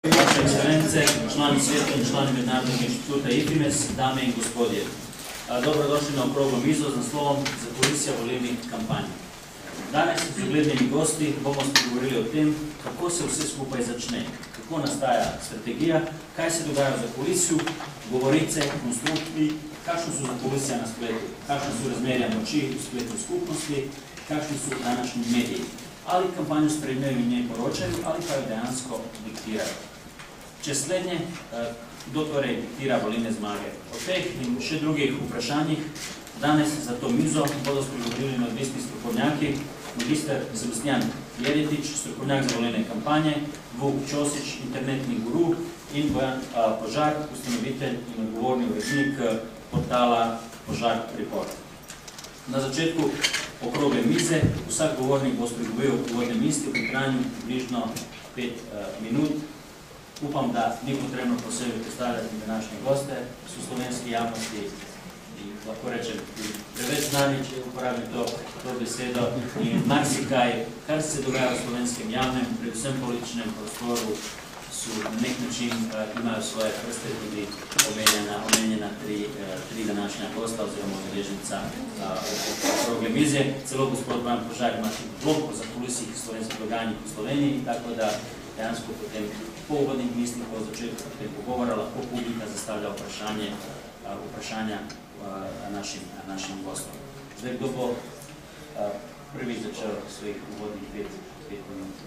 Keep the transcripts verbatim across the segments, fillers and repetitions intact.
Vaše ekscelence, člani sveta in člani Mednarodnega inštituta IFIMES, dame in gospodje. Dobrodošli na okroglo mizo z naslovom Zakulisja volilnih kampanj. Danes z uglednimi gosti bomo spregovorili o tem, kako se vse skupaj začne, kako nastaja strategija, kaj se dogaja v zakulisju, govorice, konstrukti, kakšno so zakulisja na spletu, kakšne so razmerja moči v spletu skupnosti, kakšni so današnji mediji, ali kampanjo spremljajo in njej poročajo, ali pa jo dejansko diktirajo. Če slednje, kdo torej diktira volilne zmage? O teh in še drugih vprašanjih danes za to mizo bodo spregovorili neodvisni strokovnjaki, magister Sebastian Jeretič, strokovnjak za volilne kampanje, Vuk Čosič, internetni guru in Bojan Požar, ustanovitelj in odgovorni urednik portala Požar Report. Na začetku okrogle mize vsak govornik bo spregovoril v uvodnem misli v trajanju približno pet minut. Upam, da ni potrebno posebej predstavljati današnje goste, so slovenski javnosti in lahko rečem preveč znani, če uporabim to, to besedo, in marsikaj, kar se dogaja v slovenskem javnem, predvsem političnem prostoru, so na nek način uh, imajo svoje prste tudi omenjena, omenjena tri, uh, tri današnja gosta oziroma udeleženca uh, okrogle mize. Celo gospod Bojan Požar ima tudi blog o zakulisjih slovenskih dogajanjih v Sloveniji, tako da dejansko potem po uvodnih mislih po začetku potem pogovora lahko publika zastavlja vprašanje, uh, vprašanja uh, našim, našim gostom. Zdaj, kdo bo uh, prvi začel svojih uvodnih pet, pet minut?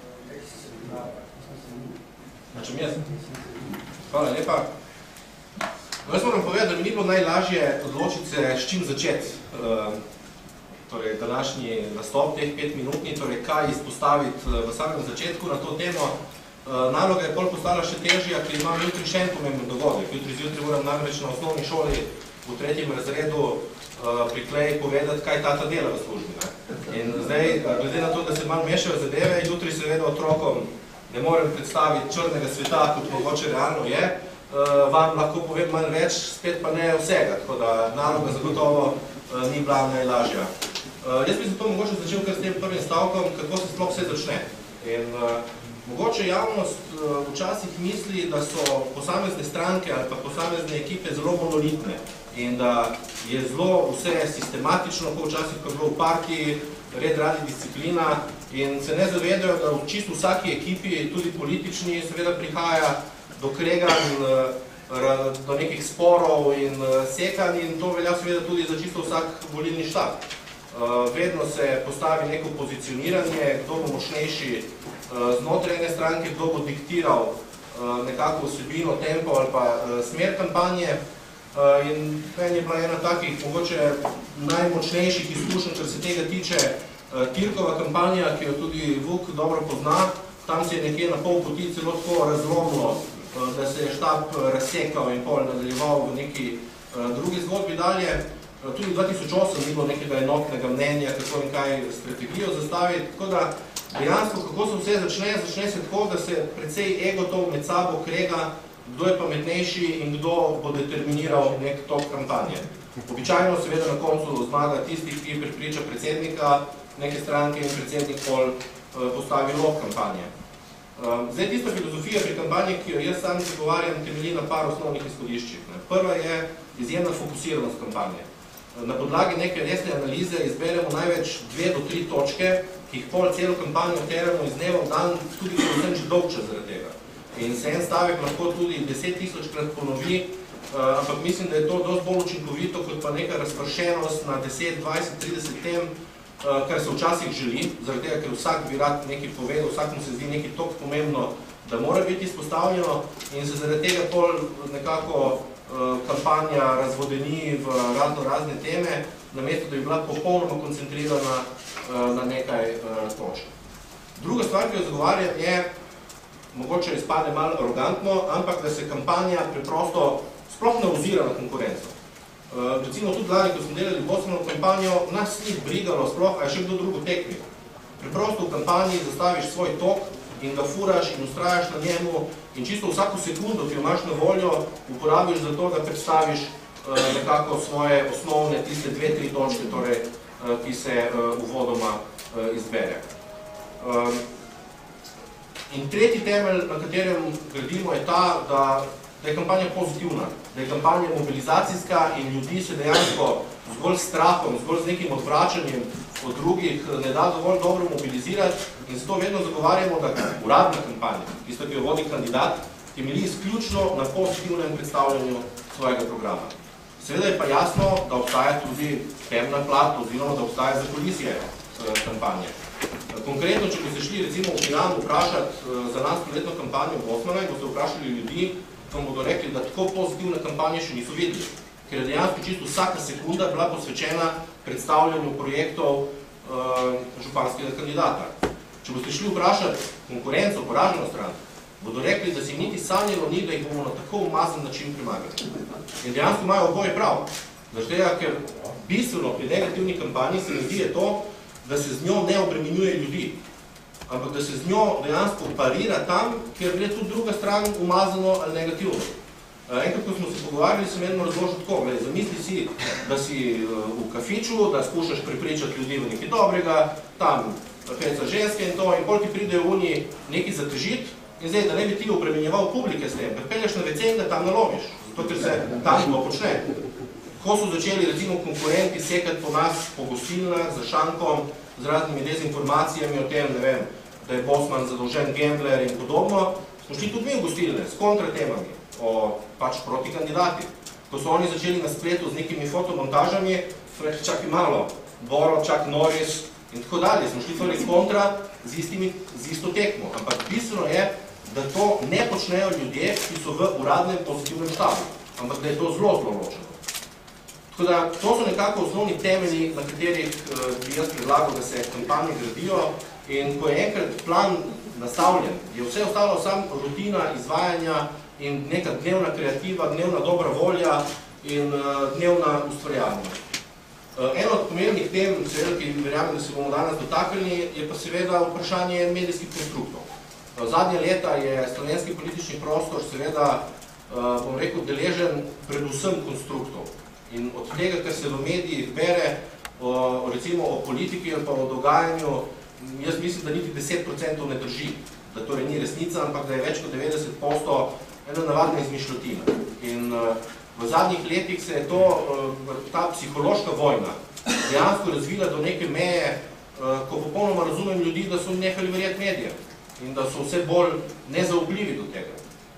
Načem jaz. Hvala lepa. No, jaz moram povedati, da mi ni bilo najlažje odločiti se, s čim začeti. Uh, torej, današnji nastop teh pet minutni, torej, kaj izpostaviti v samem začetku na to temo. Uh, naloga je pol postala še težja, ker imam jutri še en pomemben dogodek. Jutri zjutraj moram namreč na osnovni šoli v tretjem razredu uh, pri Kleji povedati, kaj tata dela v službi. Ne? In zdaj, uh, glede na to, da se malo mešajo zadeve, jutri seveda otrokom ne morem predstaviti črnega sveta, kot mogoče realno je. Uh, vam lahko povem manj več, spet pa ne vsega, tako da naloga zagotovo uh, ni bila najlažja. Uh, jaz bi zato mogoče začel kar s tem prvim stavkom, kako se sploh vse začne. In uh, mogoče javnost uh, včasih misli, da so posamezne stranke ali pa posamezne ekipe zelo monolitne in da je zelo vse sistematično, kot včasih, ko je bilo v partiji, red, radi, disciplina, in se ne zavedajo, da v čisto vsaki ekipi, tudi politični, seveda prihaja do kreganj, do nekih sporov in sekanj, in to velja seveda tudi za čisto vsak volilni štab. Vedno se postavi neko pozicioniranje, kdo bo močnejši znotraj ene stranke, kdo bo diktiral nekako vsebino, tempo ali pa smer kampanje. In meni je bila ena takih mogoče najmočnejših izkušenj, kar se tega tiče, Tirkova kampanja, ki jo tudi Vuk dobro pozna. Tam se je nekje na pol poti celo tako razlomilo, da se je štab razsekal in pol nadaljeval v neki drugi zgodbi dalje. Tudi dva tisoč osem ni bilo nekega enotnega mnenja, kako in kaj strategijo zastaviti. Tako da dejansko, kako se vse začne, začne se tako, da se precej egotov med sabo krega, kdo je pametnejši in kdo bo determiniral nek tok kampanje. Običajno seveda na koncu zmaga tisti, ki prepriča predsednika neke stranke in predsednik pol postavi lok kampanje. Zdaj, tista filozofija pri kampanji, ki jo jaz sam zagovarjam, temelji na par osnovnih izhodiščih. Prva je izjemna fokusiranost kampanje. Na podlagi neke resne analize izberemo največ dve do tri točke, ki jih pol celo kampanjo teramo iz dneva v dan, tudi predvsem že dolg čas zaradi tega. In se en stavek lahko tudi deset tisočkrat ponovi, Uh, ampak mislim, da je to dosti bolj učinkovito, kot pa neka razpršenost na deset, dvajset, trideset tem, uh, kar se včasih želi, zaradi tega, ker vsak bi rad nekaj povedal, vsak mu se zdi nekaj toliko pomembno, da mora biti izpostavljeno, in se zaradi tega pol nekako uh, kampanja razvodeni v razno razne teme, namesto da bi bila popolnoma koncentrirana uh, na nekaj uh, točk. Druga stvar, ki jo zagovarjam, je, mogoče izpade malo arogantno, ampak da se kampanja preprosto sploh ne ozira na konkurenco. Uh, recimo tudi lani, ko smo delali Bosmanovo kampanjo, nas ni brigalo sploh, a je še kdo drugo tekmi. Preprosto v kampanji zastaviš svoj tok in ga furaš in ustrajaš na njemu in čisto vsako sekundo, ki jo imaš na voljo, uporabiš za to, da predstaviš uh, nekako svoje osnovne, tiste dve, tri točke, torej, uh, ki se uh, uvodoma uh, izbere. Uh, In tretji temelj, na katerem gradimo, je ta, da, da je kampanja pozitivna, da je kampanja mobilizacijska in ljudi se dejansko zgolj s strahom, zgolj z nekim odvračanjem od drugih ne da dovolj dobro mobilizirati in zato vedno zagovarjamo, da uradna kampanja, tista, ki jo vodi kandidat, temelji izključno na pozitivnem predstavljanju svojega programa. Seveda je pa jasno, da obstaja tudi temna plat, oziroma da obstaja zakulisje kampanje. Konkretno, če bi se šli recimo v Piran vprašati za nas poletno kampanjo Bosmana in boste vprašali ljudi, vam bodo rekli, da tako pozitivne kampanje še niso videli, ker je dejansko čisto vsaka sekunda bila posvečena predstavljanju projektov uh, županskega kandidata. Če boste šli vprašati konkurenco, poraženo stran, bodo rekli, da si niti sanjalo ni, da jih bomo na tako umazan način premagali. In dejansko imajo oboje prav. Zato, ker bistveno pri negativni kampanji se mi zdi je to, da se z njo ne obremenjuje ljudi, ampak da se z njo dejansko parira tam, kjer gre tudi druga stran umazano ali negativno. Enkrat, ko smo se pogovarjali, sem eno razložil tako, gledaj, zamisli si, da si v kafiču, da skušaš prepričati ljudi v nekaj dobrega, tam feca ženske in to, in pol ti pridejo v njih nekaj zatežiti, in zdaj, da ne bi ti obremenjeval publike s tem, pripelješ na vece in da tam naloviš, zato ker se tam to počne. Ko so začeli recimo konkurenti sekati po nas, po gostilnah, za šankom, z raznimi dezinformacijami o tem, ne vem, da je Bosman zadolžen gambler in podobno, smo šli tudi mi v gostilne s kontratemami o pač proti kandidati. Ko so oni začeli na spletu z nekimi fotomontažami, so rekli, čakaj malo, Boro, čak Norris in tako dalje. Smo šli torej kontra z, istimi, z isto tekmo. Ampak bistveno je, da to ne počnejo ljudje, ki so v uradnem pozitivnem štabu, ampak da je to zelo, zelo ločeno. Tako da, to so nekako osnovni temelji, na katerih bi jaz predlagal, da se kampanje gradijo in ko je enkrat plan nastavljen, je vse ostalo samo rutina izvajanja in neka dnevna kreativa, dnevna dobra volja in dnevna ustvarjalnost. Eno od pomembnih tem, seveda, ki verjamem, da se bomo danes dotaknili, je pa seveda vprašanje medijskih konstruktov. Zadnje leta je slovenski politični prostor seveda, bom rekel, deležen predvsem konstruktov. In od tega, kar se v medijih bere, o, recimo o politiki ali pa o dogajanju, jaz mislim, da niti deset procentov ne drži, da torej ni resnica, ampak da je več kot devetdeset odstotkov ena navadna izmišljotina. In uh, v zadnjih letih se je to, uh, ta psihološka vojna dejansko razvila do neke meje, uh, ko popolnoma razumem ljudi, da so nehali verjeti medijem in da so vse bolj nezaupljivi do tega.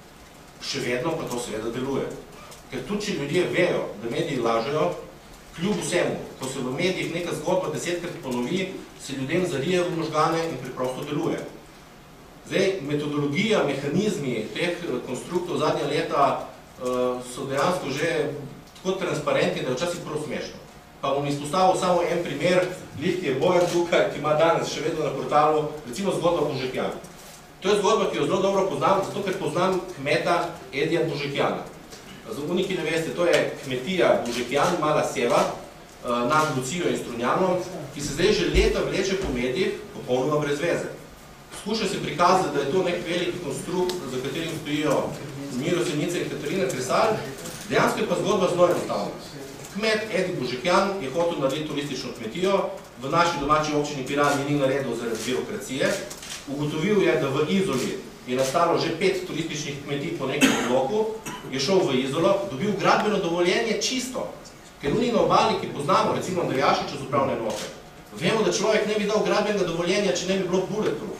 Še vedno pa to seveda deluje. Ker tudi, če ljudje vejo, da mediji lažejo, kljub vsemu, ko se v medijih neka zgodba desetkrat ponovi, se ljudem zarije v možgane in preprosto deluje. Zdaj, metodologija, mehanizmi teh konstruktov zadnja leta uh, so dejansko že tako transparentni, da je včasih prav smešno. Pa bom izpostavil samo en primer, lih, ki je Bojan tukaj, ki ima danes še vedno na portalu, recimo zgodba Božekjana. To je zgodba, ki jo zelo dobro poznam, zato ker poznam kmeta Edija Božekjana. Za oni, ki ne veste, to je kmetija Božekjan, Mala Seva, nad Lucijo in Strunjanom, ki se zdaj že leta vleče po medijih, popolnoma brez veze. Skuša se prikazati, da je to nek veliki konstrukt, za katerim stojijo Miro Senice in Katarina Kresal, dejansko je pa zgodba zelo enostavna. Kmet Edi Božekjan je hotel narediti turistično kmetijo, v naši domači občini Piran ni naredil zaradi birokracije, ugotovil je, da v Izoli je nastalo že pet turističnih kmetij po nekem bloku, je šel v Izolo, dobil gradbeno dovoljenje čisto, ker oni na obali, ki poznamo, recimo Andrejašiča z upravne enote, vemo, da človek ne bi dal gradbenega dovoljenja, če ne bi bilo bulletproof.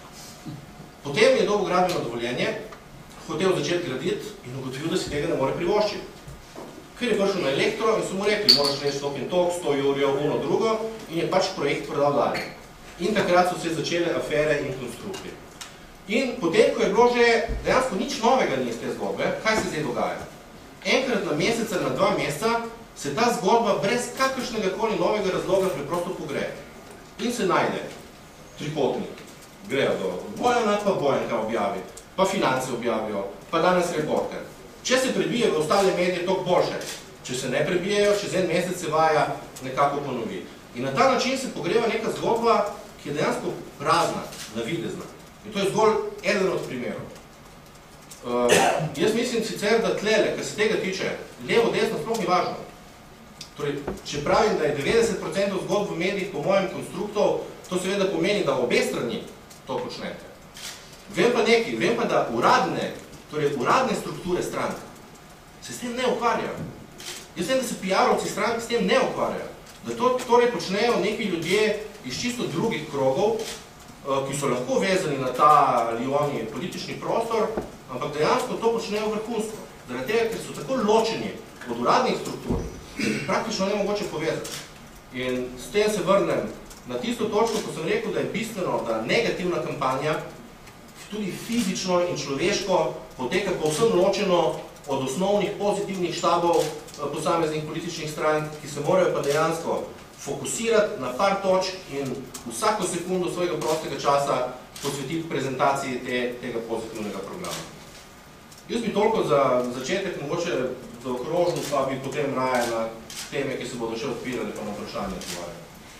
Potem je dobil gradbeno dovoljenje, hotel začeti graditi in ugotovil, da si tega ne more privoščiti. Ker je prišel na elektro in so mu rekli, moraš reči sto in tok, sto jurjev, uno drugo in je pač projekt prodal dalje. In takrat so se začele afere in konstrukti. In potem, ko je bilo že dejansko nič novega ni iz te zgodbe, kaj se zdaj dogaja? Enkrat na mesec ali na dva meseca se ta zgodba brez kakršnega koli novega razloga preprosto pogreje. In se najde trikotnik. Grejo do Bojana, pa Bojanka objavi, pa Finance objavijo, pa danes Reporter. Če se prebije v ostale medije, toliko boljše. Če se ne prebijejo, čez en mesec se vaja nekako ponovi. In na ta način se pogreva neka zgodba, ki je dejansko prazna, navidezna. In to je zgolj eden od primerov. Uh, jaz mislim sicer, da tlele, kar se tega tiče, levo, desno, sploh ni važno. Torej, če pravim, da je devetdeset procentov zgodb v medijih po mojem konstruktov, to seveda pomeni, da obe strani to počnete. Vem pa nekaj, vem pa, da uradne, torej uradne strukture strank se s tem ne ukvarjajo. Jaz vem, da se P R-ovci strank s tem ne ukvarjajo. Da to torej počnejo neki ljudje iz čisto drugih krogov, ki so lahko vezani na ta ali oni politični prostor, ampak dejansko to počnejo vrhunsko. Zaradi tega, ker so tako ločeni od uradnih struktur, praktično ne mogoče povezati. In s tem se vrnem na tisto točko, ko sem rekel, da je bistveno, da negativna kampanja tudi fizično in človeško poteka povsem ločeno od osnovnih pozitivnih štabov posameznih političnih strank, ki se morajo pa dejansko fokusirati na par točk in vsako sekundo svojega prostega časa posvetiti prezentaciji te, tega pozitivnega programa. Jaz bi toliko za začetek mogoče zaokrožil, pa bi potem raje na teme, ki se bodo še odpirali, pa na vprašanje odgovarjali.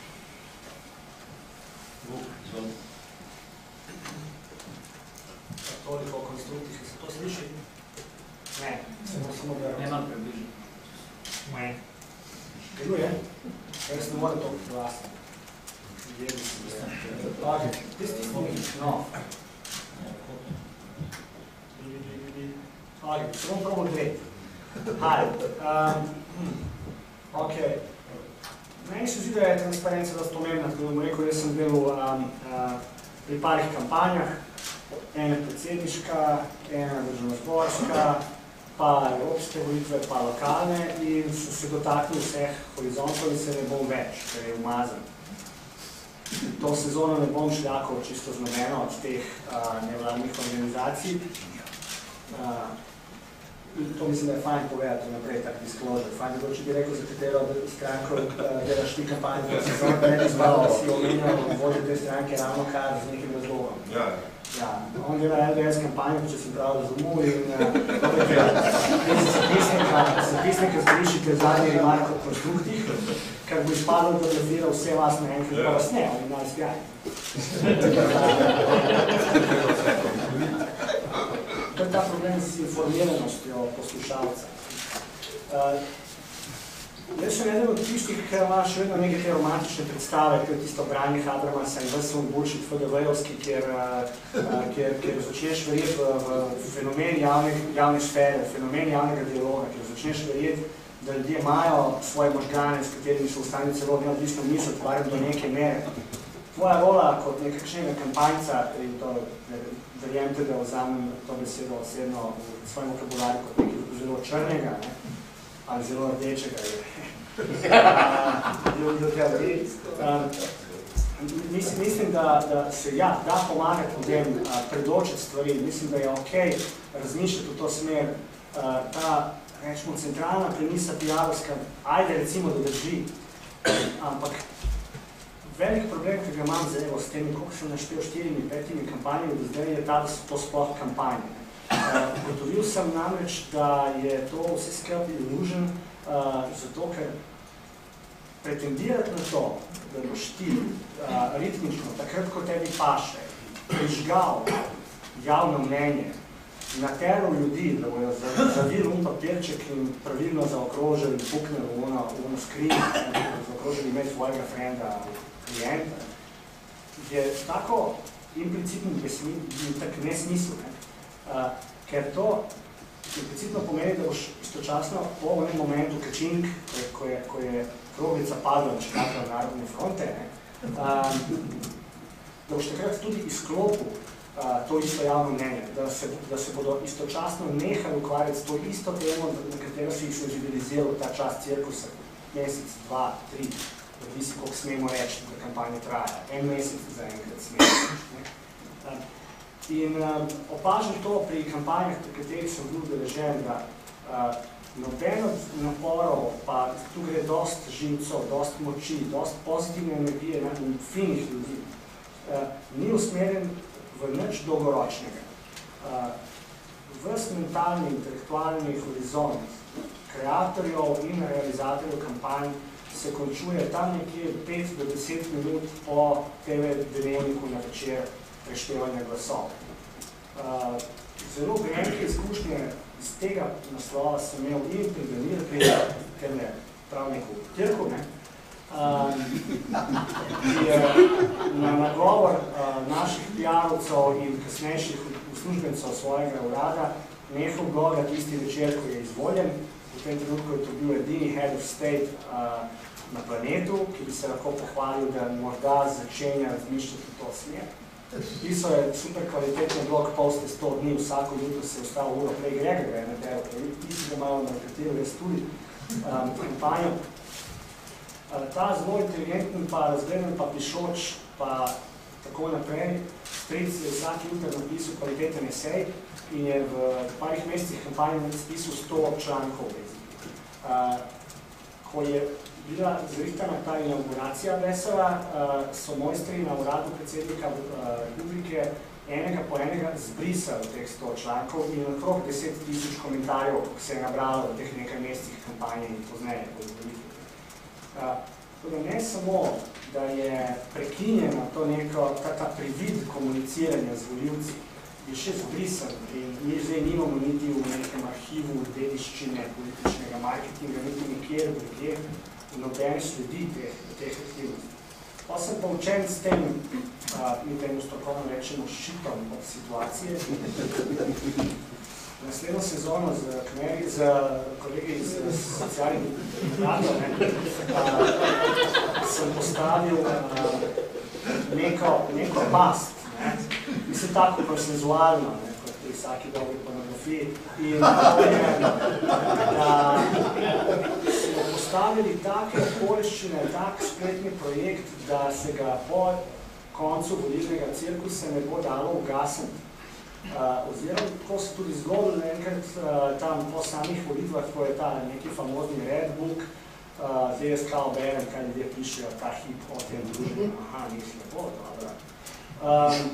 Toliko o konstruktih, se to sliši? Ne, samo samo da... Ne imam približno. Ne. Deluje? Jaz ne morem to glasiti. Jedi se gledati. Ok, ti stisni mi. No. Ok, se bom probal dve. Haj. Ok. Meni se zdi, da je transparencija dosti pomembna, tako da bom rekel, jaz sem delal um, uh, pri parih kampanjah, ena predsedniška, ena državnozborska, pa evropske volitve, pa lokalne in so se dotaknili vseh horizontov in se ne bom več, ker je umazan. To sezono ne bom šljakal čisto z nobeno od teh uh, nevladnih organizacij. Uh, To mislim, da je fajn povedati naprej, tak disclosure. Fajn, da če bi rekel, za katero stranko delaš ti kampanj, da se zelo ne bi zbal, da si omenjal vodje te stranke ravno kar z nekim razlogom. Ja. Ja, on dela L D S kampanjo, če sem prav razumel in zapisnike zbrišite zadnji remark o konstruktih, kar bo izpadlo, da blefira vse vas na enkrat, pa vas ne, oni nas gaj. To je ta problem z informiranostjo poslušalca. Uh, jaz sem eden od tistih, ki ima še vedno neke te romantične predstave, kot je tisto branje Hadramasa in vse on bullshit F D V-ovski, kjer, uh, kjer, kjer začneš verjeti v, v fenomen javne, javne sfere, fenomen javnega dialoga, kjer začneš verjeti, da ljudje imajo svoje možgane, s katerimi so v stanju celo neodvisno misliti, barem do neke mere. Tvoja rola kot nekakšnega kampanjca, in to verjemte, da vzamem to besedo osebno v svojem vokabularju kot nekaj zelo črnega, ne? Ali zelo rdečega. Mislim, mislim da, da se ja, da pomagati ljudem predočiti stvari. Mislim, da je okej razmišljati v to smer. Ta, rečemo, centralna premisa P R-ovska, ajde recimo, da drži, ampak velik problem, ki ga imam zdaj s temi, koliko sem naštel štirimi, petimi kampanjami do zdaj, je ta, da so to sploh kampanje. Ugotovil uh, sem namreč, da je to vse skrb illusion, uh, zato ker pretendirati na to, da boš ti uh, ritmično, takrat, ko tebi paše, prižgal javno mnenje, nateral ljudi, da bojo zavili un papirček in pravilno zaokrožili, puknili v ono, ono skrin, zaokrožili ime tvojega frenda, klienta, je tako implicitno tak nesmisel, ne? uh, ker to implicitno pomeni, da boš istočasno po onem momentu kačink, ko je, ko je kroglica padla na čekatla narodne fronte, ne? Um, da boš takrat tudi izklopil uh, to isto javno mnenje, da se, da se bodo istočasno nehali ukvarjati s to isto temo, na katero si jih senzibiliziral ta čas cirkusa, mesec, dva, tri, odvisi, koliko smemo reči, da kampanja traja. En mesec za enkrat smemo reči. Uh, in uh, opažam to pri kampanjah, pri katerih sem bil udeležen, da uh, noben od naporov, pa tu gre dost živcev, dost moči, dost pozitivne energije in finih ljudi, uh, ni usmerjen v nič dolgoročnega. Uh, ves mentalni, intelektualni horizont kreatorjev in realizatorjev kampanj se končuje tam nekje pet do deset minut po T V dnevniku na večer preštevanja glasov. Uh, zelo grenke izkušnje iz tega naslova sem imel in pri Danir, pri temne pravniku Tirku, ne? ki je na nagovor naših pijarovcev in kasnejših uslužbencev svojega urada nehal govora tisti večer, ko je izvoljen. V tem trenutku je to bil edini head of state na planetu, ki bi se lahko pohvalil, da morda začenja razmišljati to smer. Pisal je super kvalitetne blog poste sto dni, vsako jutro se je vstal uro prej Grega, ga je na tero, tisti ga malo nakratilo res tudi kampanjo. Ta zelo inteligenten, pa razgleden, pa pišoč, pa tako naprej, stric je vsaki jutr napisal kvaliteten esej in je v parih mesecih kampanje spisal sto člankov. Ko je bila zrihtana ta inauguracija Vesela, so mojstri na uradu predsednika Republike enega po enega zbrisali teh sto člankov in okrog deset tisoč komentarjev se je nabralo v teh nekaj mesecih kampanje in pozneje. Tudi ne samo, da je prekinjeno to neko, ta, ta privid komuniciranja z volivci, je še zbrisan in mi zdaj nimamo niti v nekem arhivu dediščine političnega marketinga, niti nikjer drugje in nobene sledi teh, teh aktivnosti. Pa sem pa učen s tem, mi temu strokovno rečemo, šitom od situacije. Naslednjo sezono z kmeri, z kolegi iz socialnih demokratov, sem postavil neko, neko past. Ne? Mislim tako konsenzualno, ne? Kot pri vsaki dobri pornografiji. In to je, da smo postavili take okoliščine, tak spletni projekt, da se ga po koncu volilnega cirkusa ne bo dalo ugasniti. Uh, oziroma, tako se tudi zgodilo enkrat uh, tam po samih volitvah, ko je ta neki famozni Red Book, uh, zdaj jaz kao berem, kaj ljudje pišejo ta hip o tem družbi. Aha, nisi lepo, dobro. Um,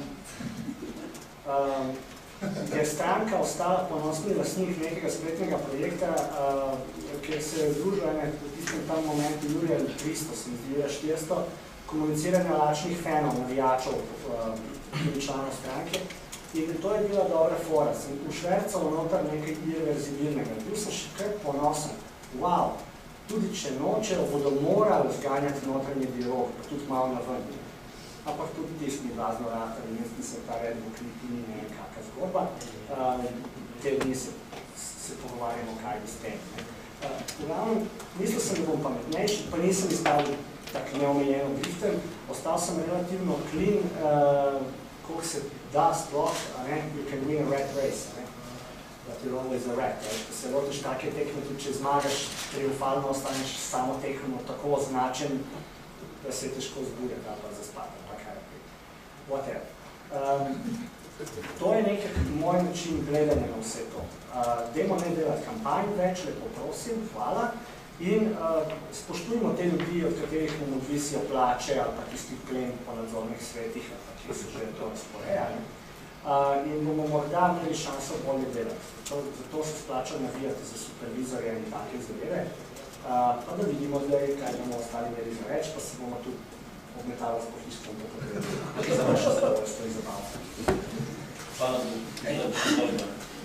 um, je stranka ostala ponosni lastnik nekega spletnega projekta, uh, kjer se je združila v tistem tam momentu Jurija tristo, se mi zdi, Jurija štiristo, komuniciranja lačnih fanov, navijačev, uh, članov stranke. In to je bila dobra fora. Sem ušvercal noter nekaj irreverzibilnega. Bil sem še kar ponosen. Wow, tudi če nočejo, bodo morali zganjati notranji dialog, pa tudi malo na ven. Ampak tudi tisti mi blazno ratali, jaz nisem ta Red Book niti ni ne kakva zgodba. Te dni se, se pogovarjamo, kaj bi s tem. V glavnem, mislil sem, da bom pametnejši, pa nisem izstavil tak neomejeno driften. Ostal sem relativno clean, koliko se da sploh, a ne, you can win a rat race, a ne, but you're always a rat, a ne, ko se lotiš take tekme, tudi če zmagaš, triumfalno ostaneš samo tekmo tako označen, da se je težko zbuditi, ali pa zaspati, pa kaj naprej. Whatever. Um, to je nekak moj način gledanja na vse to. Uh, dajmo ne delati kampanj več, lepo prosim, hvala, in uh, spoštujmo te ljudi, od katerih nam odvisijo plače, ali pa tistih plen po nadzornih svetih, ki se že to razporejali, uh, in bomo morda imeli šanso bolje delati. Zato, zato se splača navijati za supervizorje in take zadeve, uh, pa da vidimo zdaj, kaj bomo ostali imeli za reč, pa se bomo tudi obmetali s pohištvom, da to za vaše zadovoljstvo in zabavno. Hvala Bog.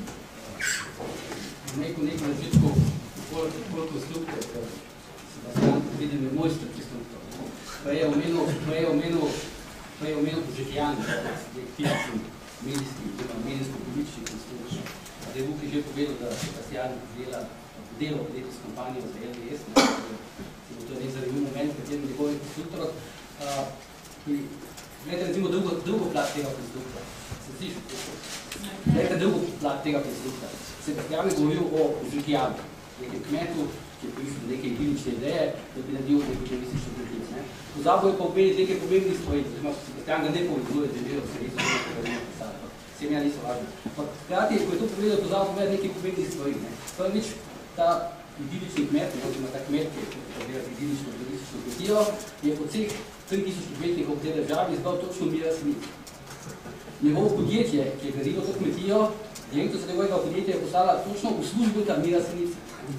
Neko neko načetku, koliko struktor, ker Sebastian vidim je mojster pri struktor. Pa je omenil, pa je omenil Pa je omenil Božetijan, fizični, medijski, medijsko-politični konstruktor. Zdaj Vuk je že povedal, da Sebastian dela delo letos kampanjo za L D S, to je nek zanimiv moment, v katerem njegovih konstruktorov. Gledajte, recimo, drugo, drugo plat tega konstruktora. Se zdiš? Gledajte, drugo plat tega konstruktora. Sebastian je govoril o Božetijanu, nekem kmetu, ki je prišel neke idilične ideje, da bi naredil nekaj turistične preklic. Pozabil je pa omeniti nekaj pomembnih stvari, Sebastian ga ne poveduje, da je bilo se niso nekaj povedali pisati, vsem ja niso važni. Hkrati, ko je to povedal, pozabil povedati nekaj pomembnih stvari. Prvič, ta idilični kmet, oziroma ta kmet, ki je povedal idilično turistično kmetijo, je od vseh tri tisoč kmetnikov v tej državi izbral točno Mira Simica. Njegovo podjetje, ki je gradilo to kmetijo, direktorica njegovega podjetja je postala točno uslužbenka Mira Simica.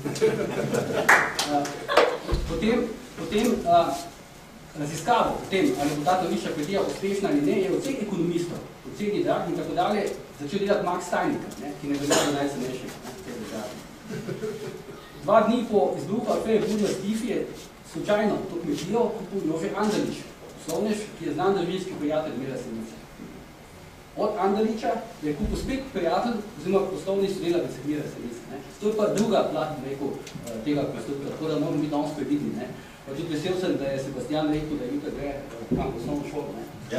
Potem, potem raziskavo o tem, ali bo ta tovišča kmetija uspešna ali ne, je od vseh ekonomistov, od vseh drag in tako dalje, začel delati Max Steinica, ne, ki ne velja za najcenejšega v tej državi. Dva dni po izbruhu afere Budva Stifi je slučajno to kmetijo kupil Jože Andalič, poslovnež, ki je znan družinski prijatelj Mira Senice. Od Andaliča je kupil spet prijatelj, oziroma poslovni sodelavec Mira Senice. Ne. To je pa druga plat, rekel, tega postopka, tako da moramo biti danes previdni. Ne. Pa tudi vesel sem, da je Sebastian rekel, da je jutri gre kam poslovno šolo. Ne. Ja,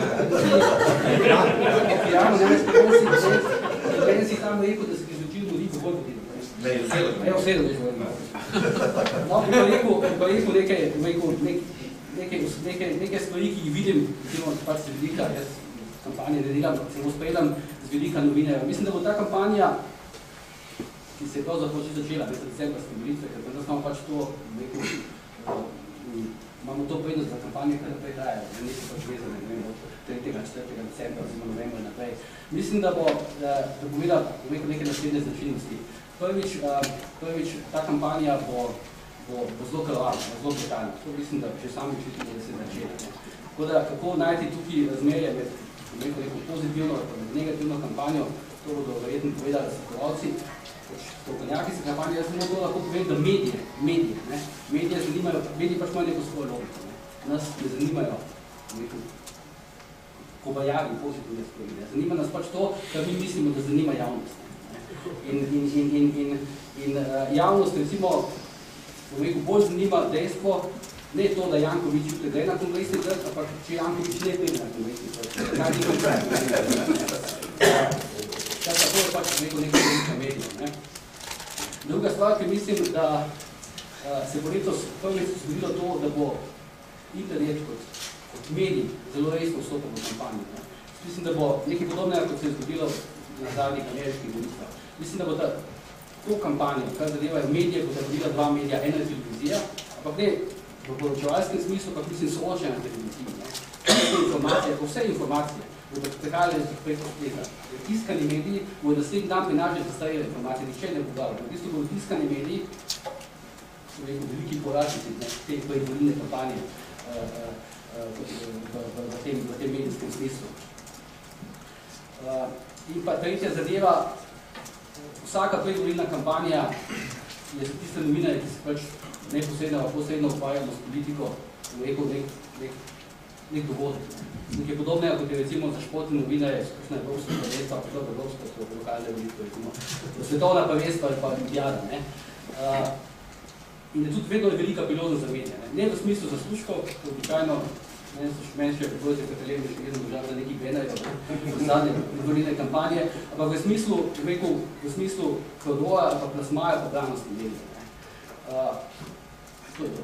ja, ne, si tam rekel, da se bi zločil ljudi po bolj vidimo. Ne, je vse Ne, vse da veš govorimo. No, bi pa rekel, bi pa rekel nekaj, rekel, nek, nekaj, nekaj, nekaj stvari, ki jih vidim, recimo, pač se velika, jaz kampanje ne delam, celo sprejlam z velika novinarja. Mislim, da bo ta kampanja, ki se je pravzaprav že začela, mesec decembrske volitve, ker pa smo pač to, rekel, imamo to prednost, da kampanje kar naprej trajajo, da niso pač vezane, ne vem, od tretjega, četrtega decembra, oziroma novembra naprej. Mislim, da bo, da, da bo imela nekaj naslednje značilnosti. Prvič, uh, prvič, ta kampanja bo, bo, bo zelo krvava, zelo brutalna. To mislim, da že sami čutimo, da se začela. Tako da, kako najti tukaj razmerje med neko, neko pozitivno in negativno kampanjo, to bodo verjetno povedali svetovalci. Strokovnjaki se kampanje, jaz samo to lahko povem, da medije, medije, ne, medije zanimajo, medije pač imajo neko svojo logiko, ne. Nas ne zanimajo neko kobajavi pozitivne stvari, ne. Zanima nas pač to, kar mi mislimo, da zanima javnost. In, in, in, in, in, in uh, javnost, recimo, bom rekel, bolj zanima dejstvo, ne to, da Jankovič jutri gre na kongresni trg, ampak če Jankovič ne pride na kongresni trg. Kaj ni konkretno? Kaj tako je pač rekel nekaj velika medijev. Ne? Druga stvar, ki mislim, da uh, se bo letos prvič zgodilo to, da bo internet kot, kot medij zelo resno vstopil v kampanjo. Ne? Mislim, da bo nekaj podobnega, kot se je zgodilo na zadnjih ameriških volitvah. Mislim, da bo ta, to kampanjo, kar zadevajo medije, bo zagodila dva medija, ena je televizija, ampak ne v poročevalskem smislu, pa mislim soočena televizija. Ne? Vse informacije, vse informacije bodo prihajale preko spleta. Tiskani mediji bodo naslednji dan prinašali zastarele informacije, nihče ne poglavlja. V bistvu bodo tiskani mediji, so rekel, veliki poračnici te predvolilne kampanje uh, uh, v, v, v, v, tem, v tem medijskem smislu. Uh, in pa tretja zadeva, vsaka predvolilna kampanja je za tiste novinarje, ki se pač neposredno, posredno ukvarjamo s politiko, rekel nek, nek, nek dogodek. Nekaj podobnega, kot je recimo za športne novinarje, kakšna evropska prvenstva, pa to evropska, so lokalne volitve, recimo svetovna prvenstva ali pa olimpijada. Ne? Uh, in je tudi vedno velika priložnost za medije. Ne? ne v smislu zaslužkov, običajno, meni še pripravljate katalemi, še vedno držav za neki benajo, v zadnje predvolilne kampanje, ampak v smislu, rekel, v smislu prodoja ali pa plasmaja pa branosti medije. Uh, to je to.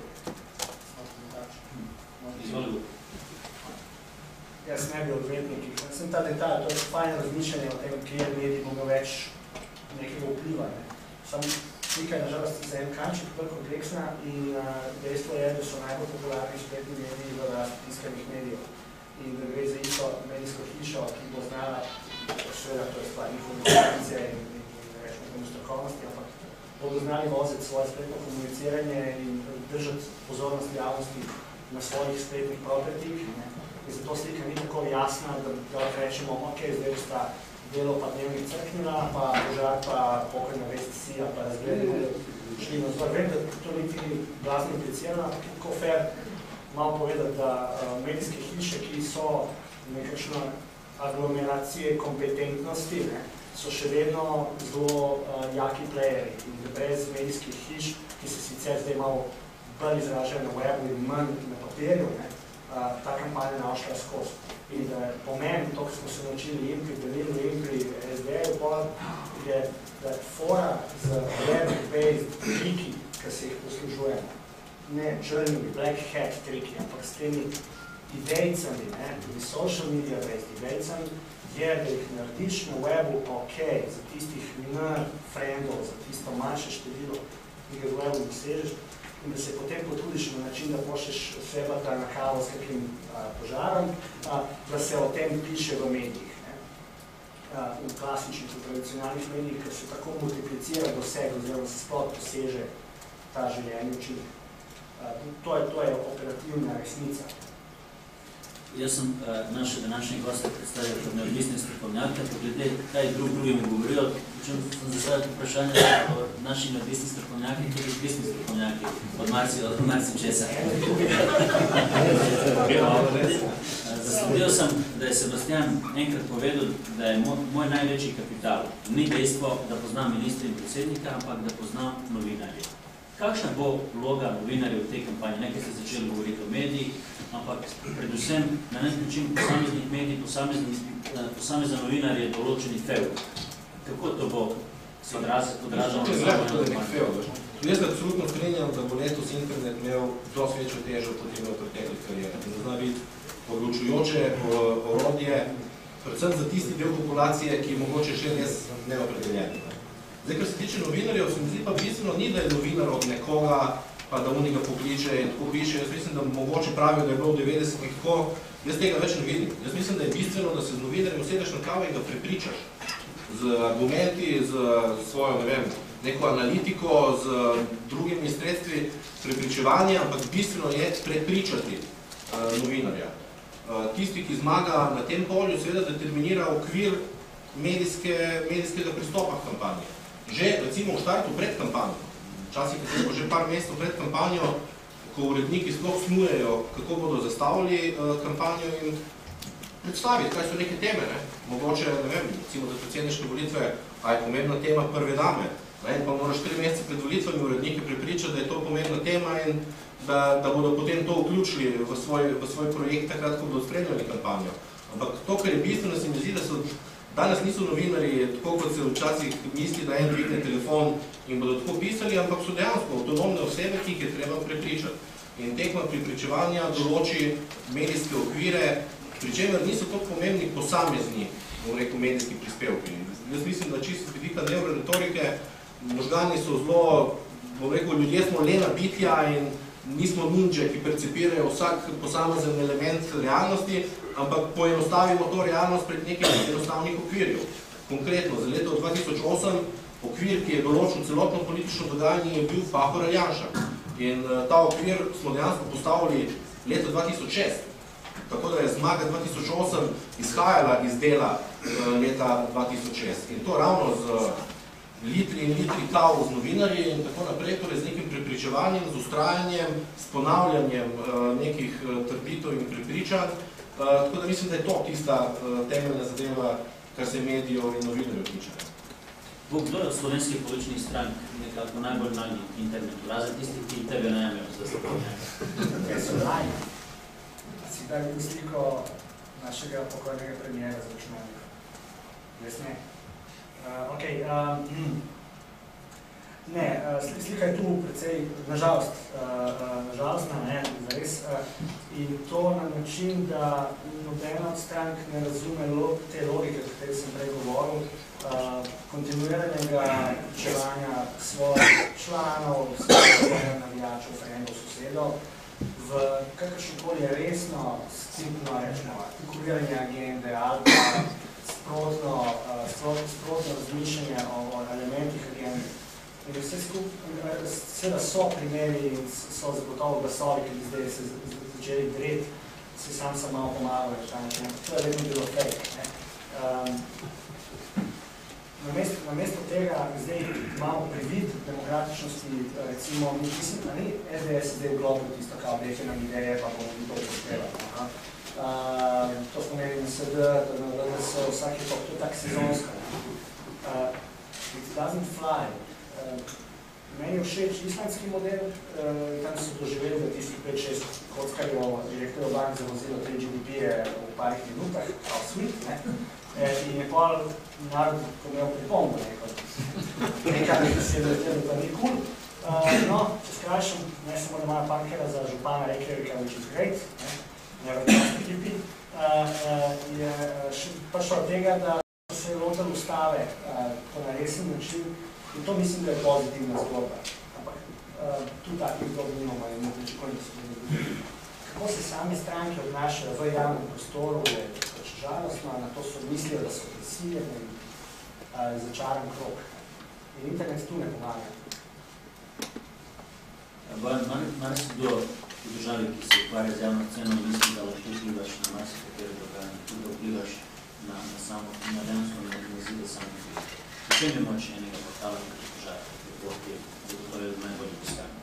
Izvolil. Jaz ne bi odvetniki. Sem ta detalj, to je fajn razmišljanje o tem, kje medij mogo več nekega vpliva. Ne. Samo slika je nažalost za en kanček bolj kompleksna in uh, dejstvo je, da so najbolj popularni spletni mediji v rasti tiskanih medijev. In da gre za isto medijsko hišo, ki bo znala, seveda to je stvar informacije in, in, in rečemo temu strokovnosti, ampak bodo znali voziti svoje spletno komuniciranje in držati pozornost javnosti na svojih spletnih propertih. In zato slika ni tako jasna, da, da rečemo, ok, zdaj sta delo pa dnevnih crknila, pa požar pa pokojna vest sija, pa razgledamo šli na zvor. Vem, da to niti blazno implicirano, tako fair malo povedati, da uh, medijske hiše, ki so nekakšno aglomeracije kompetentnosti, ne, so še vedno zelo uh, jaki playeri. In brez medijskih hiš, ki se sicer zdaj malo bolj izražajo na webu in manj na papirju, ne, uh, ta kampanja našla skozi. In da pomen, to, ko smo se naučili in pri Berlinu, in pri S D-ju, je, da fora z web-based triki, ki se jih poslužujemo, ne črnimi, black hat triki, ampak s temi idejcami, ne, tudi social media-based idejcami, je, da jih narediš na webu ok, za tistih n-friendov, za tisto manjše število, ki ga z webu dosežeš, in da se potem potrudiš na način, da pošleš sebata na kavo s kakrim a, požarom, a, da se o tem piše v medijih. Ne. A, v klasičnih, v tradicionalnih medijih, ker se tako multiplicira doseg, oziroma se sploh doseže ta željenje učinek. To je, to je operativna resnica. Jaz sem uh, naše današnje goste predstavljal kot neodvisne strokovnjake, poglede, kaj drug drugim govorijo, če sem zastavil vprašanje o naši desni strokovnjaki, tudi desni strokovnjaki, od Marci, od Marci česa. Zasledil sem, da je Sebastian enkrat povedal, da je moj, moj največji kapital ni dejstvo, da poznam ministra in predsednika, ampak da poznam novinarje. Kakšna bo vloga novinarjev v tej kampanji? Nekaj ste začeli govoriti o medijih, ampak predvsem na nek način posameznih medij, posamezne novinarje določenih fevd. Kako to bo se odražalo na samo kampanji? Jaz ga absolutno strinjam, da bo letos internet imel dosti večjo težo kot imel v preteklih karierah. In da zna biti odločujoče orodje, predvsem za tisti del populacije, ki je mogoče še res neopredeljen. Zdaj, kar se tiče novinarjev, se mi zdi pa bistveno ni, da je novinar od nekoga, pa da oni ga pokliče in tako piše. Jaz mislim, da mogoče pravijo, da je bilo v devetdesetih tako. Jaz tega več ne vidim. Jaz mislim, da je bistveno, da se z novinarjem usedeš na kavo in ga prepričaš. Z argumenti, z svojo, ne vem, neko analitiko, z drugimi sredstvi prepričevanja, ampak bistveno je prepričati uh, novinarja. Uh, tisti, ki zmaga na tem polju, seveda determinira okvir medijske, medijskega pristopa k kampanji. Že, recimo, v štartu pred kampanjo, včasih je treba že par mesecev pred kampanjo, ko uredniki sploh snujejo, kako bodo zastavili uh, kampanjo in predstaviti, kaj so neke teme. Ne? Mogoče, ne vem, recimo za predsedniške volitve, a je pomembna tema prve dame. Ne? Pa moraš tri mesece pred volitvami urednike prepričati, da je to pomembna tema in da, da bodo potem to vključili v svoj, v svoj projekt takrat, ko bodo spremljali kampanjo. Ampak to, kar je bistveno, se mi zdi, da so danes niso novinarji, tako kot se včasih misli, da en dvigne telefon in bodo tako pisali, ampak so dejansko avtonomne osebe, ki jih je treba prepričati. In tekma prepričevanja določi medijske okvire, pri čemer niso tako pomembni posamezni, bom rekel, medijski prispevki. Jaz mislim, da čisto z vidika neuroretorike, možgani so zelo, bom rekel, ljudje smo lena bitja in nismo ninja, ki percepirajo vsak posamezen element realnosti, ampak poenostavimo to realnost pred nekaj enostavnih okvirjev. Konkretno, za leto dva tisoč osem okvir, ki je določil celotno politično dogajanje, je bil Pahor ali Janša. In uh, ta okvir smo dejansko postavili leta dva tisoč šest. Tako da je zmaga dva tisoč osem izhajala iz dela uh, leta dva tisoč šest. In to ravno z litri in litri kav z novinarji in tako naprej, torej z nekim prepričevanjem, z ustrajanjem, s ponavljanjem uh, nekih uh, trditev in prepričanj. Uh, tako da mislim, da je to tista uh, temeljna zadeva, kar se medijev in novinarjev tiče. Bo kdo je od slovenskih političnih strank nekako najbolj na internetu, razen tistih, ki tebe najmejo za strokovnjaka? Kaj so naj? Si daj bil sliko našega pokojnega premijera za računalnika. Jaz ne. Uh, ok. Um, ne, uh, slika je tu precej, nažalost, uh, nažalostna, ne, zares. Uh, in to na način, da nobena od strank ne razume lo, te logike, o kateri sem prej govoril, uh, kontinuiranega pričevanja svojih članov, svojih navijačev, frendov, sosedov, v kakršnokoli resno, stripno, rečemo, artikuliranje agende ali pa sprotno, uh, sprotno razmišljanje o, o elementih agende. In vse skupaj, seveda so primeri in so zagotovo glasovi, ki bi zdaj se začeli dreti, se sam sem malo pomagal, to je vedno bilo fake. Ne? Um, namesto, namesto tega zdaj imamo privid demokratičnosti, recimo, mislim, da ni S D S zdaj vglobil tisto, kao breče nam ideje, pa bomo mi to upoštevali. Uh, to pomeni N S D, da so vsak je to, to je tak sezonsko. Uh, it doesn't fly. Uh, meni je všeč islandski model, uh, tam so doživeli, da tistih pet šest kockarjev direktorjev bank zavozilo tri G D P-je v parih minutah, kao sweet, ne? E, in je pol narod, ko imel pripombo neko, nekaj, da se je vrtel, da ni cool. Uh, no, če skrajšam, ne samo da imajo Punkera za župana Reykjavika, which is great, ne? Nevrljivski tipi, uh, uh, je prišlo od tega, da se je lotil ustave uh, po naresen način in to mislim, da je pozitivna zgodba. Ampak uh, tu takih zgodb nimamo in nepričakujemo, da se to zgodbi. Kako se same stranke odnašajo v javnem prostoru, je pač žalostno, na to so mislijo, da so prisiljeni in uh, začaran krog. In internet tu ne pomaga. Bojan, manj si kdo v državi, ki se ukvarja z javno sceno, misli, da lahko vplivaš na marsikatero dogajanje, tudi da vplivaš na, na samo, na dejansko na izide samo. V čem je moč enega portala na požar, ki je zagotovil najbolj piskanje?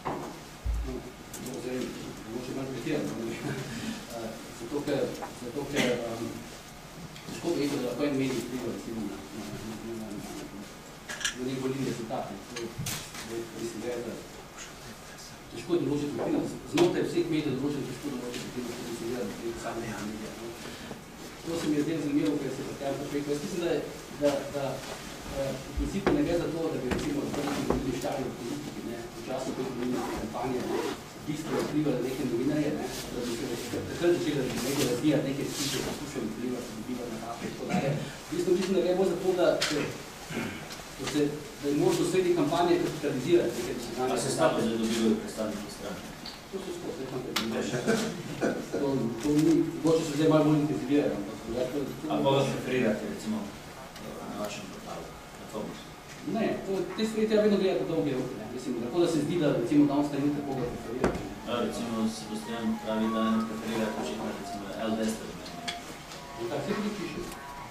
No, zdaj, mogoče malo pretirano. Zato, ker, zato, ker um, težko bi rekel, da lahko en medij vpliva recimo na, na, na, na, na, na, na nek volilni rezultat. Mislim, da je da težko je določiti vpliva. Znotraj vseh medijev določiti težko določiti vpliva, ko bi se gleda preko samega medija. No. To se mi je zdaj zanimivo, ker se pretjavim tako rekel. Jaz mislim, da, da, da v principu ne gre za to, da bi recimo neki volilni štabi v politiki, ne, v času te volilne kampanje, bistveno vplivali neke novinarje, ne, da bi se takrat začeli, da bi nekaj razvijati, neke stiče, poslušali vplivati, da bi bivali na kafe in tako dalje. V bistvu mislim, da gre bolj za to, da, da, se, da je možno sredi kampanje kapitalizirati. Nekaj, da se A se stavo zdaj dobivajo predstavniki stranke? To so skoro, zdaj kam to, to ni, mogoče se zdaj malo bolj intenzivirajo. A koga preferirate, recimo, na vašem portalu, na Fobus? Ne, to, te stvari treba vedno gledati po dolgi rok. Mislim, tako da se zdi, da recimo danes strani tako ga preferirati. Ja, recimo, Sebastian pravi, da ne preferirate očitno, recimo, L Dester. In tako se tudi piše.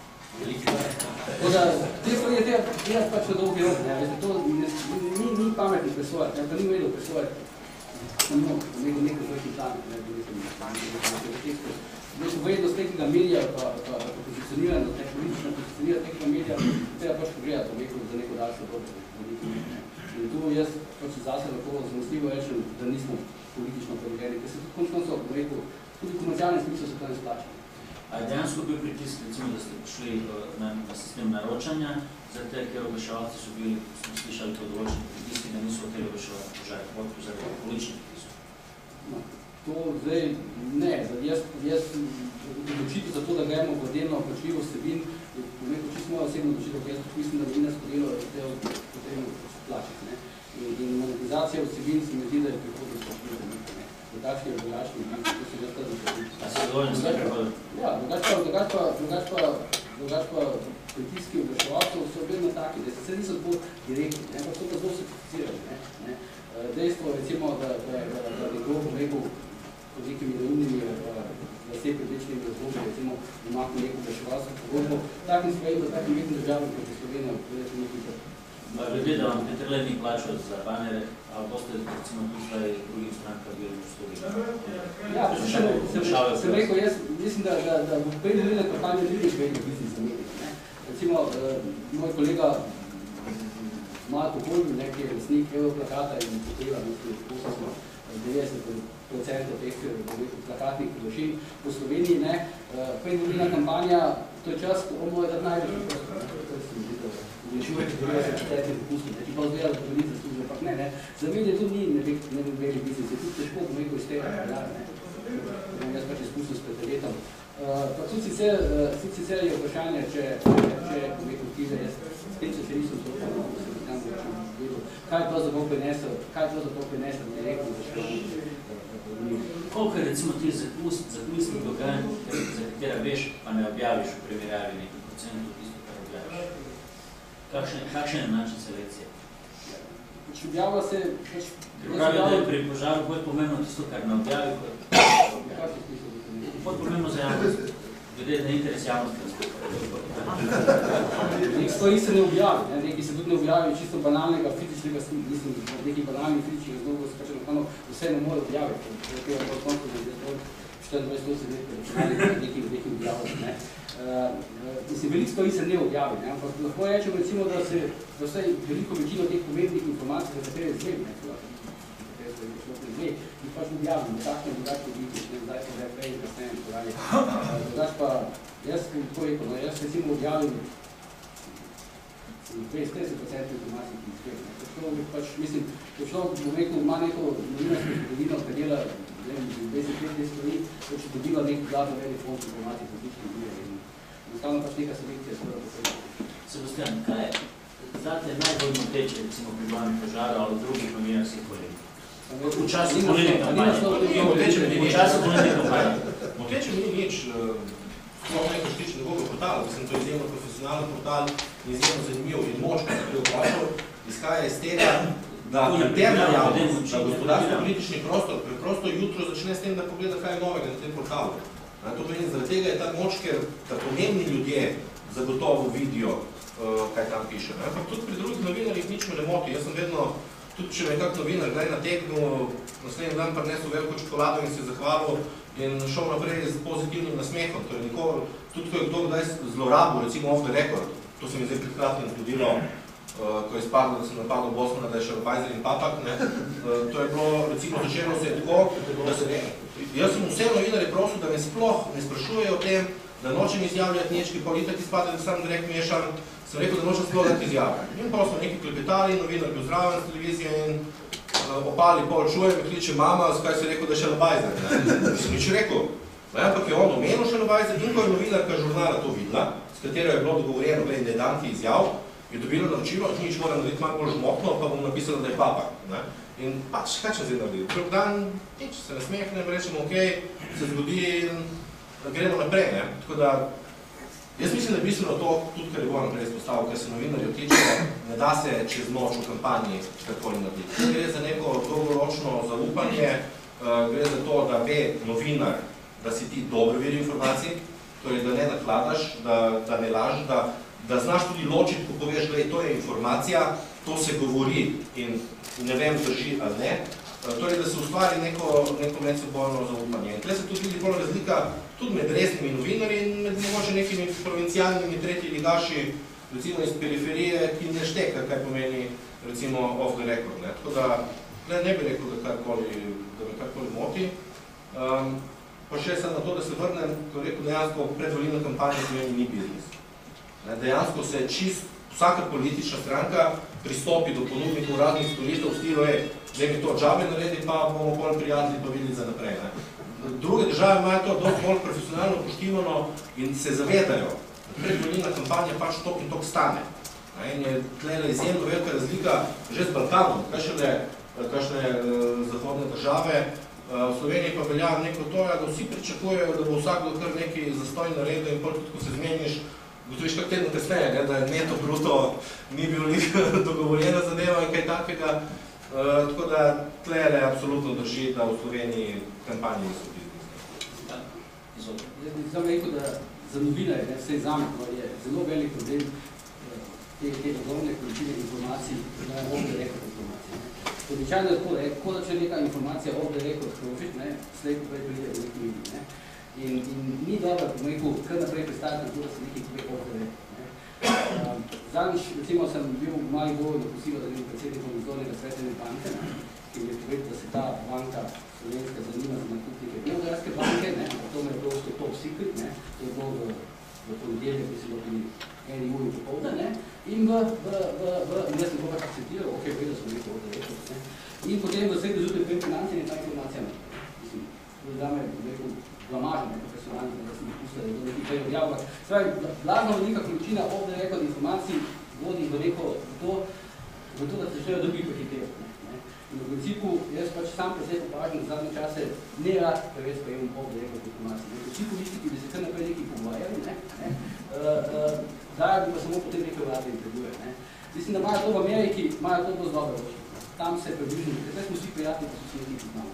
Tako da, te stvari je treba gledati pač po dolgi rok. To ni, ni pametni presvojati, pa ni vedel presvojati. Samo nekaj nekaj zvojki planet, ne bi mislim, nekaj vrednost nekega medija, pa, pa, pa pozicionirano, nek politično pozicionirati nekega medija, treba pač pogledati nekaj, za neko daljše dobro. In tu jaz pač zase lahko zanosljivo rečem, da nismo politično preverjeni, ker se tudi končno so, rekel, tudi v komercialnem smislu se to ne splača. A je dejansko bil pritisk, recimo, da ste prišli na, na sistem naročanja, zato ker obveščevalci so bili, smo slišali to določeni pritiski, da niso hoteli obveščevati požar, vodku zaradi političnih pritisk. No, to zdaj ne, jaz, jaz odločitev za to, da gremo v delno plačljivo vsebin, pomeni čisto moja osebna odločitev, ker jaz mislim, da novinarsko delo je potrebno plačati. Ne? In, in monetizacija vsebin se mi zdi, da je prihodnost plačljivo. V takšni regulačni obliki, to se jaz tudi prihodnost. A se dovoljno s tem prihodnost? Ja, drugač pa, drugač pa, drugač pa, drugač pa pritiski obveščevalcev so vedno taki, da se niso tako direktni, ne, pa so pa zelo certificirani. Ne, ne. Dejstvo, recimo, da, da, da, da nekdo rekel pod nekimi neumnimi vse predvečnimi razloži, recimo, imako neko obveščevalsko pogodbo, takim svojim, da takim nekim državam, kot je Slovenija, povedati nekaj trg. Glede, da vam Petrle ni plačal za banere, ali boste, recimo, tudi zdaj drugim strankah bili v študi? Ja, sem, sem rekel, jaz mislim, da, da, da v predvolilne kampanje ni več vedno biznis za medije. Recimo, eh, moj kolega Marko Kolb, ki je resnik Europlakata in potela nekaj devetdeset procentov teh plakatnih površin po Sloveniji. Ne. Predvolilna kampanja, to je čas, ko on mora dati največ prostor. Vlečujete devetdeset procentov popustov, ki pa vzgleda, da to ni zaslužil, ampak ne, ne. Za medije to ni neveli biznis, je tudi težko, bom rekel, iz tega ne. Jaz pač izkusil s petletom. Pa tudi sicer, tudi sicer je vprašanje, če, če bom rekel, krize, jaz spet se nisem zelo da se tam vedel, kaj pravzaprav prinesel, kaj pravzaprav prinesel direktno za škodno. Koliko je recimo ti zakulisnih dogajanj, za katera veš, pa ne objaviš v primerjavi nekaj procentov tisto, kar objaviš? Kakšen, kakšen je način selekcije? Pač objavlja se... Pač, Pravijo, da je pri požaru bolj pomembno tisto, kar ne objavi, kot... Kaj se smisel, da to ne? Bolj pomembno za javnost. Glede na interes javnosti. Nek stvari se ne objavi, ne? Neki se tudi ne objavi čisto banalnega fizičnega, mislim, nekih banalnih fizičnih razlogov, se pač enostavno vse ne more objaviti. To je bolj konto, da je bolj štiriindvajset let se nekaj nekaj objaviti. Ne? Uh, mislim, veliko stvari se ne objavi, ne? Ampak lahko rečem recimo, da se da vse veliko večino teh pomembnih informacij, za katere zvem, ne, katere so nekaj zve, jih pač objavim, da takšne drugačne biti, ne, zdaj se zdaj prej, kasneje in porali. Uh, drugač pa, jaz, tako rekel, no, jaz recimo objavim dvajset do trideset procentov informacij, ki jih zvem, ne. Človek pač, mislim, ko človek, bom rekel, ima neko novinarsko zgodovino, kaj dela, ne vem, dvajset let te stvari, pač dobiva nek glavno veli fond informacij za različne vire. Enostavno pač neka selekcija seveda posebej. Sebastian, kaj je zate najbolj moteče, recimo pri vami požaru ali drugih novinarskih kolegih? V času volilne kampanje. V času volilne kampanje. Moteče mi ni nič, sploh nekaj štiče nekoga portala, mislim, to je izjemno profesionalni portal, izjemno zanimiv in močko, ki je vprašal, izhaja iz tega, da interna javnost, da gospodarsko-politični prostor preprosto jutro začne s tem, da pogleda, kaj je novega na tem portalu. To pomeni, zaradi tega je ta moč, ker da pomembni ljudje zagotovo vidijo kaj tam piše. Ne? Ampak tudi pri drugih novinarjih nič me ne moti. Jaz sem vedno, tudi če me kak novinar gledaj na tekmu, naslednji dan prinesel veliko čokolado in se zahvalil in šel naprej z pozitivnim nasmehom. Torej, nikoli, tudi ko je kdo kdaj zlorabil, recimo off the record, to se mi zdaj predkratno zgodilo, uh, ko je spadlo, da sem napadal Bosmana, da je šel Pfizer in Papak, ne? Uh, to je bilo, recimo, začelo se je tako, da se ne... Jaz sem vse novinarje prosil, da me sploh ne sprašujejo o tem, da nočem izjavljati niečki, pa itak izpade, da sam direkt mešam, sem rekel, da nočem sploh dati izjave. In pa smo nekaj klepetali, novinar bil zraven z televizije in uh, opali pol čuje, me kliče mama, zakaj si rekel, da je Šelabajzer. Sem nič rekel. Ne, ampak je on omenil Šelabajzer in ko je novinarka žurnala to videla, s katero je bilo dogovorjeno, glede, da je dan ti izjav, je dobila naročilo, nič moram narediti malo bolj žmotno, pa bom napisala, da je Papak. Ne. In pač, kaj če zdaj narediti? Prv dan, nič, se nasmehnem, rečemo, ok, se zgodi in gremo naprej. Ne. Tako da, jaz mislim, da je bistveno to, tudi kar je bo naprej izpostavil, ker se novinarji tiče, ne da se čez noč v kampanji karkoli narediti. Gre za neko dolgoročno zaupanje, gre za to, da ve novinar, da si ti dobro viri informacij, torej da ne nakladaš, da, da ne lažeš, da, da znaš tudi ločiti, ko poveš, da to je informacija, to se govori in ne vem, drži ali ne, torej da se ustvari neko, neko medsebojno zaupanje. In tle se tudi vidi bolj razlika tudi med resnimi novinarji in med mogoče nekimi provincialnimi tretji ligaši, recimo iz periferije, ki ne šteka, kaj pomeni recimo off the record. Ne. Tako da tle ne bi rekel, da, karkoli, da me karkoli moti. Um, pa še sem na to, da se vrnem, ko rekel, dejansko predvolilna kampanja pomeni ni biznis. Ne, dejansko se čist vsaka politična stranka pristopi do ponudnikov raznih storitev v stilu, ej, da mi to džabe naredi, pa bomo bolj prijatelji pa videli za naprej. Ne. Druge države imajo to dosti bolj profesionalno poštivano in se zavedajo, da predvolilna kampanja pač tok in tok stane. Ne. In je tlele izjemno velika razlika že z Balkanom, kakšne zahodne države. V Sloveniji pa velja neko to, da vsi pričakujejo, da bo vsakdo kar neki zastoj naredil in potem, ko se zmeniš, gotoviš kak teden kasneje, da je neto bruto ni bil dogovorjena zadeva in kaj takega. Uh, tako da tlele absolutno drži, da v Sloveniji kampanji niso biznis. Jaz bi samo rekel, da za novinarje, vse zame, je zelo velik problem te, te ogromne količine informacij, da je ovdje rekel informacije. Običajno je tako, ko začne neka informacija ovdje rekel profit, slej ko prej pride v neki mediji. Ne? In, in ni dobro, bom rekel, kar naprej predstaviti na to, da se nekaj pove ovdje rekel. Um, zadnjič, recimo, sem bil v mali govoru na posilo, da je predsednikom nadzornega sveta banke, ne, ki mi je povedal, da se ta banka slovenska zanima za nakup neke beograjske banke, ne, to me je bilo top secret, ne, to je bilo v, v ponedeljek, ki se bilo pri eni uri popovdne, ne, in v, v, v, v, in jaz sem to pač akceptiral, ok, vedel sem nekaj ovdje rekel, ne, in potem v sredo zjutraj pri financiji je ta informacija, ne, mislim, to je zame, rekel, blamažen, ne, profesionalni, da sem jih pustila, da je to nekaj prej objavljala. Spravi, blazno velika količina ovdje rekel informacij vodi v neko, v to, v to, da se začnejo drugi prehitevati. In v principu, jaz pač sam presej opažam v zadnje čase ne rad preveč prejemam ovdje rekel informacij. Vsi politiki bi se kar naprej nekaj pogovarjali, ne, ne, dajo bi pa samo potem nekaj vlade intervjuje, ne. Mislim, da imajo to v Ameriki, imajo to dosti dobro ročno. Tam se približno, ker smo vsi prijatelji, pa so vsi nekaj poznamo.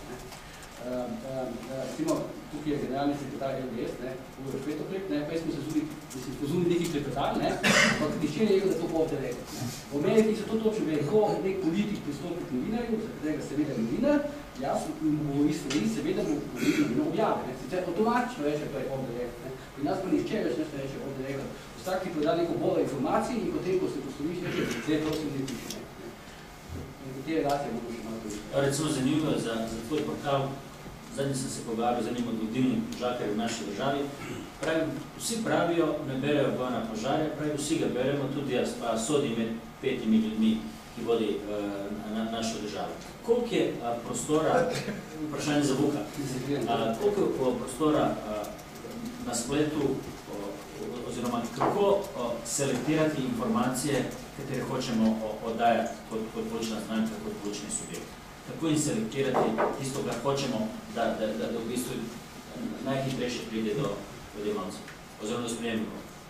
Recimo, tukaj je generalni sekretar L D S, Uroš Petoklep, pa smo se zuli, da si pozuli nekaj klepetali, ampak nišče ne rekel, da to ovdje rekel. V Ameriki se to točno ve, ko nek politik pristopi k novinarju, za katerega se veda novinar, jaz mu govori stvari, seveda mu govori objave. Sicer avtomatično reče, to je ovdje rekel. Pri nas pa nišče več nešto reče ovdje rekel. Vsak ti poda neko bolj informacij in potem, ko se posloviš, reče, zdaj prosim ne piše. In te relacije bomo še malo tudi. Recimo zanimivo za, za tvoj portal, zadnji sem se pogovarjal z enim od vodilnih požarkarjev v naši državi. Pravi, vsi pravijo, ne berejo bojna požarja, pravi, vsi ga beremo, tudi jaz, pa sodim med petimi ljudmi, ki vodi uh, na, našo državo. Koliko je uh, prostora, vprašanje za Vuka, uh, koliko je prostora uh, na spletu, uh, oziroma kako uh, selektirati informacije, katere hočemo oddajati kot, kot politična stranka, kot politični subjekt. Tako in selektirati tisto, kar hočemo, da, da, da, da v bistvu najhitrejše pride do odjemalcev, oziroma do sprejemnikov.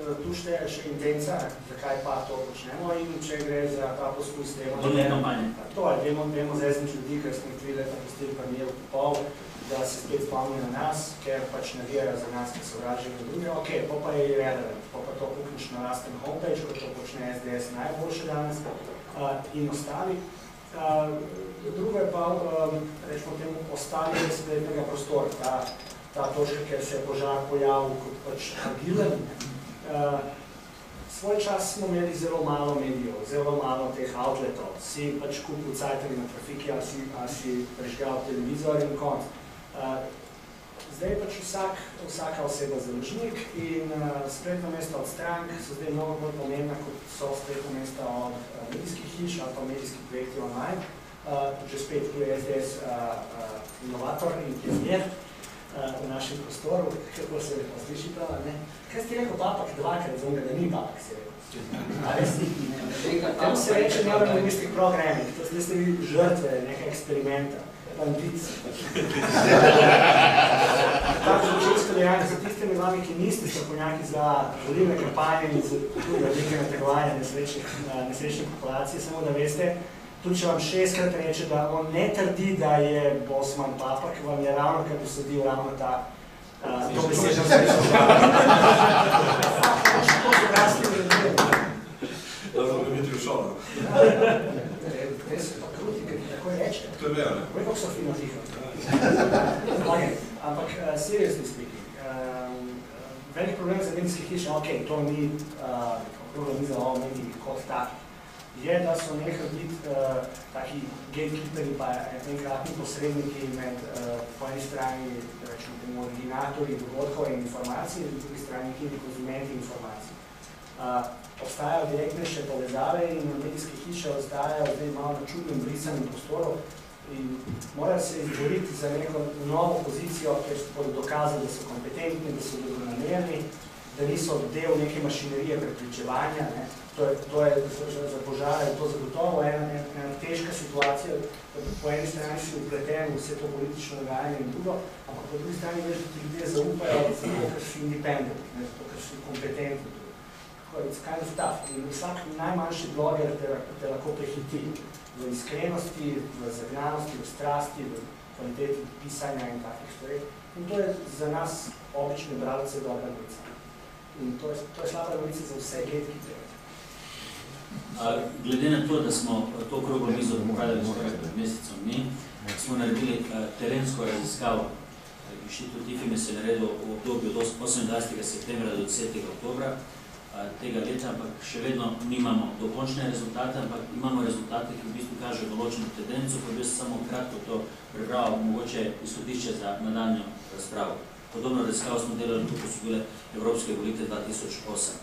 tu šteje še intenca, zakaj pa to počnemo in če gre za ta poskus temo. Volilne kampanje. To je, demo, demo zezniti ljudi, ker smo jih tri leta pustili pa mi v pol, da se spet spomnijo na nas, ker pač navijajo za nas, ki so vražili na druge. Ok, pa pa je relevant, pa pa to pukniš na lasten homepage, kot to počne S D S najboljše danes uh, in ostali. Uh, drugo je pa, um, rečemo temu, ostali spletnega prostora, ta, ta točka, ker se je požar pojavil kot pač agilen. Uh, svoj čas smo imeli zelo malo medijev, zelo malo teh outletov. Si pač kupil cajtali na trafiki, ali si, ali si prežgal televizor in konc. Uh, zdaj pač vsak, vsaka oseba založnik in uh, spletno mesto od strank so zdaj mnogo bolj pomembna, kot so spletno mesta od uh, medijskih hiš ali pa medijskih projektov online. Uh, že spet tu je S D S uh, uh, inovator in pionir uh, v našem prostoru, kako se lepo sliši prav, ne? Kaj ste rekel papak dvakrat, zvonga, da ni papak, si rekel? A res ni? Tam se reče neurolinguistic programming, to ste vi žrtve nekaj eksperimenta. Bandit. Tako zločinsko dejanje za tiste med vami, ki niste strokovnjaki za volilne kampanje in za tudi oblike nategovanja nesrečne populacije, samo da veste, tudi če vam šestkrat reče, da on ne trdi, da je Bosman papak, vam je ravno kar posadil ravno ta uh, to besežno srečno žala. Fakt, to so rasli ljudje. Da smo ga videli v šolo. Te so pa kruti, ker tako reče. To je vejo, ne? Vej, kako so fino tiho. Okay. Ampak, uh, seriously speaking, um, velik problem za medijske hiše, ok, to ni uh, okrogla miza o mediji kot taki, je, da so nekaj biti uh, taki gatekeeperi pa enkratni posredniki med uh, po eni strani, rečemo temu, originatorji dogodkov in informacij, in drugi strani tudi konzumenti informacij. Uh, obstajajo direktnejše povezave in medijske hiše ostajajo zdaj malo na čudnem brisanem prostoru in morajo se izboriti za neko novo pozicijo, ker bodo dokazali, da so kompetentni, da so dobronamerni, da niso del neke mašinerije prepričevanja. Ne. To je, to je za požare, to zagotovo ena, ena težka situacija, po eni strani si upleten vse to politično dogajanje in drugo, ampak po drugi strani veš, da ti ljudje zaupajo, zato ker si independent, ne, zato ker si kompetentni. It's kind of tough. In vsak najmanjši bloger te, te lahko prehiti v iskrenosti, v zagnanosti, v strasti, v kvaliteti pisanja in takih stvari. In to je za nas, obične bralce, dobra novica. In to je, to je slaba novica za vse gatekeepere. Glede na to, da smo to okroglo mizo popravili pred mesecom dni, smo naredili terensko raziskavo. Inštitut IFIMES je naredil v obdobju od osemindvajsetega septembra do desetega oktobra tega leta, ampak še vedno nimamo dokončne rezultate, ampak imamo rezultate, ki v bistvu kažejo določeno tendenco, pa bi se samo kratko to prebral, mogoče izhodišče za nadaljnjo razpravo. Podobno raziskavo smo delali tukaj, ko so bile Evropske volitve dva tisoč osem.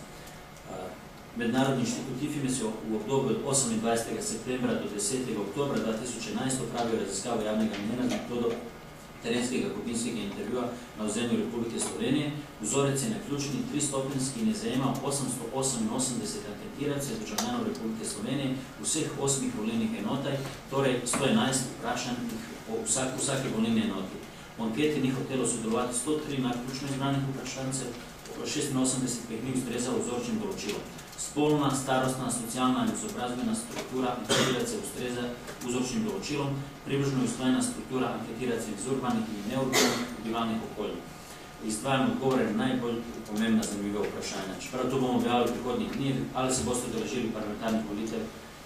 Mednarodni inštitut IFIMES je v obdobju od osemindvajsetega septembra do desetega oktobra dva tisoč enajst opravil raziskavo javnega mnenja z metodo terenskega skupinskega intervjuja na ozemlju Republike Slovenije. Vzorec je naključni tristopenjski in je zajemal osemsto oseminosemdeset anketirancev državljanov Republike Slovenije v vseh osmih volilnih enotaj, torej sto enajst vprašanih po vsak, vsaki volilni enoti. V anketi ni hotelo sodelovati sto tri naključno izbranih vprašancev, šestinosemdeset pa jih ni ustrezalo vzorčnim določilom. Spolna, starostna, socialna in izobrazbena struktura anketiracev ustreza vzorčnim določilom, približno usklajena struktura anketiracev iz urbanih in neurbanih bivalnih okolij. Izdvajamo odgovore na najbolj pomembna zanimiva vprašanja. Čeprav to bomo objavili v prihodnjih dneh, ali se boste udeležili parlamentarnih volitev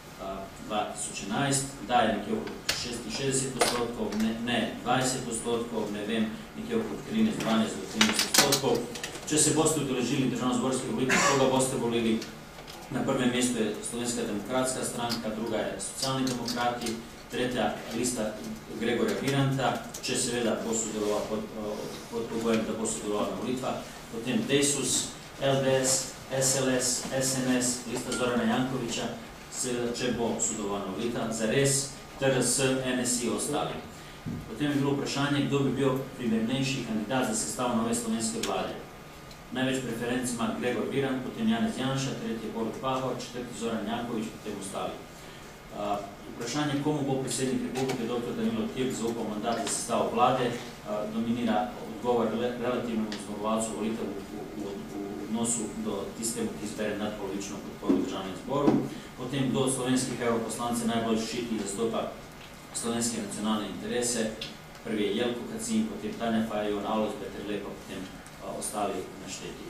dva tisoč enajst, da je nekje okrog šestinšestdeset odstotkov, ne, ne dvajset odstotkov, ne vem, nekje okrog trinajst, dvanajst do trinajst odstotkov. Če se boste udeležili državnozborskih volitev, koga boste volili? Na prvem mestu je Slovenska demokratska stranka, druga je Socialni demokrati, tretja lista Gregorja Viranta, če seveda bo sodeloval pod, pod pogojem, da bo sodeloval na volitvah, potem Desus, L D S, S L S, S N S, lista Zorana Jankovića, seveda, če bo sodeloval na volitvah, zares, T R S, N S I ostali. Potem je bilo vprašanje, kdo bi bil primernejši kandidat za sestavo nove slovenske vlade. Največ preferenc ima Gregor Virant, potem Janez Janša, tretji Borut Pahor, četrti Zoran Janković, potem ostali. Uh, vprašanje, komu bo predsednik Republike doktor Danilo Türk zaupal mandat za sestavo vlade, uh, dominira odgovor relativnemu zmagovalcu volitev v, v, v, v odnosu do tistemu, ki izbere nadpolovično podporo v državnem zboru, potem kdo od slovenskih evroposlancev najbolj ščiti in zastopa slovenske nacionalne interese, prvi je Jelko Kacin, potem Tanja Fajon, Alojz Peterle, pa potem a, ostali našteti.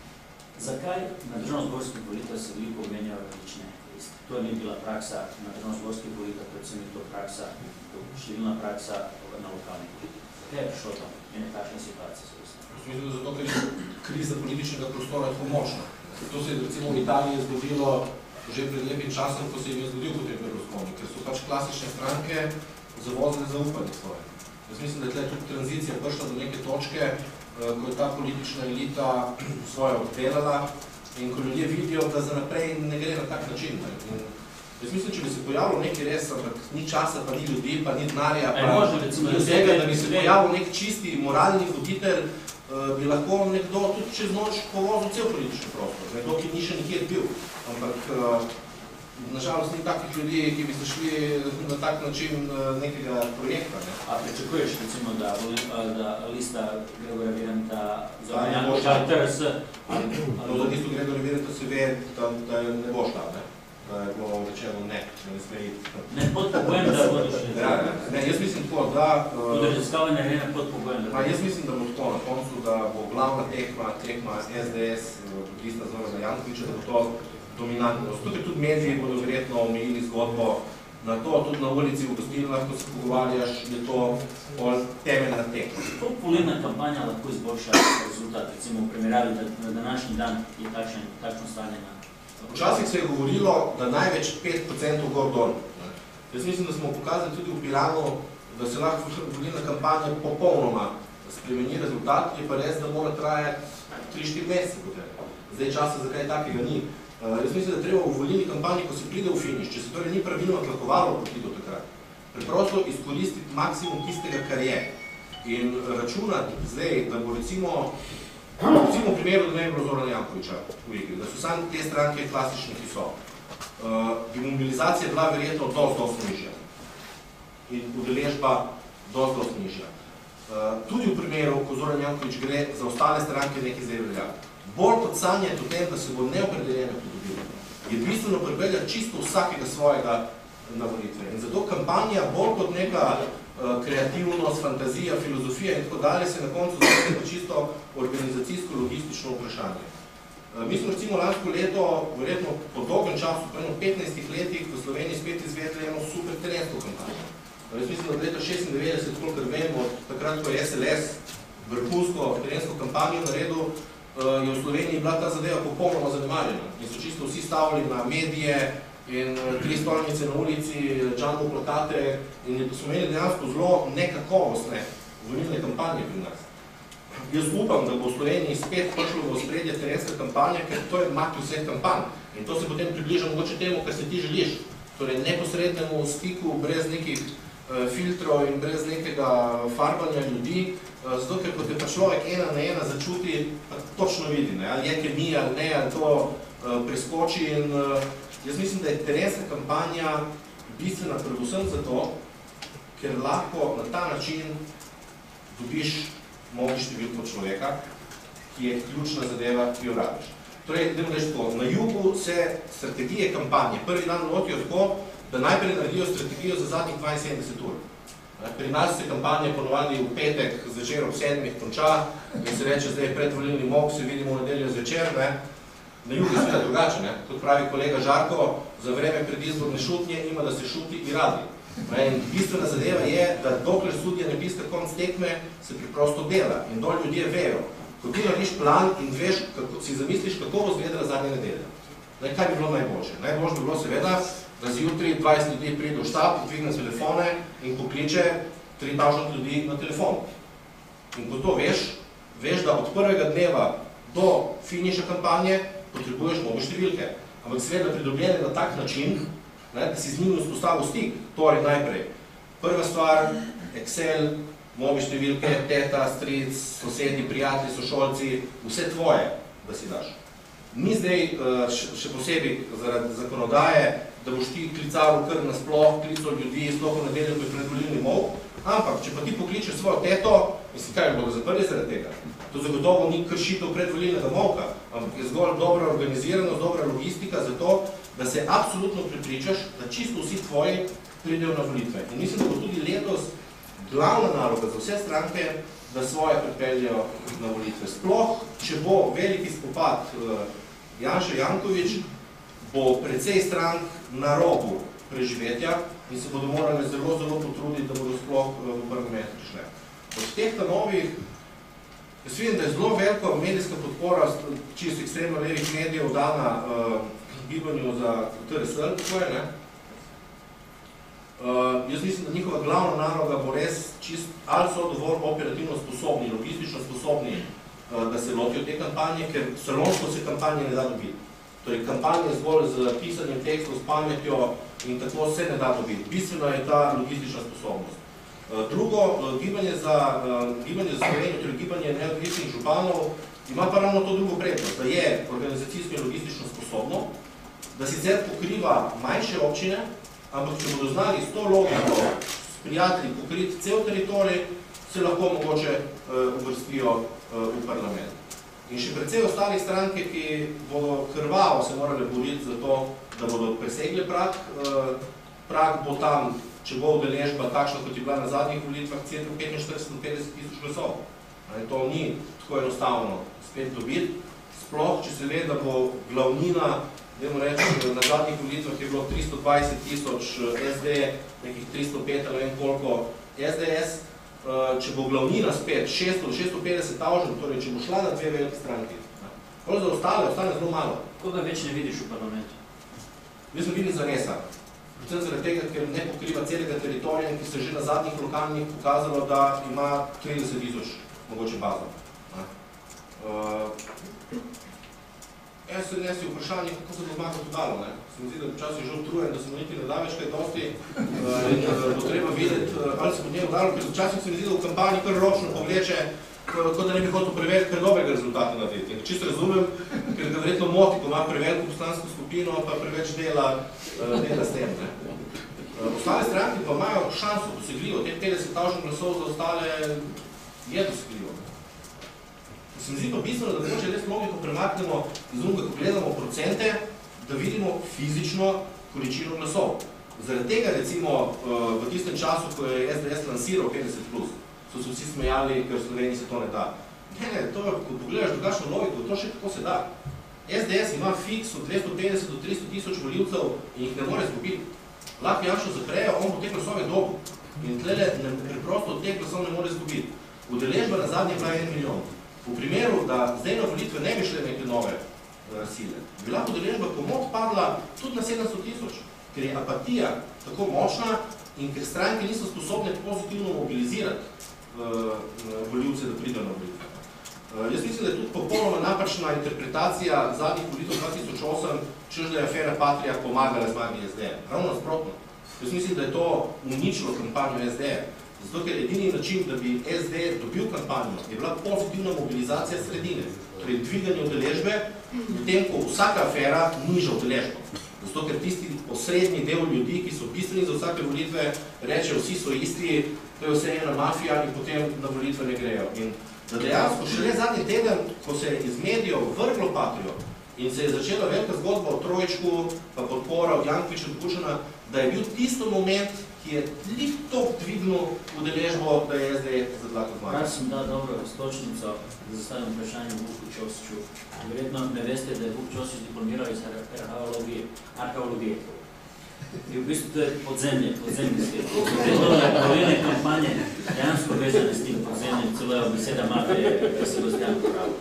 Zakaj na državnozborskih volitvah se veliko omenjajo različne liste? To ni bila praksa na državnozborskih volitvah, predvsem je to praksa, številna praksa na lokalnih volitvah. Zakaj je prišlo tam? Ene takšne situacije so vse? Mislim, da zato, ker je kriza političnega prostora tako močna. To se je recimo v Italiji zgodilo že pred lepim časom, ko se je zgodil potem Berlusconi, ker so pač klasične stranke zavozile zaupanje svoje. Jaz mislim, da je tle tudi tranzicija prišla do neke točke, ko je ta politična elita svoje oddelala in ko ljudje vidijo, da za naprej ne gre na tak način. In jaz mislim, če bi se pojavilo nekaj res, ampak ni časa, pa ni ljudi, pa ni denarja, pa ni vsega, da bi se pojavil nek čisti moralni voditelj, bi lahko nekdo tudi čez noč povozil cel politični prostor, nekdo, ki ni še nikjer bil. Ampak nažalost ni takih ljudi, ki bi se šli na tak način nekega projekta. Ne? A pričakuješ, recimo, da, da lista Gregorja Viranta za Jankovića T R S? No, za listo Gregorja Viranta se ve, da, da ne bo šla, ne? Da je bilo rečeno ne, da ne sme iti. Ne pod pogojem, da bodo šli. Ja, ne, jaz mislim tako, da... Tudi raziskavanje ne pod pogojem, da bodo. Jaz mislim, da bo tako na koncu, da bo glavna tekma, tekma S D S, lista Zorana Jankovića, da bo to dominantno. Tukaj tudi mediji bodo verjetno omejili zgodbo na to, tudi na ulici v gostilnah, ko se pogovarjaš, je to temeljna tekma. Koliko volilna kampanja lahko izboljša rezultat, recimo v primerjavi, da na današnji dan je takšno stanje na... Včasih se je govorilo, da največ pet procentov gor dol. Jaz mislim, da smo pokazali tudi v Piranu, da se lahko volilna kampanja popolnoma spremeni rezultat, je pa res, da mora trajati tri štiri mesece potem. Zdaj časa za kaj takega ni. Jaz mislim, da treba v volilni kampanji, ko se pride v finiš, če se torej ni pravilno tlakovalo poti do takrat, preprosto izkoristiti maksimum tistega, kar je. In računati zdaj, da bo recimo Recimo v primeru, da ne bi bilo Zorana Jankovića v igri, da so sami te stranke klasične, ki so, bi mobilizacija bila verjetno dosti, dosti nižja. In udeležba dosti, dosti nižja. Tudi v primeru, ko Zoran Janković gre za ostale stranke nekaj zdaj velja. Bolj kot sanjati o tem, da se bo neopredeljeno pridobilo, je bistveno pripeljati čisto vsakega svojega na volitve. In zato kampanja bolj kot neka kreativnost, fantazija, filozofija in tako dalje se na koncu zvrne čisto organizacijsko-logistično vprašanje. Mi smo recimo lansko leto, verjetno po dolgem času, po eno petnajstih letih v Sloveniji spet izvedli eno super terensko kampanjo. Jaz mislim, da od leta šestindevetdeset, kolikor vem, od takrat, ko je S L S vrhunsko terensko kampanjo naredil, je v Sloveniji bila ta zadeva popolnoma zanemarjena. In so čisto vsi stavili na medije, in tri stolnice na ulici, džango plakate in smo imeli dejansko zelo nekakovostne volilne kampanje pri nas. Jaz upam, da bo v Sloveniji spet prišlo v ospredje terenska kampanja, ker to je mak vseh kampanj. In to se potem približa mogoče temu, kar se ti želiš. Torej neposrednemu stiku, brez nekih filtrov in brez nekega farbanja ljudi, zato ker kot je pa človek ena na ena začuti, pa točno vidi, ne? Ali je kemija ali ne, ali to preskoči in jaz mislim, da je terenska kampanja bistvena predvsem zato, ker lahko na ta način dobiš mnogi številko človeka, ki je ključna zadeva, ki jo rabiš. Torej, da reči tako, na jugu se strategije kampanje prvi dan lotijo tako, da najprej naredijo strategijo za zadnjih dvainsedemdeset ur. Pri nas se kampanja ponovadi v petek zvečer ob sedmih konča in se reče, zdaj je predvolilni mok, se vidimo v nedeljo zvečer, ne? Na jugu je sveda drugače, ne? Kot pravi kolega Žarko, za vreme predizborne šutnje ima da se šuti i radi. In bistvena zadeva je, da dokler sudija ne piska konc tekme, se preprosto dela in dol ljudje vejo. Ko ti narediš plan in veš, kako, si zamisliš, kako bo izgledala zadnja nedelja. Kaj bi bilo najboljše? Najboljše bi bilo seveda, da zjutri dvajset ljudi pride v štab, dvigne telefone in pokliče tri tisoč ljudi na telefon. In ko to veš, veš, da od prvega dneva do finiša kampanje potrebuješ mnogo številke. Ampak seveda pridobljene na tak način, ne, da si z njimi vzpostavil stik. Torej najprej. Prva stvar, Excel, mnogo številke, teta, stric, sosedi, prijatelji, sošolci, vse tvoje, da si daš. Ni zdaj še posebej zaradi zakonodaje, da boš ti klical kar nasploh, klical ljudi, sploh v nedeljo, ko je predvolilni molk, ampak če pa ti pokličeš svojo teto, mislim, kaj bodo zaprli zaradi tega? To zagotovo ni kršitev predvolilnega molka, ampak je zgolj dobra organiziranost, dobra logistika za to, da se absolutno prepričaš, da čisto vsi tvoji pridejo na volitve. In mislim, da bo tudi letos glavna naloga za vse stranke, da svoje pripeljajo na volitve. Sploh, če bo veliki spopad Janša Janković, bo precej strank na robu preživetja in se bodo morali zelo, zelo potruditi, da bodo sploh v parlament prišle. Od teh novih, jaz vidim, da je zelo velika medijska podpora čisto ekstremno levih medijev dana uh, gibanju za T R S L, tvoje, ne? Uh, jaz mislim, da njihova glavna naloga bo res čist, ali so dovolj operativno sposobni, logistično sposobni, uh, da se lotijo te kampanje, ker salonsko se kampanje ne da dobiti. Torej, kampanje zgolj z pisanjem tekstov, s pametjo in tako se ne da dobiti. Bistveno je ta logistična sposobnost. Uh, drugo, uh, gibanje za, uh, gibanje za Slovenijo, torej gibanje neodvisnih županov, ima pa ravno to drugo prednost, da je organizacijsko in logistično sposobno, da sicer pokriva manjše občine, ampak če bodo znali s to logiko s prijatelji pokriti cel teritorij, se lahko mogoče uh, uvrstijo uh, v parlament. In še precej ostalih stranke, ki bodo krvavo se morali boriti za to, da bodo presegli prag. Uh, prag bo tam, če bo udeležba takšna, kot je bila na zadnjih volitvah, cirka petinštirideset do petdeset tisoč glasov. To ni tako enostavno spet dobiti. Sploh, če se ve, da bo glavnina, dajmo reči, na zadnjih volitvah je bilo tristo dvajset tisoč S D, nekih tristo pet ali vem koliko S D S, če bo glavnina spet šeststo do šeststo petdeset tisoč, torej če bo šla na dve velike stranki. Prav za ostale, ostane zelo malo. Koga več ne vidiš v parlamentu? Jaz sem videl Zanesa. Predvsem zaradi tega, ker ne pokriva celega teritorija, ki se že na zadnjih lokalnih pokazalo, da ima trideset tisoč mogoče bazo. Uh, Jaz se nesi vprašanje, kako se bo zmagal to dalo. Ne? Se mi zdi, da včasih je že utrujen, da se mu niti ne da več kaj dosti uh, in uh, bo treba videti, uh, ali se bo njemu dalo, ker včasih se mi zdi, da v kampanji kar ročno povleče, kot da ne bi hotel preveč kar dobrega rezultata narediti. In čisto razumem, ker ga verjetno moti, ko ima preveliko poslansko skupino, pa preveč dela, uh, dela s tem. Ne? Uh, ostale stranke pa imajo šanso dosegljivo, teh petdeset tisoč glasov za ostale je dosegljivo. Se mi zdi pa bistveno, da mogoče res logiko premaknemo iz unga, ko gledamo procente, da vidimo fizično količino glasov. Zaradi tega, recimo, v tistem času, ko je S D S lansiral petdeset plus, so se vsi smejali, ker v Sloveniji se to ne da. Ne, ne, to, ko pogledaš drugačno logiko, to še kako se da. S D S ima fiks od dvesto petdeset do tristo tisoč volivcev in jih ne more zgubiti. Lahko Janšo zakrejo, on bo te glasove dobil. In tlele preprosto te glasov ne more zgubiti. Udeležba na zadnje bila en milijon. V primeru, da zdaj na volitve ne bi šle neke nove uh, sile, bi lahko udeležba komot padla tudi na sedemsto tisoč, ker je apatija tako močna in ker stranke niso sposobne pozitivno mobilizirati uh, volivce, da pridejo na volitve. Uh, jaz mislim, da je tudi popolnoma napačna interpretacija zadnjih volitev dva tisoč osem, češ da je afera Patria pomagala zmagi S D. Ravno nasprotno. Jaz mislim, da je to uničilo kampanjo S D. Zato, ker edini način, da bi S D dobil kampanjo, je bila pozitivna mobilizacija sredine, torej dviganje udeležbe, potem, ko vsaka afera niža udeležbo. Zato, ker tisti osrednji del ljudi, ki so bistveni za vsake volitve, reče, vsi so isti, to je vse ena mafija in potem na volitve ne grejo. In da dejansko šele zadnji teden, ko se je iz medijev vrglo Patrio in se je začela velika zgodba o Trojčku, pa podpora od Jankovića od Kučana, da je bil tisto moment, ki je lik top dvignil udeležbo, da je S D za dlako zmagal. Kar sem dal dobro stočnico, da zastavim vprašanje Vuku Čosiću. Verjetno ne veste, da je Vuk Čosić diplomiral iz arheologije. In v bistvu to je podzemlje, podzemlje svet. Te volilne kampanje dejansko vezane s tim podzemljem, celo je beseda mafije, da se Sebastian popravil.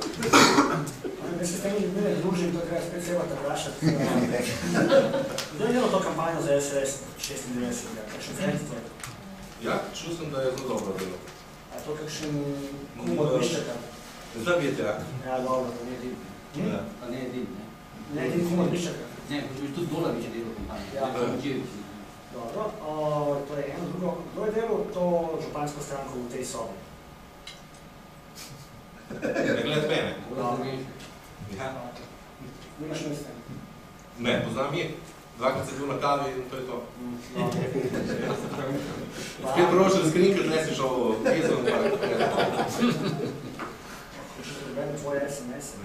Da se s temi ljudmi ne družim, to treba spet sebata vprašati. Kdo je delal to kampanjo za S R S šestindevetdeset? Kakšen sredstvo? Ja, čul sem, da je zelo dobro delo. A je to kakšen kum od Miščaka? Zdaj bi je tak. Ja, dobro, to ni edin. Pa ne edin, ne. Ne edin kum od Miščaka? Ne, tudi Dolavić je delal kampanjo. Ja, dobro. To je eno drugo. Kdo je delal to župansko stranko v tej sobi? Ne gled mene. Ja. Nimaš misle? Ne, poznam je. Dvakrat se bil na kavi in to je to. Spet prošel skrin, ker ne si šel v Gezo. prebere tvoje es em es.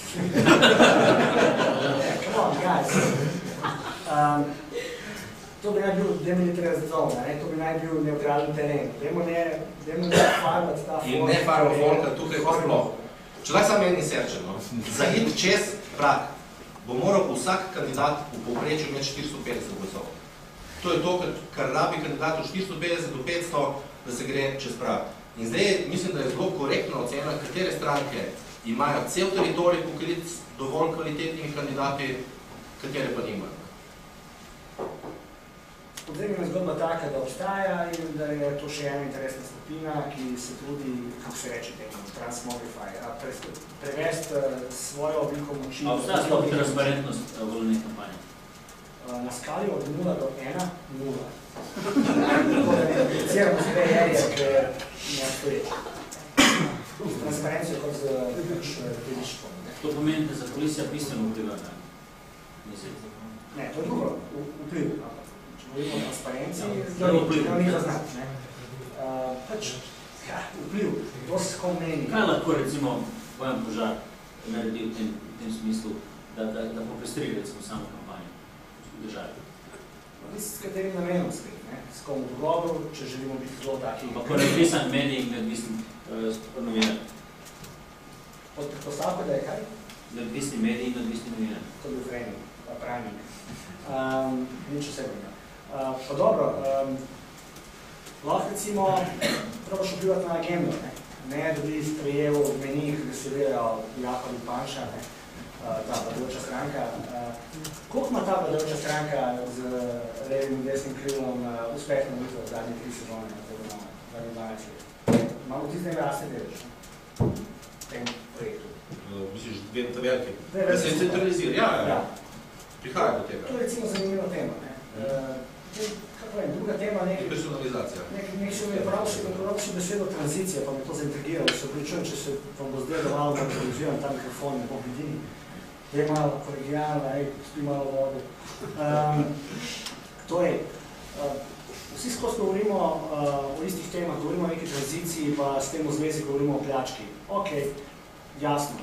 Come on, guys. Um, to bi naj bil demilitarized zone, ne? To bi naj bil neutralni teren. Dajmo ne, dajmo ne farbati ta folk. In ne farbati folka, tukaj pa sploh. Če daj samo eni serče, no? Za iti čez prag bo moral vsak kandidat v povprečju imeti štiristo petdeset glasov. To je to, kar rabi kandidat od štiristo petdeset do petsto, da se gre čez prag. In zdaj mislim, da je zelo korektna ocena, katere stranke imajo cel teritorij pokrit s dovolj kvalitetnimi kandidati, katere pa nimajo. Podzemljena zgodba taka, da obstaja in da je to še ena interesna skupina, ki se trudi, kako se reče temu, transmogrify, prevesti svojo obliko moči. A obstaja sploh transparentnost volilne kampanje? Na skali od nula do ena, nula. Tako da ne apliciramo z vejerje, ker ne obstoji. S transparencijo kot z fizičkom. To pomeni, da za policija bistveno vpliva, ne? Ne, to je drugo, vpliv. Govorimo o transparenciji, da ni zaznati. Pač, ja, vpliv, to se kom meni. Kaj lahko, recimo, Bojan Požar naredi v tem, v tem smislu, da, da, da poprestri, recimo, samo kampanjo v državi? S katerim namenom spet, ne? S kom v dogovoru, če želimo biti zelo taki. Pa ko neodvisan medij in neodvisen uh, novinar. Pod predpostavko, da je kaj? Neodvisni medij in neodvisni novinar. To je bil framing, pravnik. Um, nič osebnega. Uh, pa dobro, um, lahko recimo probaš vplivati na agendo, ne? Ne, da bi sprejel menih, da se vejo Jakov in Panša, ne? Uh, ta vladajoča stranka. Uh, koliko ima ta vladajoča stranka z levim in desnim krilom uh, uspeh na volitev v zadnje tri sezone, oziroma zadnje dvanajst let? Imamo tisti najrasne delež v tem projektu. Uh, misliš, dve ta veliki? Da se centralizira, ja, ja. ja. Prihaja do tega. To je recimo zanimiva tema, ne? Uh, kako vem, druga tema, nek... Personalizacija. Nek, nek še mi je pravši besedo tranzicija, pa me to zaintrigiralo, se pričujem, če se vam bo zdaj dovalo, da improviziram ta mikrofon, ne bo vidini. Da je malo kolegijalno, ej, spi malo vode. Um, to je, uh, vsi skozi govorimo uh, o istih temah, govorimo o neki tranziciji, pa s tem v zvezi govorimo o pljački. Ok, jasno.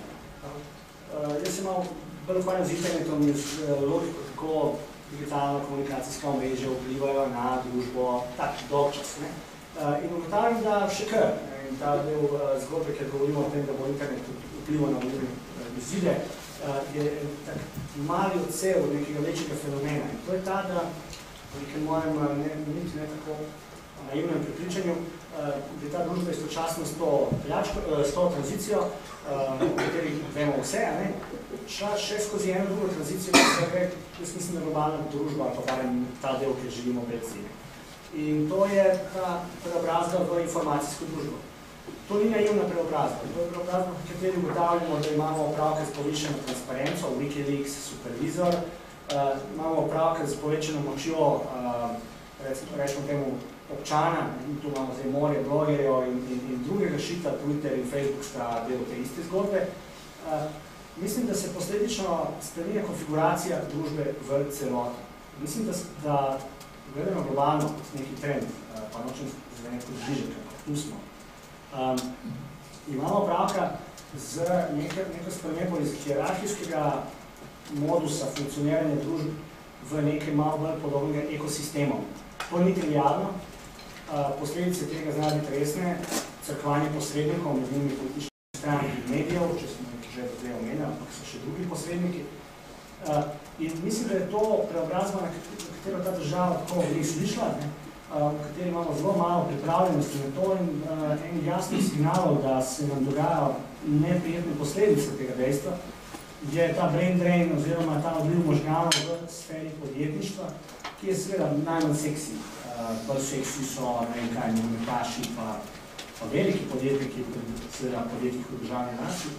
Uh, jaz sem malo bolj ukvarjam z internetom in z uh, logiko, kako digitalna komunikacijska omrežja vplivajo na družbo tak dolg čas. Ne? Uh, in ugotavljam, da še kar. In ta del uh, zgodbe, ker govorimo o tem, da bo internet vplival na volilne uh, izide, uh, je tak mali odsev nekega večjega fenomena. In to je ta, da v nekem mojem ne, niti ne tako naivnem prepričanju, uh, da je ta družba istočasno s to, pljačko, uh, s to tranzicijo, uh, o kateri vemo vse, ne? Šla še skozi eno drugo tranzicijo, ki se gre, jaz mislim, da globalna družba, pa barem ta del, ki želimo brezi. In to je ta preobrazba v informacijsko družbo. To ni naivna preobrazba. To je preobrazba, v kateri ugotavljamo, da imamo opravke z povišeno transparenco, Wikileaks, supervizor, uh, imamo opravke z povečeno močjo, uh, recimo, rečemo temu, občana, in tu imamo zdaj morje blogerjev in, in, in drugega šita, Twitter in Facebook sta del te iste zgodbe. Uh, Mislim, da se posledično spremenja konfiguracija družbe v celoti. Mislim, da, da gledamo globalno neki trend, pa nočem zveneti kot žižek, tu smo. Um, imamo pravka z nekaj, neko spremembo iz hierarhijskega modusa funkcioniranja družb v nekaj malo bolj podobnega ekosistemom. To ni trivialno, uh, posledice tega znajo biti resne, crkvanje posrednikov, med njimi političnih strank in medijev, če smo že do zdaj omenjali, ampak so še drugi posredniki. Uh, in mislim, da je to preobrazba, na katero ta država tako ni slišla, ne? Uh, v kateri imamo zelo malo pripravljenosti na to in uh, en jasnih signalov, da se nam dogajajo neprijetne posledice tega dejstva, je ta brain drain oziroma ta odliv možganov v sferi podjetništva, ki je seveda najmanj seksi. Uh, bolj seksi so, ne vem kaj, nogometaši pa, pa veliki podjetniki, seveda podjetniki v državni naciji.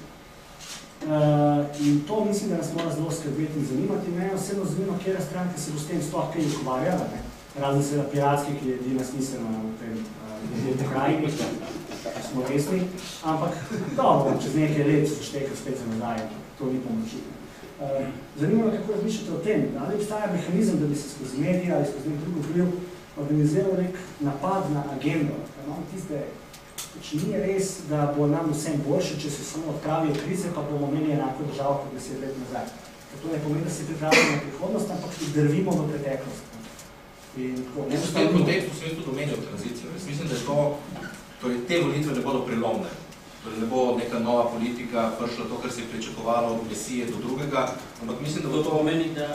Uh, in to mislim, da nas mora zelo skrbeti in zanimati. Mene osebno zanima, kjera stranka se bo s tem sploh kaj ukvarjala, ne? Razen seveda piratski, ki je edina smiselna v tem uh, pokrajini, smo resni, ampak dobro, čez nekaj let se šteka spet za nazaj, to ni pomoči. Uh, zanima me, kako razmišljate o tem, da ali obstaja mehanizem, da bi se skozi medije ali skozi nek drugo vpliv organiziral nek napad na agendo. Imamo tiste Če ni res, da bo nam vsem boljše, če se samo odpravijo krize, pa bomo imeli enako državo kot deset let nazaj. To ne pomeni, da se pripravimo na prihodnost, ampak drvimo v preteklost. In tako, v tem kontekstu sem tudi omenil tranzicijo. Jaz mislim, da je to, torej te volitve ne bodo prelomne. Torej ne bo neka nova politika prišla to, kar se je pričakovalo od Mesije do drugega, ampak mislim, da bo to... To pomeni, da...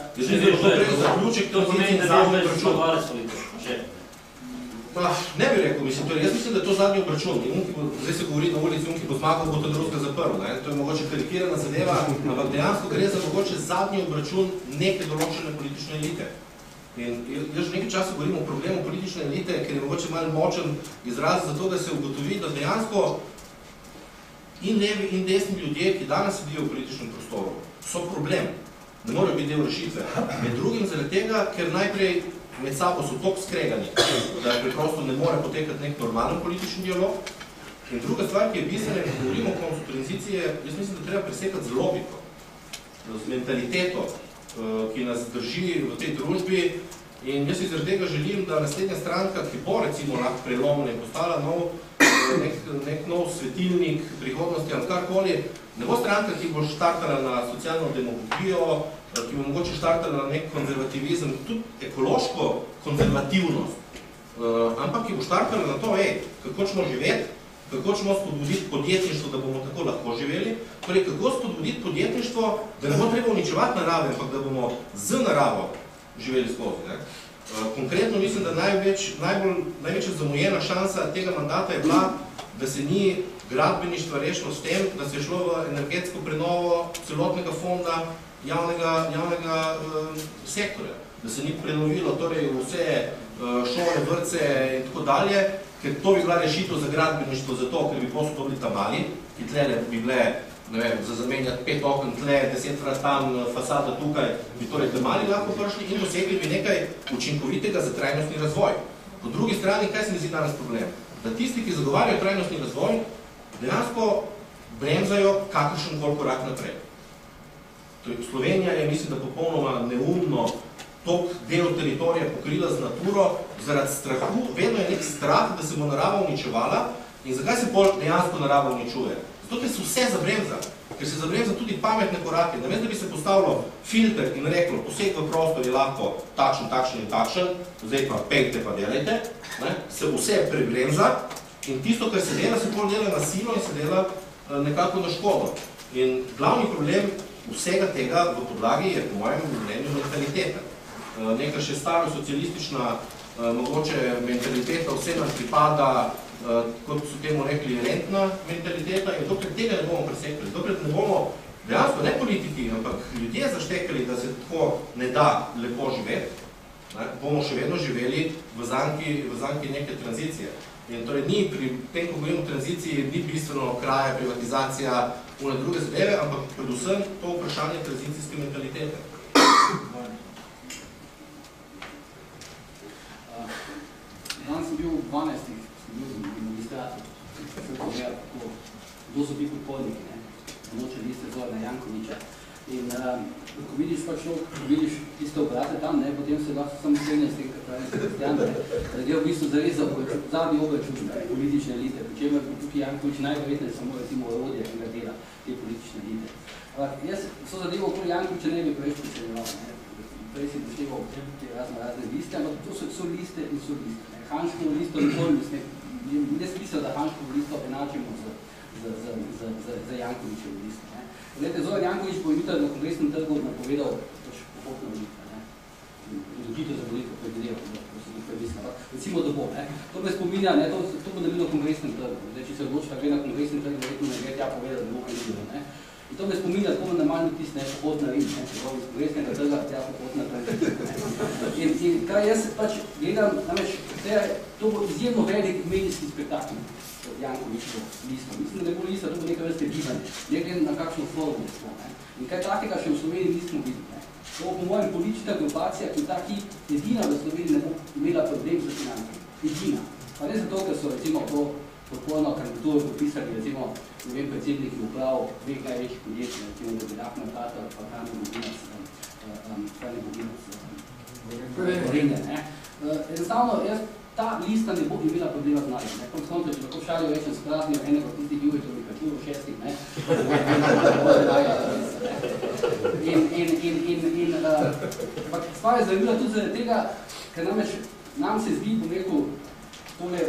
To pomeni, da bi že šlovalec volitev. Že. Pa, ne bi rekel, mislim, torej, jaz mislim, da je to zadnji obračun. In unki bo, zdaj se govori na ulici, unki bo zmagal, bo to drugega zaprl. Ne? To je mogoče karikirana zadeva, ampak dejansko gre za mogoče zadnji obračun neke določene politične elite. In jaz že nekaj časa govorim o problemu politične elite, ker je mogoče malo močen izraz za to, da se ugotovi, da dejansko in levi in desni ljudje, ki danes sedijo v političnem prostoru, so problem. Ne morajo biti del rešitve. Med drugim zaradi tega, ker najprej med sabo so toliko skregani, da preprosto ne more potekati nek normalen politični dialog. In druga stvar, ki je bistvena, ko govorimo o koncu tranzicije, jaz mislim, da treba presekati z logiko, z mentaliteto, ki nas drži v tej družbi. In jaz iz tega želim, da naslednja stranka, ki bo recimo lahko prelomna in postala nov, nek, nek nov svetilnik prihodnosti ali karkoli, ne bo stranka, ki bo štartala na socialno demagogijo, ki bo mogoče štartala na nek konzervativizem, tudi ekološko konzervativnost, uh, ampak ki bo štartala na to, ej, kako ćemo živeti, kako ćemo spodbuditi podjetništvo, da bomo tako lahko živeli, torej kako spodbuditi podjetništvo, da ne bo treba uničevati narave, ampak da bomo z naravo živeli skozi. Ne? Uh, konkretno mislim, da največ, najbolj, največja zamujena šansa tega mandata je bila, da se ni gradbeništva rešilo s tem, da se je šlo v energetsko prenovo celotnega fonda javnega, javnega uh, sektorja, da se ni prenovilo torej vse uh, šole, vrtce in tako dalje, ker to bi bila rešitev za gradbeništvo, zato, ker bi posod bili tam mali, ki tle bi bile, ne vem, za zamenjati pet okn tle, deset vrat tam, fasada tukaj, bi torej tam mali lahko prišli in dosegli bi nekaj učinkovitega za trajnostni razvoj. Po drugi strani, kaj se mi zdi danes problem? Da tisti, ki zagovarjajo trajnostni razvoj, dejansko bremzajo kakršen koli korak naprej. Slovenija je, mislim, da popolnoma neumno tok del teritorija pokrila z naturo zaradi strahu. Vedno je nek strah, da se bo narava uničevala. In zakaj se pol dejansko narava uničuje? Zato, ker se vse zabremza. Ker se zabremza tudi pametne korake. Namesto, da bi se postavilo filter in reklo, poseg v prostor je lahko takšen, takšen in takšen, zdaj pa pejte pa delajte, ne? Se vse prebremza in tisto, kar se dela, se pol dela na silo in se dela nekako na škodo. In glavni problem vsega tega v podlagi je, po mojem mnenju, mentaliteta. Neka še staro socialistična, mogoče mentaliteta, vse nam pripada, kot so temu rekli, rentna mentaliteta in dokler tega ne bomo presekali, dokler ne bomo dejansko, ne politiki, ampak ljudje zaštekali, da se tako ne da lepo živeti, ne, bomo še vedno živeli v zanki, v zanki neke tranzicije. In torej ni pri tem, ko govorimo o tranziciji, ni bistveno kraja, privatizacija, une druge zadeve, ampak predvsem to vprašanje tranzicijske mentalitete. Danes sem bil v dvanajstih, sem bil v magistratu, sem povedal, kako, kdo so bili podporniki, ne, noče liste Zorana Jankovića. In uh, ko vidiš pač to, ko vidiš tiste obrate tam, ne, potem se lahko samo strenja s tega, kar pravi Sebastian, da je v bistvu zares za zadnji obračun politične elite, pri čemer tukaj Janković najverjetneje samo recimo orodje, ki ga dela te politične elite. Ampak jaz so zadevo okoli Jankovića ne bi preveč precenjeval, ne. Prej si pošteval te razne razne liste, ampak to so, so liste in so liste. Ne. Hanškovo listo nikoli mislim, ne smisel, da Hanškovo listo enačimo z, z, z, z, z, z Jankovićevo listo. Glede, Zoran Janković bo jutri na kongresnem trgu napovedal pač pohod na volitve, ne. Odločitev za volitve predvideval, da se tukaj mislim. Recimo, da bo, ne. To me spominja, ne, to, to bo naredil na kongresnem trgu. Zdaj, če se odločila gre na kongresnem trgu, verjetno ne gre tja povedal, da bo kandidiral, ne. In to me spominja, tako normalno tisti, ne, pohod na Rim, ne, čeprav iz kongresnega trga, tja pohod na tranzicijo, ne. In, in kaj jaz pač gledam, namreč, to bo izjemno velik medijski spektakl. Jankovićevo listo. Mislim, da ne bo lista, to bo nekaj vrste gibanje. Ne glede na kakšno formu je to. In kaj takega še v Sloveniji nismo videli. To bo po mojem politična grupacija, ki ta hip edina v Sloveniji ne bo imela problem za financami. Edina. Pa ne zato, ker so recimo to podporno kandidaturo podpisali, recimo, ne vem, predsedniki uprav dveh največjih podjetij, recimo, da bi Lahko Tatar, pa Hrane Boginac, Hrane Boginac, Gorenje, ne. Enostavno, jaz ta lista ne bo imela problema z najem. Konec koncev, če lahko šalijo rečem spraznijo enega od tistih Juričovih karikaturo šestih, ne, in, in, in, in, in uh, stvar je zanimljiva tudi zaradi tega, ker namreč nam se zdi, bom rekel, tole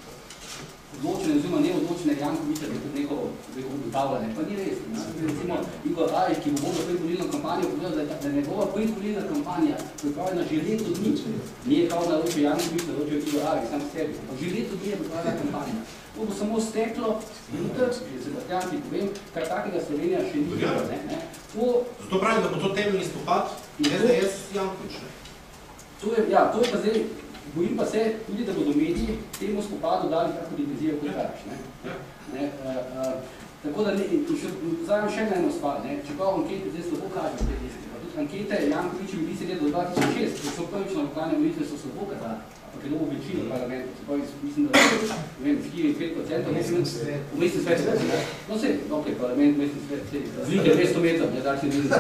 odločene, oziroma neodločene Jankovića, da je tudi neko obotavljanje. Pa ni res. Ne? Recimo, Igor Rajić, ki bo vodil predvolilno kampanjo, povedal, da, da njegova predvolilna kampanja pripravljena že leto dni. Nije kao naročil Janković, naročil Igor Rajić, sam sebi. Pa že leto dni je pripravljena kampanja. To bo samo steklo, jutr, že Sebastian ti povem, kar takega Slovenija še ni bilo. Ne? Ne? To, zato pravim, da bo to temeljni spopad S D S Janković. To je, ja, to je pa zdaj, bojim pa se tudi, da bodo mediji temu spopadu dali kako dimenzijo, kot kažeš. Ne? Ja. Ne, uh, uh, tako da, ne, še, zajam še eno stvar, ne? Čeprav ankete zdaj slabo kažejo te liste, pa tudi ankete Jankovićevi liste leta do dva tisoč šest, ki so prvič na lokalne volitve, so slabo kazali, ampak je dobo večino v parlamentu, se pravi, mislim, da ne vem, štiri pet procentov, v mestni svet, no se, ok, parlament, mestni svet, zlike dvesto metrov, ne daljši ni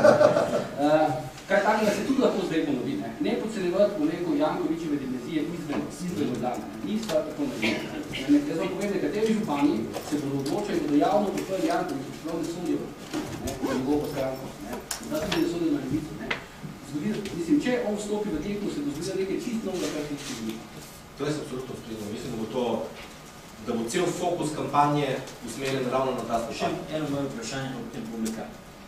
uh, Kaj takega se tudi lahko zdaj ponovi, ne? Ne podcenjevati kolegu Jankovićeve dimenzije izven, izven odlane. Ni stvar tako narediti. Jaz vam povem, nekateri župani se bodo odločili in bodo javno podprli Jankovića, čeprav ne sodijo, ne, na njegovo stranko, ne. Da tudi ne sodijo na levico, ne. Zgodi, mislim, če on vstopi v tehno, se dozvida nekaj čist novega, kar se zgodi. To je se absolutno strinjam. Mislim, da bo to, da bo cel fokus kampanje usmerjen ravno na ta slučaj. Še eno moje vprašanje o tem publika.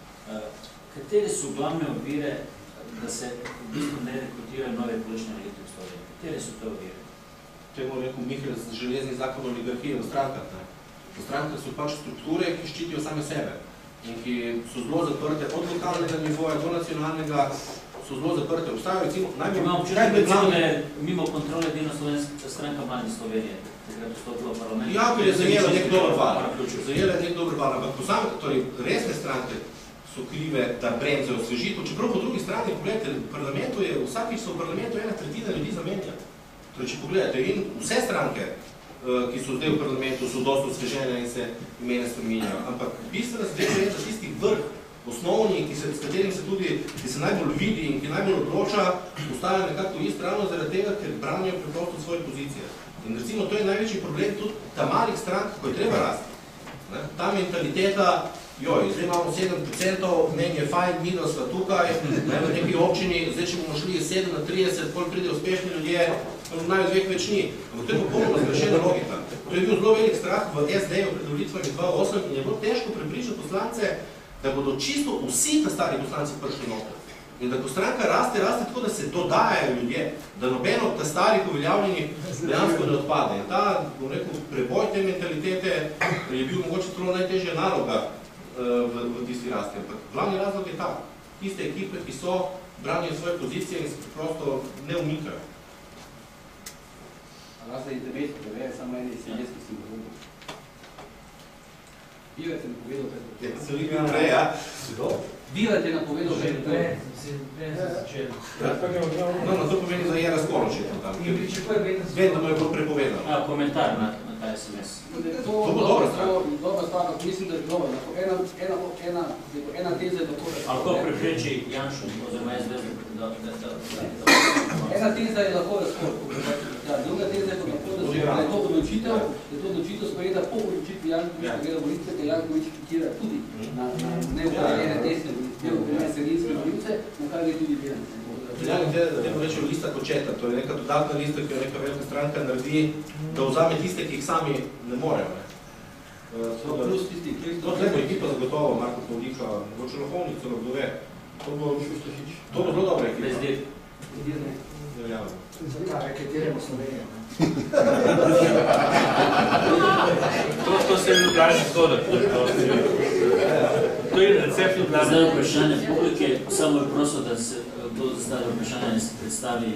Katere so glavne ovire, da se v bistvu ne rekrutirajo nove politične elite v Sloveniji? Katere so te ovire? To je moj rekel Mihael z železni zakon o oligarhiji v strankah. Ne? V strankah so pač strukture, ki ščitijo same sebe in ki so zelo zaprte od lokalnega nivoja do nacionalnega, so zelo zaprte. Obstajajo recimo najbolj... Imam občutek, recimo, da je mimo kontrole edina slovenska stranka Mladih Slovenije, takrat vstopila v parlament. Ja, ker je zajela nek dober val. Zajela nek dober val, ampak posame, torej resne stranke so krive, da bremzajo osvežitev. Čeprav po drugi strani, pogledajte, v parlamentu je, vsakič so v parlamentu ena tretjina ljudi zamenja. Torej, če pogledate, in vse stranke, ki so zdaj v parlamentu, so dosti osvežene in se imene spreminjajo. Ampak bistvena zadeva je, da tisti vrh, osnovni, ki se, s katerim se tudi, ki se najbolj vidi in ki najbolj odloča, postajajo nekako ist ravno zaradi tega, ker branijo preprosto svoje pozicije. In recimo, to je največji problem tudi ta malih strank, ko je treba rasti. Ne? Ta mentaliteta, joj, zdaj imamo sedem procentov, meni je fajn, mi da sva tukaj, ne, v neki občini, zdaj če bomo šli sedem na trideset, koliko pride uspešni ljudje, naj dveh več ni. Ampak to je popolnoma zgrešena logika. To je bil zelo velik strah v S D-ju pred volitvami dva tisoč osem in je bilo težko prepričati poslance, da bodo čisto vsi ta stari poslanci prišli noter. In da ko stranka raste, raste tako, da se dodajajo ljudje, da nobeno od ta starih uveljavljenih dejansko ne odpade. In ta, bom rekel, preboj te mentalitete je bil mogoče celo najtežja naloga v, v tisti rasti. Ampak glavni razlog je ta, tiste ekipe, ki so branijo svoje pozicije in se prosto ne umikajo. Razda internet, da je samo eni sredski simbol. Bivet je napovedal pred Se li bil prej, ja? Bivet je napovedal pred prej. No, no, to pomeni, da je razkolo še tam. Vem, da mu je bilo prepovedano. A, komentar na, na ta S M S. To bo dobra stvar. Dobra stvar, mislim, da je dobro. Ena, ena, ena, ena teza je tako, da... Ali ko prepreči Janšu, oziroma S D S, da, da, da, da... Ena teza je lahko razkol. Ja, druga teza je pa lahko, da, da je to odločitev, da je to odločitev sprejeta po odločitvi Jankovića, gleda volitve, ker Janković fikira tudi na, na neupravljene teste, neupravljene sredinske volitve, na kar je tudi delati. Želim te, da temu rečejo lista kočeta, to je neka dodatna lista, ki jo neka velika stranka naredi, da vzame tiste, ki jih sami ne morejo. Ne. So plus tisti, ki jih... To je ekipa zagotovo, Marko Pavlika, mogoče Lohovnik, celo kdo ve. To bo, to bo zelo dobra ekipa. Bezdir. Bezdir ne. Javno. Zakaj, reketiramo Slovenijo. To, to se je Ljubljani zgodek. To je recept Ljubljani. Zdaj vprašanje publike, samo je prosil, da se kdo zastavi vprašanje in se predstavi.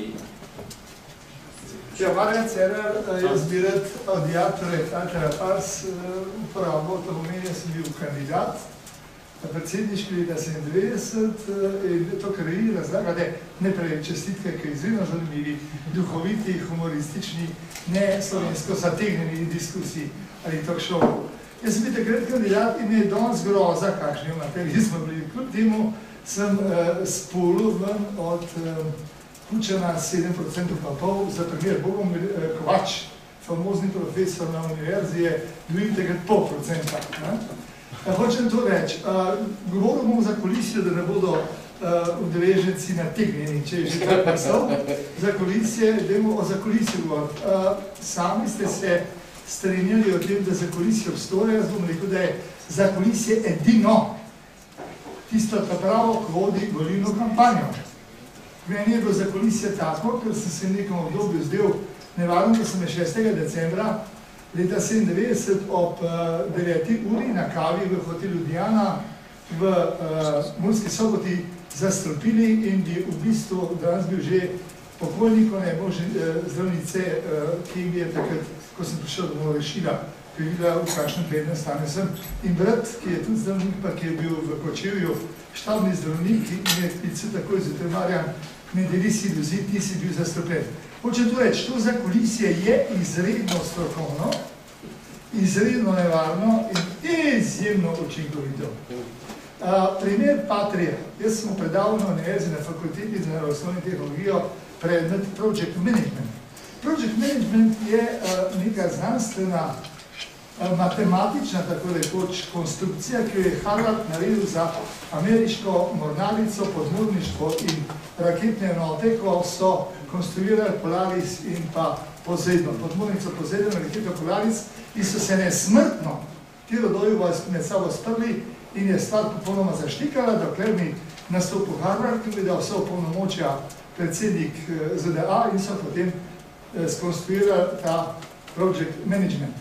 Ja, Marjan Cerar, jaz bi rad odjat, torej Tatera Pars uporabil, to pomeni, da sem bil kandidat na predsedniški leta sedemindevetdeset in to, kar je razlagate, ne prej čestitke, ki je izredno zanimivi, duhoviti, humoristični, ne slovensko zategnjeni diskusiji ali talk show. Jaz sem bil takrat kandidat in je danes groza, kakšni v materiji smo bili. Kljub temu sem spolil ven od Kučana sedem procentov pa pol, za primer Bogom Kovač, famozni profesor na univerzi, je dobil tega pol procenta. Hočem to reči, govoril bom za kulisijo, da ne bodo udeleženci nategnjeni, če je že tak naslov. Za kulisije, dajmo o za kulisijo govoriti. Sami ste se strinjali o tem, da za kulisijo obstoje, jaz bom rekel, da je za kulisije edino tisto ta pravo, ko vodi volilno kampanjo. Meni je bilo za kulisije tako, ker sem se v nekem obdobju zdel nevarno, da sem je šestega decembra leta sedemindevetdeset ob deveti uri na kavi v hotelu Diana v Murski Soboti zastrupili in bi v bistvu danes bil že pokojnik, ko ne bo že zdravnice, ki jim je takrat, ko sem prišel domov, rešila, ki je videla, v kakšnem prednem stanju sem. In brat, ki je tudi zdravnik, pa ki je bil v Kočevju štabni zdravnik in je klical takoj z Marjan, ne deli si iluzij, ti si bil zastrupljen. Hočem to reči, to za kulisije je izredno strokovno, izredno nevarno in izjemno učinkovito. Uh, primer Patria. Jaz sem predaval na univerzi na fakulteti za naravoslovno tehnologijo predmet Project Management. Project Management je uh, neka znanstvena, uh, matematična, tako rekoč, konstrukcija, ki jo je Harvard naredil za ameriško mornarico, podmorništvo in raketne enote, ko so konstruirali Polaris in pa Poseidon. Podmornico Poseidon, raketo Polaris, in so se nesmrtno ti rodovi med sabo sprli in je stvar popolnoma zaštikala, dokler mi nastopil Harvard, ki mi dal vse opolnomočja predsednik Z D A in so potem skonstruirali ta Project Management.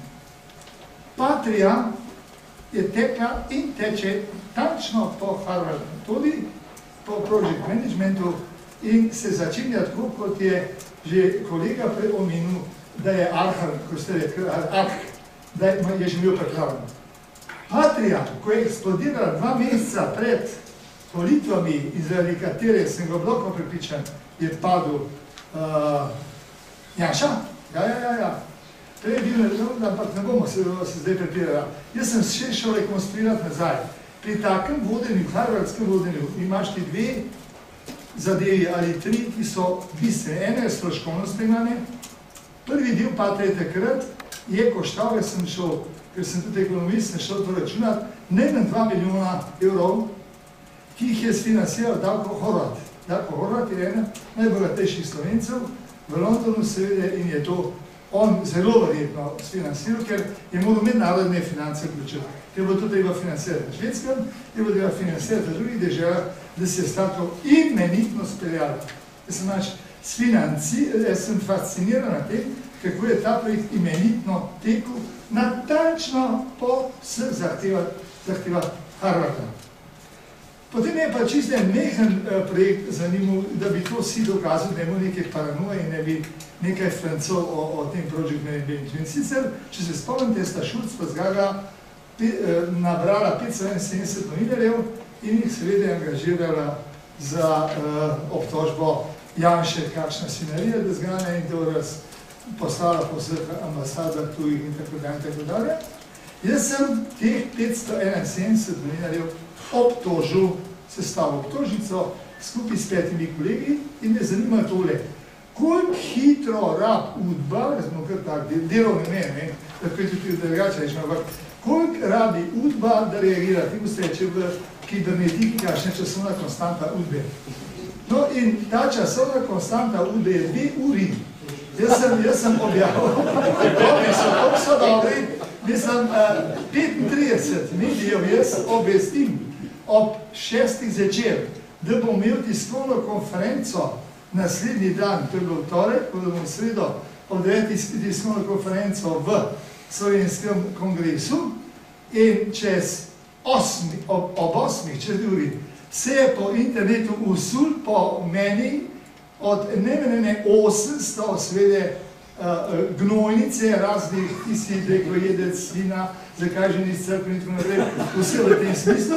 Patria je tekla in teče tančno po Harvard metodi, po Project Managementu in se začenja tako, kot je že kolega prej omenil, da je Arhar, ko ste rekli, Arh, da je že bil preklaven. Patria, ko je eksplodirala dva meseca pred volitvami, izradi katere sem ga blokno pripričan, je padel uh, Janša. Ja, ja, ja, ja. To je bil nekaj, ampak ne bomo se, se zdaj prepirala. Jaz sem še šel rekonstruirati nazaj. Pri takem vodenju, harvardskem vodenju, imaš ti dve zadevi ali tri, ki so bistvene. Ene je stroškovno spremljanje. Prvi del Patrije takrat je koštal, jaz sem šel, ker sem tudi ekonomist, sem šel to računati, najmanj dva milijona evrov, ki jih je sfinansiral Darko Horvat. Darko Horvat je ena najbogatejših Slovencev v Londonu seveda in je to on zelo verjetno sfinansiral, ker je moral mednarodne finance vključiti. Ker bo to treba financirati na Švedskem, je bo treba financirati v drugih deželah, da se je stato imenitno speljalo. Jaz sem, nač, financi, jaz sem fasciniran na tem, kako je ta projekt imenitno tekel natančno po vseh zahtevah Harvarda. Potem je pa čisto en mehen projekt zanimal, da bi to vsi dokazali, da je imel nekaj paranoje in ne bi nekaj Francov o, o tem Project Managementu. In sicer, če se spomnite, sta Šulc pa Zgaga nabrala petsto enainsedemdeset novinarjev in jih seveda angažirala za uh, obtožbo Janše, kakšna svinarija, da zgane in to raz poslala po vseh ambasadah tujih in tako dalje in tako dalje. Jaz sem teh petsto enainsedemdeset novinarjev obtožil, sestavil obtožnico skupaj s petimi kolegi in me zanima tole. Koliko hitro rab Udba, jaz smo kar tak delovni men, tako je tudi drugače rečemo, ampak koliko rabi Udba, da reagira, ti boste reči v kibernetiki, kakšna časovna konstanta Udbe. No in ta časovna konstanta Udbe je dve uri. Jaz sem, jaz sem objavil, dobri so, koliko so dobri, mislim, petintrideset medijev jaz obvestim ob šestih zvečer, da bom imel tiskovno konferenco naslednji dan, to je bilo v torek, ko bomo v sredo ob devetih tiskovno konferenco v Slovenskem kongresu in čez osmi, ob, ob osmih, čez uri, se je po internetu usul po meni od nemenene osemsto svede uh, gnojnice raznih tistih dekojedec, svina, zakaj že nisi crkven in tako naprej, vse v tem smislu.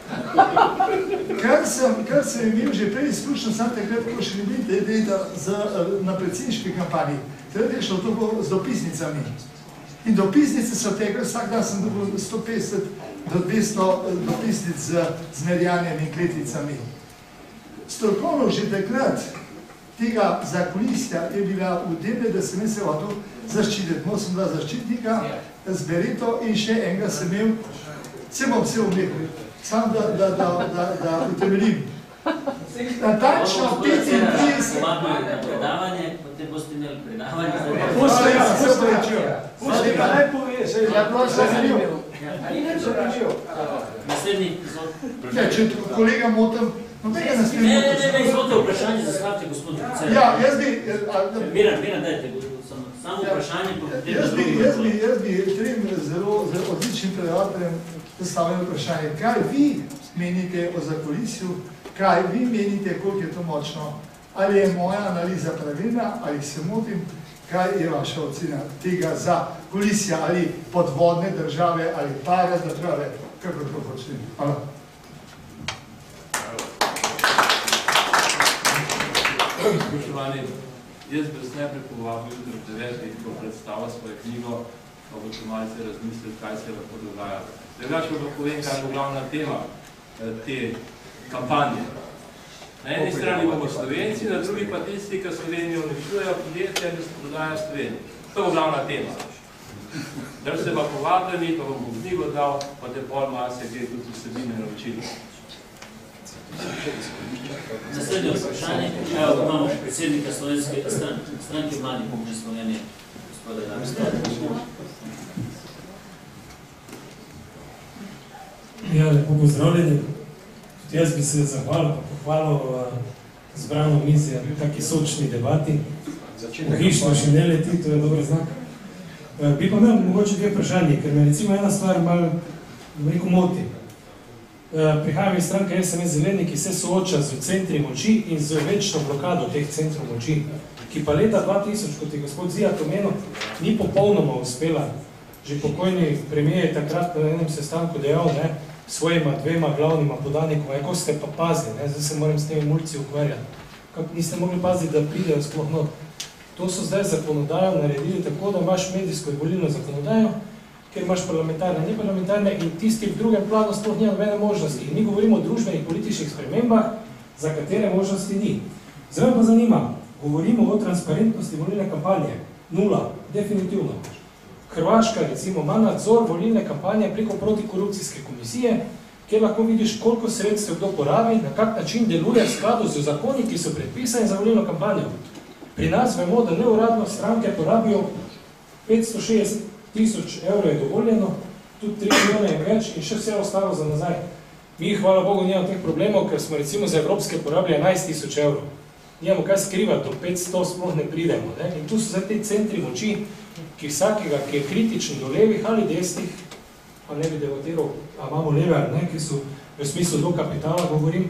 Kar sem, kar sem imel že prej izkušnjo, sam takrat, ko še ne bili dejta na predsedniški kampanji, takrat je šlo to z dopisnicami. In dopisnice so tekle, vsak dan sem dobil sto petdeset do dvesto dopisnic z zmerjanjem in kletvicami. Strokovno že takrat tega zakulisja je bila v debe, da sem se hotel zaščititi. Imel sem dva zaščitnika z bereto in še enega sem imel, se bom vse omekal, sam da, da, da, da, da utemeljim. Natančno petintrideset. Povabili na predavanje, potem boste imeli predavanje. Poslej, se upravičujem. Poslej, pa naj pove, se je zanimivo. Naslednji, izvolite. Ja, če kolega motim, nobenega nas ne Ne, motim. ne, ne, izvolite vprašanje, zastavite gospod Kucer. Ja, jaz bi... a, Miran, Miran, dajte, samo, samo vprašanje, pa potem Jaz na bi, drugi jaz bi, odgovor. jaz bi trem zelo, zelo odličnim predavateljem postavljal vprašanje, kaj vi menite o zakulisju, kaj vi menite, koliko je to močno, ali je moja analiza pravilna, ali se motim, kaj je vaša ocena tega zakulisja, ali podvodne države, ali para države, kako to hočete. Hvala. Spoštovani, jaz bi vas najprej povabil jutri ob devetih, ko predstavlja svojo knjigo, pa boste malce razmislili, kaj se lahko dogaja. Drugače pa povem, kaj bo glavna tema te kampanje. Na eni strani bomo Slovenci, na drugi pa tisti, ki Slovenijo uničujejo podjetja in se prodajajo Sloveniji. To bo glavna tema. Da ste pa povabljeni, pa bom v knjigo dal, pa te pol mase, kje tudi vsebine naučili. Naslednje vprašanje. Evo, imamo predsednika slovenske stranke Mladih pomoči Slovenije, gospoda Damstva. Ja, lepo pozdravljeni. Tudi jaz bi se zahvalil, pa pohvalil zbrano mizi, v taki sočni debati. Pohišno še ne leti, to je dober znak. Bi pa imel mogoče dve vprašanje, ker me recimo ena stvar malo veliko moti. Prihajam iz stranke S M S Zeleni, ki se sooča z centri moči in z večno blokado teh centrov moči, ki pa leta dva tisoč, kot je gospod Zijat omenil, ni popolnoma uspela. Že pokojni premijer je takrat na enem sestanku dejal, ne, svojima dvema glavnima podanikoma, kako ste pa pazili, ne, zdaj se moram s temi mulci ukvarjati. Kako niste mogli paziti, da pridejo sploh not. To so zdaj zakonodajo naredili tako, da imaš medijsko in volilno zakonodajo, ker imaš parlamentarne, ne parlamentarne in tisti v drugem planu sploh nima nobene možnosti. In mi govorimo o družbenih političnih spremembah, za katere možnosti ni. Zdaj me pa zanima, govorimo o transparentnosti volilne kampanje. Nula, definitivno. Hrvaška, recimo, ima nadzor volilne kampanje preko protikorupcijske komisije, kjer lahko vidiš, koliko sredstev kdo porabi, na kak način deluje v skladu z zakoni, ki so predpisani za volilno kampanjo. Pri nas vemo, da neuradno stranke porabijo petsto šestdeset tisoč evrov je dovoljeno, tudi tri milijone je več in še vse ostalo za nazaj. Mi, hvala Bogu, nimamo teh problemov, ker smo recimo za evropske porabili enajst tisoč evrov. Nimamo kaj skrivati, do petsto sploh ne pridemo. Ne? In tu so zdaj te centri moči, ki vsakega, ki je kritičen do levih ali desnih, pa ne bi devotiral, a imamo leve ali ne, ki so v smislu do kapitala, govorim,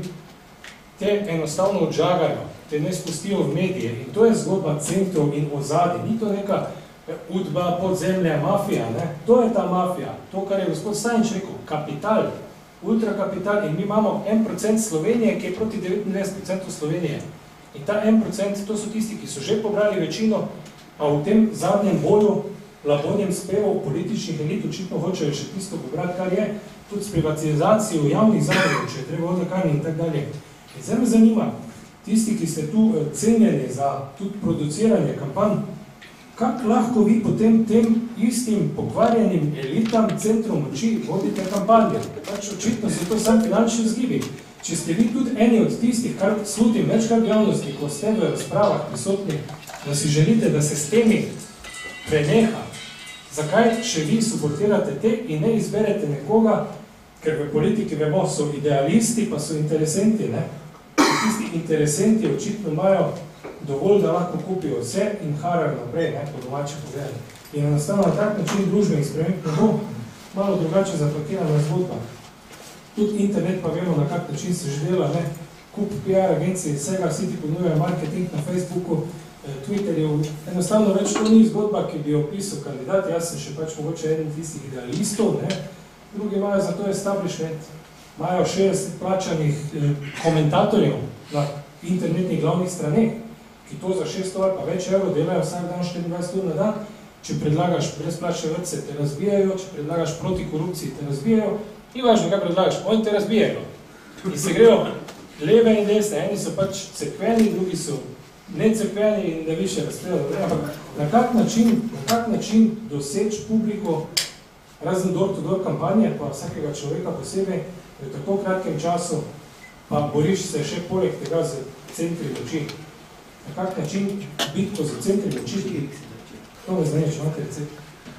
te enostavno odžagajo, te ne spustijo v medije. In to je zgodba centrov in ozadij. Ni to neka udba, podzemlja, mafija, ne? To je ta mafija. To, kar je gospod Stajnič rekel, kapital, ultrakapital. In mi imamo en procent Slovenije, ki je proti devetindvajset procentov Slovenije. In ta en procent, to so tisti, ki so že pobrali večino, pa v tem zadnjem boju, labonjem spevov političnih elit, očitno hočejo še tisto pobrati, kar je, tudi s privatizacijo javnih zavodov, če je treba odlekarni in tak dalje. In zdaj me zanima, tisti, ki ste tu cenjeni za tudi produciranje kampanj, kako lahko vi potem tem istim pokvarjenim elitam centrom moči vodite kampanje? Pač očitno so to sam finančni zgibi. Če ste vi tudi eni od tistih, kar slutim večkrat javnosti, ko ste v razpravah prisotni, da si želite, da se s temi preneha, zakaj še vi suportirate te in ne izberete nekoga, ker v politiki vemo, so idealisti, pa so interesenti, ne? Tisti interesenti očitno imajo dovolj, da lahko kupijo vse in harajo naprej, ne, po domače povedali. In enostavno na tak način družbenih sprememb ne bo malo drugače zapakirana zgodba. Tudi internet pa vemo, na kak način se že dela, ne, kup P R agencij, vsega, vsi ti ponujajo marketing na Facebooku, Twitterju. Enostavno več to ni zgodba, ki bi opisal kandidat, jaz sem še pač mogoče eden tistih idealistov, ne, drugi imajo za to establishment, imajo šestdeset plačanih eh, komentatorjev na internetnih glavnih straneh, ki to za šeststo ali pa več evrov delajo vsak dan štiriindvajset ur na dan. Če predlagaš brezplačne vrtce, te razbijajo, če predlagaš proti korupciji, te razbijajo. Ni važno, kaj predlagaš, oni te razbijajo. In se grejo leve in desne, eni so pač cerkveni, drugi so necrpeni in da više razpredali. Ampak na kak način, na kak način doseči publiko, razen door-to-door kampanje, pa vsakega človeka posebej, v tako kratkem času, pa boriš se še poleg tega z centri moči. Na kak način bitko z centri moči? To me zanima, če imate recept.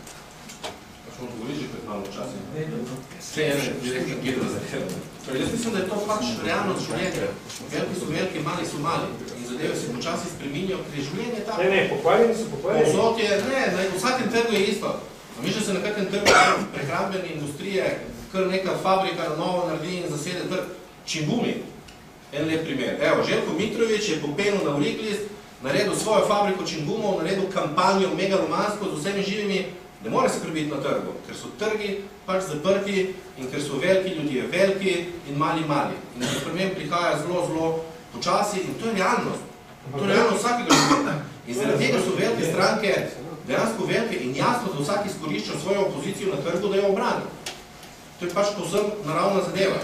Smo odgovori že pred malo časi. Vse ene direktno gledamo za tebe. Jaz mislim, da je to pač realno življenje. Veliki so veliki, mali so mali. In zadeve se počasi spreminjajo, ker je življenje tako. Ne, ne, pokvarjeni so pokvarjeni. Povsod je, ne, na vsakem trgu je isto. A mi že se na kakem trgu prehrambene industrije, kar neka fabrika na novo naredi in zasede trg. Čimbumi. En lep primer. Evo, Željko Mitrović je popenil na Uriklist, naredil svojo fabriko čimbumov, naredil kampanjo megalomansko z vsemi živimi. Ne more se prebiti na trgu, ker so trgi pač zaprti in ker so veliki ljudje veliki in mali mali. In do sprememb prihaja zelo, zelo počasi in to je realnost. To je realnost vsakega življenja. In zaradi tega so velike stranke dejansko velike in jasno, da vsak izkorišča svojo opozicijo na trgu, da jo obrani. To je pač povsem naravna zadeva.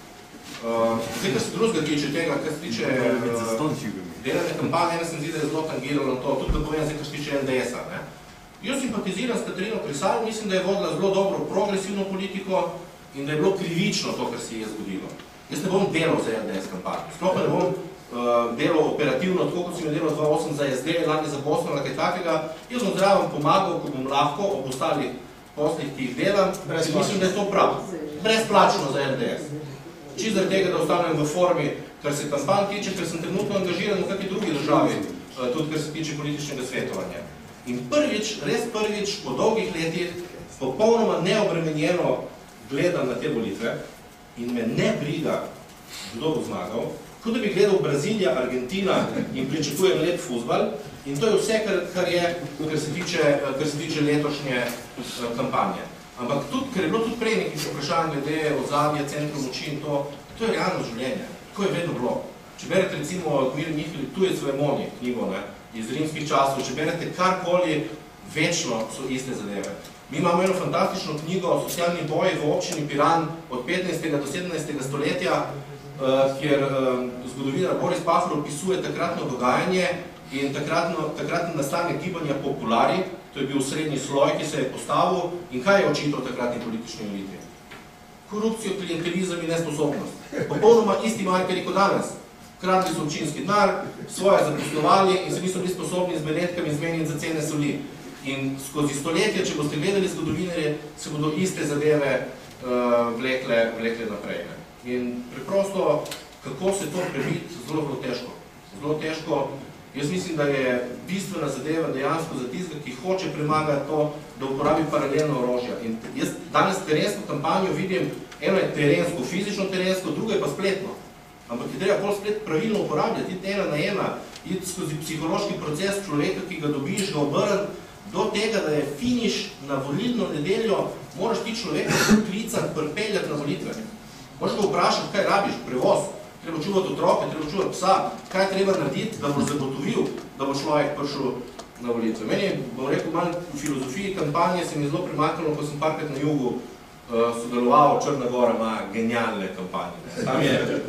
Uh, zdaj, kar se drugega tiče tega, kar se tiče uh, delane kampanje, ena se mi zdi, da je zelo tangiralo to, tudi da povem zdaj, kar se tiče N D S-a. Jaz simpatiziram s Katarino Kresal, mislim, da je vodila zelo dobro progresivno politiko in da je bilo krivično to, kar se je zgodilo. Jaz ne bom delal za N D S kampanjo, sploh pa ne bom uh, delal operativno, tako kot sem je delal dva osem za S D, lani za Bosno ali kaj takega. Jaz bom zraven pomagal, ko bom lahko ob ostalih poslih, ki jih delam, in mislim, da je to prav. Brezplačno za N D S. Čisto zaradi tega, da ostanem v formi, kar se kampanj tiče, ker sem trenutno angažiran v kakšni drugi državi, tudi kar se tiče političnega svetovanja. In prvič, res prvič, po dolgih letih, popolnoma neobremenjeno gledam na te volitve in me ne briga, kdo bo zmagal, kot da bi gledal Brazilija, Argentina in pričakujem lep fuzbal in to je vse, kar, kar je, kar se tiče, kar se tiče letošnje kampanje. Ampak tudi, ker je bilo tudi prej nekaj vprašanj glede ozadja, centrov moči in to, to je realno življenje. Tako je vedno bilo. Če berete recimo od Miri Mihli, tu je svoje moni knjigo, ne, iz rimskih časov, če berete karkoli, večno so iste zadeve. Mi imamo eno fantastično knjigo o socialni boji v občini Piran od petnajstega do sedemnajstega stoletja, uh, kjer uh, zgodovinar Boris Pahor opisuje takratno dogajanje in takratno, takratno nastane gibanja Populari, to je bil srednji sloj, ki se je postavil in kaj je očital takratni politični eliti? Korupcijo, klientelizem in nesposobnost. Popolnoma isti markeri kot danes. Kratli so občinski denar, svoje zaposlovali in se niso bili sposobni z benetkami zmeniti za cene soli. In skozi stoletja, če boste gledali zgodovinarje, se bodo iste zadeve uh, vlekle, vlekle naprej. Ne? In preprosto, kako se to prebiti, zelo, zelo težko. Zelo težko. Jaz mislim, da je bistvena zadeva dejansko za tistega, ki hoče premagati to, da uporabi paralelno orožje. In jaz danes terensko kampanjo vidim, eno je terensko, fizično terensko, drugo je pa spletno. Ampak je treba bolj splet pravilno uporabljati, iti ena na ena, iti skozi psihološki proces človeka, ki ga dobiš, ga obrniti, do tega, da je finiš na volilno nedeljo, moraš ti človeka klicati, pripeljati na volitve. Moraš ga vprašati, kaj rabiš, prevoz, treba čuvati otroke, treba čuvati psa, kaj treba narediti, da boš zagotovil, da bo človek prišel na volitve. Meni je, bom rekel, malo v filozofiji kampanje se mi zelo premaknilo, ko sem parkrat na jugu uh, sodeloval, Črna Gora ima genialne kampanje. Tam, je,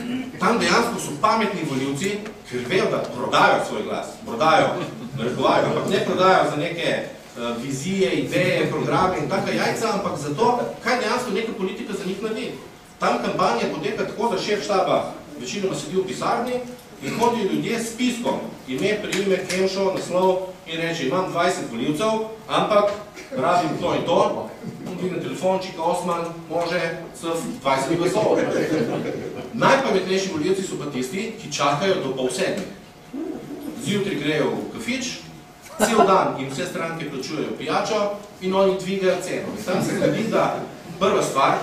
tam dejansko so pametni volivci, ker vejo, da prodajo svoj glas, prodajo, narekovajo, ampak ne prodajo za neke uh, vizije, ideje, programe in taka jajca, ampak za to, kaj dejansko neka politika za njih naredi. Tam kampanja poteka tako, da šef štaba večinoma sedi v pisarni in hodijo ljudje s spiskom, ime, priimek, Kemšo, naslov in reče, imam dvajset volivcev, ampak rabim to in to, in dvigne telefončika, Osman, može, cf, dvajset glasov. Najpametnejši volivci so pa tisti, ki čakajo do pol sedmih. Zjutraj grejo v kafič, cel dan in vse stranke plačujejo pijačo in oni dvigajo ceno. In tam se gledi, da prva stvar,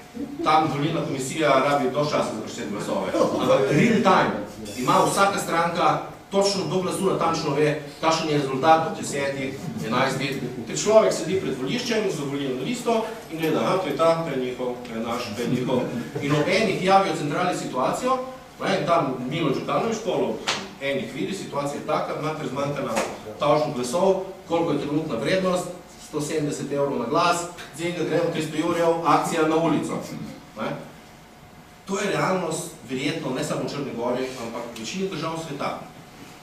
tam volilna komisija rabi do časa za prešteti glasove. Ampak real time ima vsaka stranka točno do glasu natančno ve, kakšen je rezultat od desetih, enajstih. Ker človek sedi pred voliščem z volilno listo in gleda, aha, to je ta, to je njihov, to je naš, to je njihov. In ob enih javijo centralni situacijo, in tam Milo Đukanović školo, enih vidi, situacija je taka, imate zmanjkana tavžno glasov, koliko je trenutna vrednost, sto sedemdeset evrov na glas, zdaj gremo tristo jurjev, akcija na ulico. Ne? To je realnost, verjetno, ne samo v Črni Gori, ampak v večini držav sveta.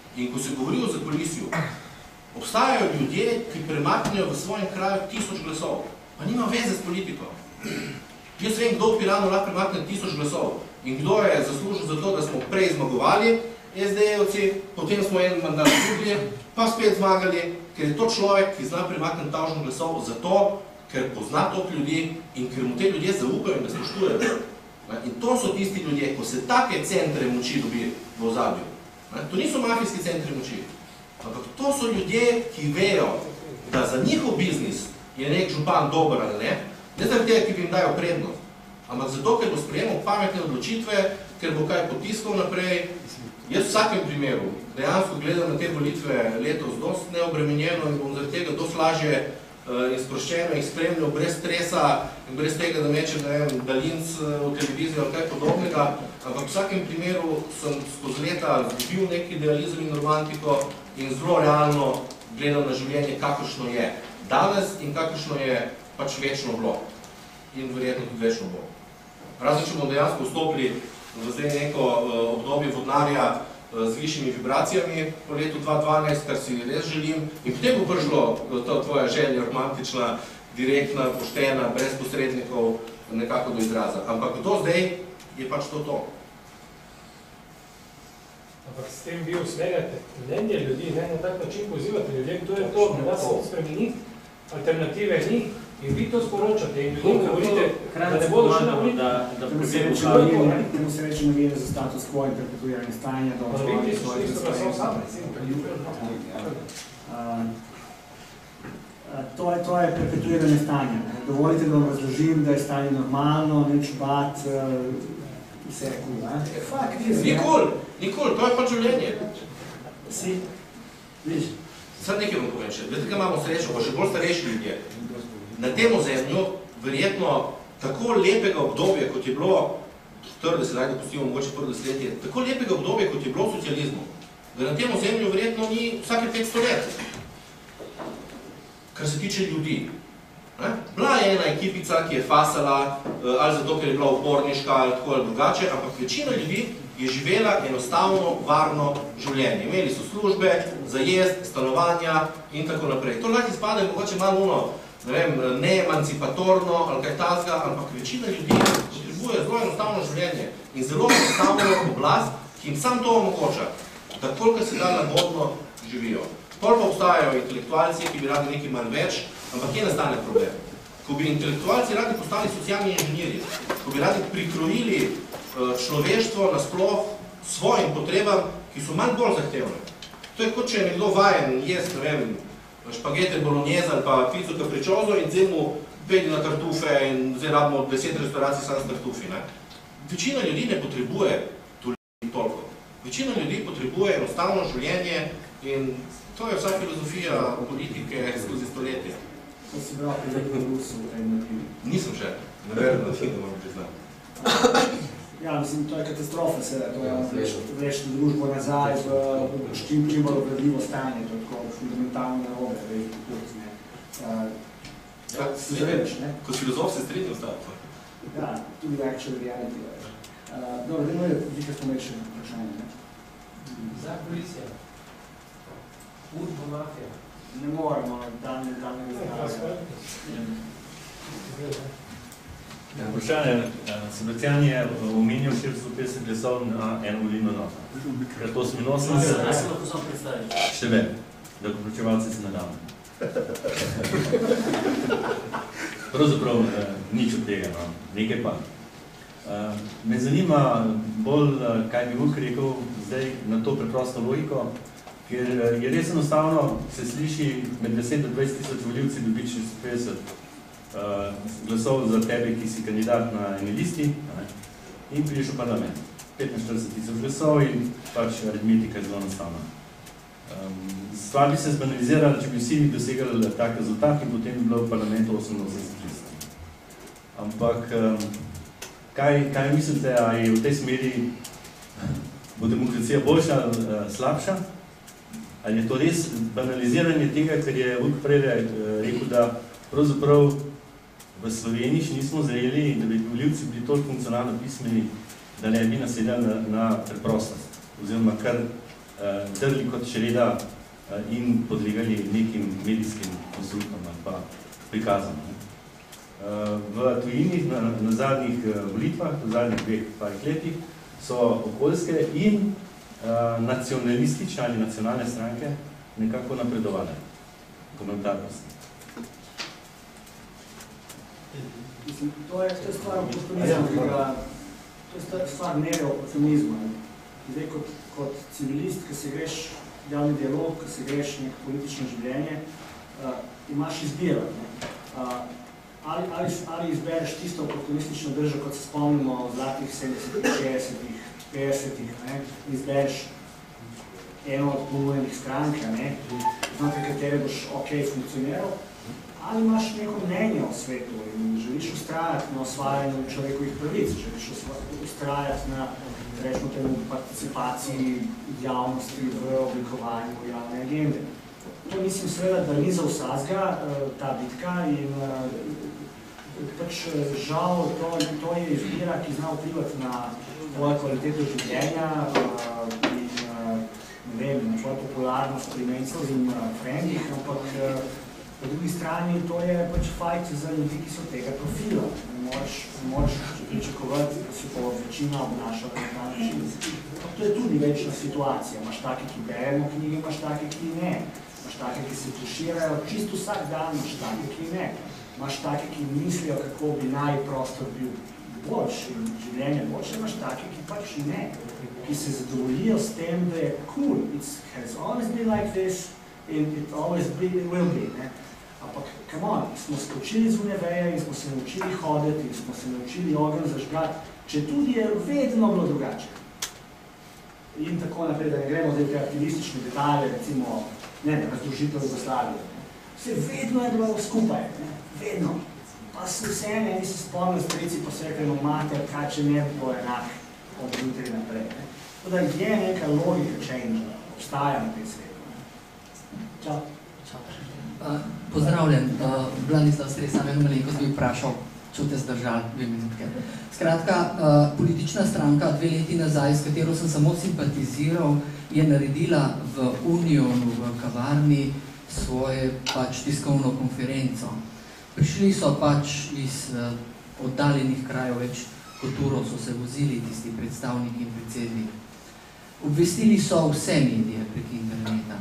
In ko se govori o zakulisju, obstajajo ljudje, ki premaknejo v svojem kraju tisoč glasov, pa nima veze s politiko. Jaz vem, kdo v Piranu lahko premakne tisoč glasov in kdo je zaslužil za to, da smo prej zmagovali es de evci, potem smo en mandat izgubili, pa spet zmagali, ker je to človek, ki zna premakniti tavžno glasov zato, ker pozna toliko ljudi in ker mu te ljudje zaupajo in ga spoštujejo. In to so tisti ljudje, ko se take centre moči dobi v ozadju. To niso mafijski centri moči, ampak to so ljudje, ki vejo, da za njihov biznis je nek župan dober ali ne, ne zaradi tega, ki bi jim dajo prednost, ampak zato, ker bo sprejemal pametne odločitve, ker bo kaj potiskal naprej. Jaz v vsakem primeru dejansko gledam na te volitve letos dosti neobremenjeno in bom zaradi tega dosti lažje in sproščeno in spremljal brez stresa in brez tega, da mečem, ne vem, daljinc v televizijo ali kaj podobnega, ampak v vsakem primeru sem skozi leta dobil nek idealizem in romantiko in zelo realno gledam na življenje, kakršno je danes in kakršno je pač večno bilo in verjetno tudi večno bo. Razen, če bomo dejansko vstopili v zdaj neko obdobje vodnarja z višjimi vibracijami po letu dva dvanajst, kar si res želim, in potem bo prišlo to tvoja želja romantična, direktna, poštena, brez posrednikov nekako do izraza. Ampak do zdaj je pač to to. Ampak s tem vi usmerjate mnenje ljudi, ne na tak način pozivate ljudje, kdo je to, da se to spremeniti, alternative ni. In vi to sporočate in ljudem govorite, da ne bodo še na volitve. Temu se reče novine za status quo in perpetuiranje stanja do svojih svojih To je perpetuiranje stanja. Dovolite, da vam razložim, da je stanje normalno, neč bat, vse je kul. Nikoli, nikoli, to je pa življenje. Si, viš. Sad nekaj vam povem še, vete, kaj imamo srečo, pa še bolj starejši ljudje. Na tem ozemlju verjetno tako lepega obdobja, kot je bilo štirideset, da pustimo mogoče prvo desetletje, tako lepega obdobja, kot je bilo v socializmu, da na tem ozemlju verjetno ni vsake petsto let. Kar se tiče ljudi. Bila je ena ekipica, ki je fasala, ali zato, ker je bila uporniška, ali tako ali drugače, ampak večina ljudi je živela enostavno, varno življenje. Imeli so službe, za jesti, stanovanja in tako naprej. To lahko izpade mogoče malo ono, ne vem, neemancipatorno ali kaj tazga, ampak večina ljudi potrebuje zelo enostavno življenje in zelo enostavno oblast, ki jim sam to omogoča, da koliko se da lagodno živijo. Pol pa obstajajo intelektualci, ki bi radi nekaj manj več, ampak kje nastane problem? Ko bi intelektualci radi postali socialni inženirji, ko bi radi prikrojili človeštvo nasploh svojim potrebam, ki so manj bolj zahtevne. To je kot, če je nekdo vajen jesti, ne vem, špagete bolognese ali pa pico capriccioso in zdaj mu pedi na tartufe in zdaj rabimo deset restauracij samo s tartufi. Večina ljudi ne potrebuje toliko. Večina ljudi potrebuje enostavno življenje in to je vsa filozofija politike skozi stoletje. To si bral pri Rusu v tej motivi? Nisem še, ne verjam, da ti ne moram priznati. Ja, mislim, to je katastrofa, se to je vlečiti družbo nazaj v čim čim bolj obradljivo stanje, to je tako fundamentalno narobe, veš, kot ne. Ja, zavedaš, ne? Kot filozof se strinjam s tako. Ja, tudi actual reality, veš. Dobro, da moje nekaj pomečeno vprašanje, ne? Zakulisja. Urbo mafija. Ne moramo, dan ne zdravlja. Vprašanje, Sebastian je omenil štiristo petdeset glasov na eno volilno enoto. Ker to oseminosemdeset... Kaj se lahko sam predstaviš? Še ve, da vključevalci se nadamo. Pravzaprav nič od tega, no. Nekaj pa. Me zanima bolj, kaj bi Vuk rekel zdaj na to preprosto logiko, ker je res enostavno, se sliši med deset do dvajset tisoč volivci dobi štiristo petdeset Uh, glasov za tebe, ki si kandidat na eni listi, ne, in prideš v parlament. petinštirideset tisoč glasov in pač aritmetika je zelo enostavna. Um, stvar bi se zbanalizirala, če bi vsi dosegali tak rezultat in potem bi bilo v parlamentu oseminosemdeset list. Ampak, um, kaj, kaj mislite, a je v tej smeri bo demokracija boljša, uh, slabša? Ali je to res banaliziranje tega, ker je Vuk prej rekel, da pravzaprav v Sloveniji še nismo zreli, da bi volivci bili toliko funkcionalno pismeni, da ne bi nasedali na, na preprostost, oziroma kar drli kot čreda in podlegali nekim medijskim konstruktom ali pa prikazom. V tujini na, na zadnjih volitvah, v zadnjih dveh parih letih, so okoljske in nacionalistične ali nacionalne stranke nekako napredovale. Komentarnosti. Mislim, to je, to je stvar oportunizma, ki ga, to je stvar neoportunizma. Zdaj, kot, kot civilist, ki se greš javni dialog, ki se greš neko politično življenje, uh, imaš izbiro. Uh, ali, ali, ali izbereš tisto oportunistično držo, kot se spomnimo v zlatih sedemdesetih, šestdesetih, petdesetih, ne? Izbereš eno od ponudjenih strank, ne? Znotraj katere boš ok funkcioniral, ali imaš neko mnenje o svetu in želiš ustrajati na osvajanju človekovih pravic, želiš ustrajati na, rečemo temu, participaciji javnosti v oblikovanju javne agende. To mislim seveda, da ni za vsazga ta bitka in pač žal to, to je izbira, ki zna vplivati na tvojo kvaliteto življenja in ne vem, na tvojo popularnost pri mencev in frendih, ampak po drugi strani to je pač fajt za ljudi, ki so tega profila. Ne moreš, ne moreš pričakovati, da se po večina obnašala na ta način. To je tudi večna situacija. Imaš take, ki beremo knjige, imaš take, ki ne. Imaš take, ki se tuširajo čisto vsak dan, imaš take, ki ne. Imaš take, ki mislijo, kako bi naj prostor bil boljši in življenje boljše. Imaš take, ki pač ne. Ki se zadovoljijo s tem, da je cool. It has always been like this and it always be, it will be. Ne? Ampak, come on, smo skočili z univeje in smo se naučili hoditi in smo se naučili ogenj zažgati, če tudi je vedno bilo drugače. In tako naprej, da ne gremo zdaj v te aktivistične detalje, recimo, ne, razdružitev Jugoslavije. Vse vedno je bilo skupaj, ne? Vedno. Pa se vse ne, ni se spomnil strici, pa se rekli, no mater, kaj če ne bi bilo enak od jutri naprej. Ne? Tako da je neka logika change, obstaja na tej svetu. Čau. Uh, pozdravljen, uh, Vladislav Stresa, eno malenkost bi vprašal, če te zdržali dve minutke. Skratka, uh, politična stranka dve leti nazaj, s katero sem samo simpatiziral, je naredila v Unionu, v kavarni, svoje pač tiskovno konferenco. Prišli so pač iz uh, oddaljenih krajev, več kot uro so se vozili tisti predstavniki in predsednik. Obvestili so vse medije prek interneta.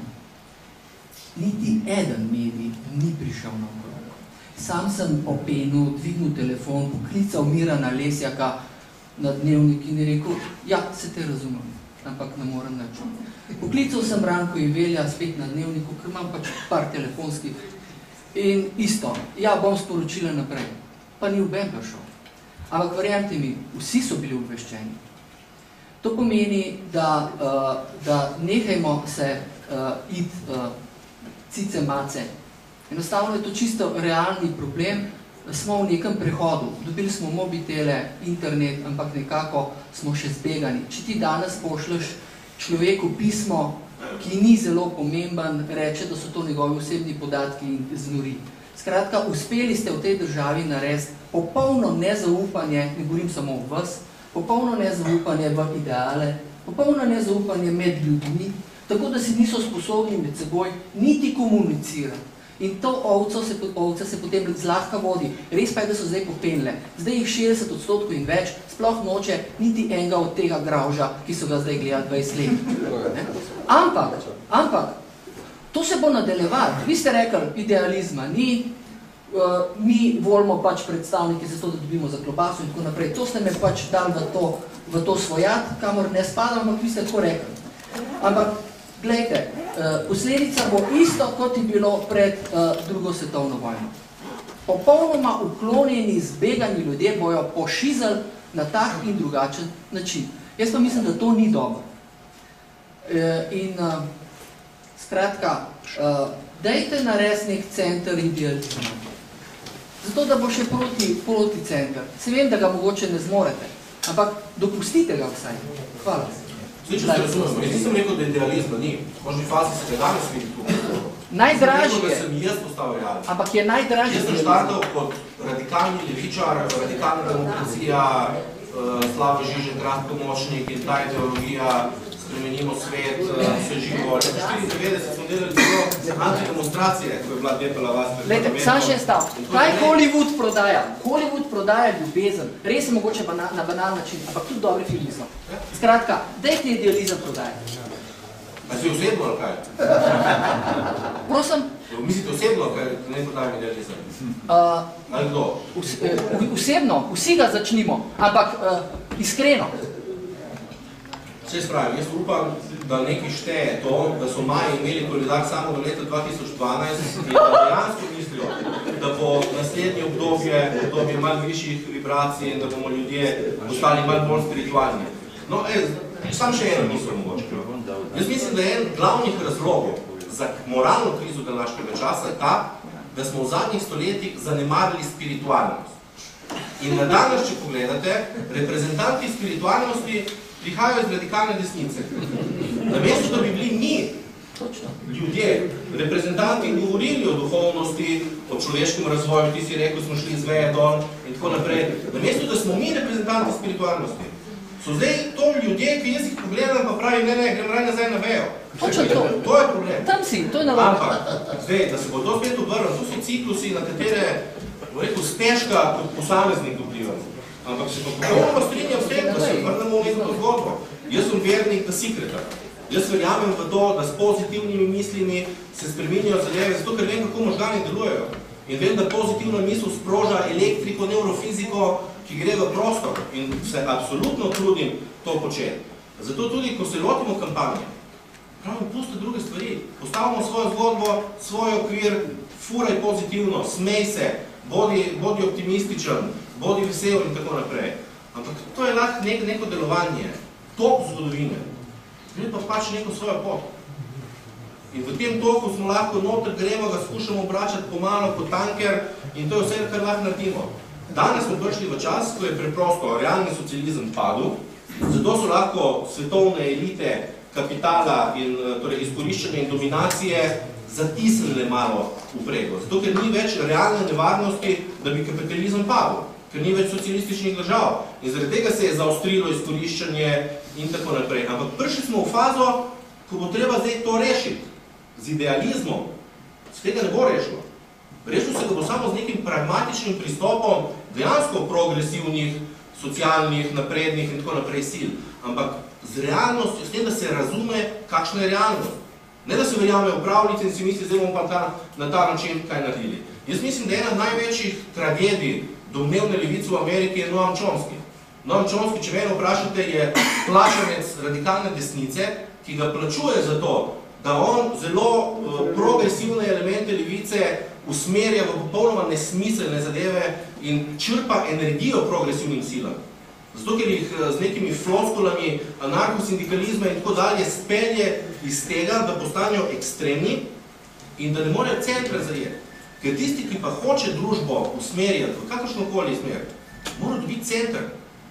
Niti eden medij ni prišel na okrog. Sam sem po penu dvignil telefon, poklical Mirana Lesjaka na Dnevnik in je rekel, ja, se te razumem, ampak ne morem nič. Poklical sem Branko Ivelja spet na Dnevniku, ker imam pač par telefonskih in isto, ja, bom sporočila naprej, pa ni oben prišel. Ampak verjemite mi, vsi so bili obveščeni. To pomeni, da, uh, da nehajmo se uh, iti uh, cice mace. Enostavno je to čisto realni problem, smo v nekem prehodu, dobili smo mobitele, internet, ampak nekako smo še zbegani. Če ti danes pošleš človeku pismo, ki ni zelo pomemben, reče, da so to njegovi osebni podatki in znori. Skratka, uspeli ste v tej državi narediti popolno nezaupanje, ne govorim samo v vas, popolno nezaupanje v ideale, popolno nezaupanje med ljudmi, tako da si niso sposobni med seboj niti komunicirati. In to ovco se, ovca se potem zlahka vodi. Res pa je, da so zdaj popenile. Zdaj jih šestdeset odstotkov in več, sploh noče niti enega od tega gravža, ki so ga zdaj gledali dvajset let. Ne? Ampak, ampak, to se bo nadaljevati. Vi ste rekli, idealizma ni, uh, mi volimo pač predstavnike za to, da dobimo za klobaso in tako naprej. To ste me pač dali v to, v to svojat, kamor ne spadam, ampak vi ste tako rekli. Ampak, glejte, posledica bo isto, kot je bilo pred uh, drugo svetovno vojno. Popolnoma uklonjeni, zbegani ljudje bojo pošizali na tak in drugačen način. Jaz pa mislim, da to ni dobro. E, in uh, skratka, uh, dajte narediti nek center idealizma. Zato, da bo še proti, proti center. Se vem, da ga mogoče ne zmorete, ampak dopustite ga vsaj. Hvala. Sliče se razumemo, jaz nisem rekel, da idealizma ni. V možni fazi se ga danes vidi tu. Najdražje je. Da sem jaz postal realen. Ampak je najdražje. Jaz sem štartal kot radikalni levičar, radikalna demokracija, uh, Slavo Žižek, Rad Pomočnik in ta ideologija, spremenimo svet, vse živo. Leta štiriindevetdeset smo delali celo antidemonstracije, ko je bila Depala vas pred Lejte, sam še en stav. Kaj Hollywood prodaja? Hollywood prodaja ljubezen. Res je mogoče bana, na banal način, ampak tudi dobri filmi so. Skratka, dajte idealizem prodajati. A si osebno ali kaj? Prosim? Mislite osebno, kaj ne podajam idealizem? Uh, ali kdo? Vs, uh, osebno, vsi ga začnimo, ampak uh, iskreno. Vse spravim, jaz upam, da nekaj šteje to, da so Maji imeli koledar samo do leta dva tisoč dvanajst in da dejansko mislijo, da bo naslednje obdobje, obdobje malo višjih vibracij in da bomo ljudje postali malo bolj spiritualni. No, e, sam še eno misel mogoče. Jaz mislim, da je en glavnih razlogov za moralno krizo današnjega časa ta, da smo v zadnjih stoletjih zanemarili spiritualnost. In na danes, če pogledate, reprezentanti spiritualnosti prihajajo iz radikalne desnice. Namesto, da bi bili mi, ljudje, reprezentanti govorili o duhovnosti, o človeškem razvoju, ti si rekel, smo šli iz veje dol in tako naprej. Namesto, da smo mi reprezentanti spiritualnosti, so zdaj to ljudje, ki jaz jih pogledam, pa pravi, ne, ne, grem raj nazaj na vejo. Točno to. To je problem. Tam si, to je naloga. Ampak, zdaj, da se bo to spet obrnil, to so ciklusi, na katere, bo rekel, stežka kot posameznik vplivajo. Ampak se pa popolnoma strinjam s tem, da se vrnemo v neko zgodbo. Jaz sem vernik The Secreta. Jaz verjamem v to, da s pozitivnimi mislimi se spreminjajo zadeve, zato ker vem, kako možgani delujejo. In vem, da pozitivna misel sproža elektriko, neurofiziko, ki gre v prostor in se absolutno trudim to početi. Zato tudi, ko se lotimo kampanje, pravim, pusti druge stvari. Postavimo svojo zgodbo, svoj okvir, furaj pozitivno, smej se, bodi, bodi optimističen, bodi vesel in tako naprej. Ampak to je lahko nek, neko delovanje, tok zgodovine. Gre pa pač neko svojo pot. In v tem toku smo lahko noter, gremo, ga skušamo obračati pomalo kot tanker in to je vse, kar lahko naredimo. Danes smo prišli v čas, ko je preprosto realni socializem padel, zato so lahko svetovne elite kapitala in torej, izkoriščanja in dominacije zatisnile malo vprego. Zato, ker ni več realne nevarnosti, da bi kapitalizem padel, ker ni več socialističnih držav. In zaradi tega se je zaostrilo izkoriščanje in tako naprej. Ampak prišli smo v fazo, ko bo treba zdaj to rešiti z idealizmom. Z tega ne bo rešilo. Rešil se ga bo samo z nekim pragmatičnim pristopom dejansko progresivnih, socialnih, naprednih in tako naprej sil. Ampak z realnostjo, s tem, da se razume, kakšna je realnost. Ne, da se verjame v pravljice in si misli, zdaj bomo pa ta, na ta način kaj naredili. Jaz mislim, da ena največjih tragedij domnevne levice v Ameriki je Noam Chomsky. Noam Chomsky, če mene vprašate, je plačanec radikalne desnice, ki ga plačuje za to, da on zelo uh, progresivne elemente levice usmerja v popolnoma nesmiselne zadeve in črpa energijo progresivnim silam. Zato, ker jih z nekimi floskulami anarhosindikalizma in tako dalje spelje iz tega, da postanejo ekstremni in da ne morejo centre zajeti. Ker tisti, ki pa hoče družbo usmerjati v kakršnokoli smer, mora dobiti center.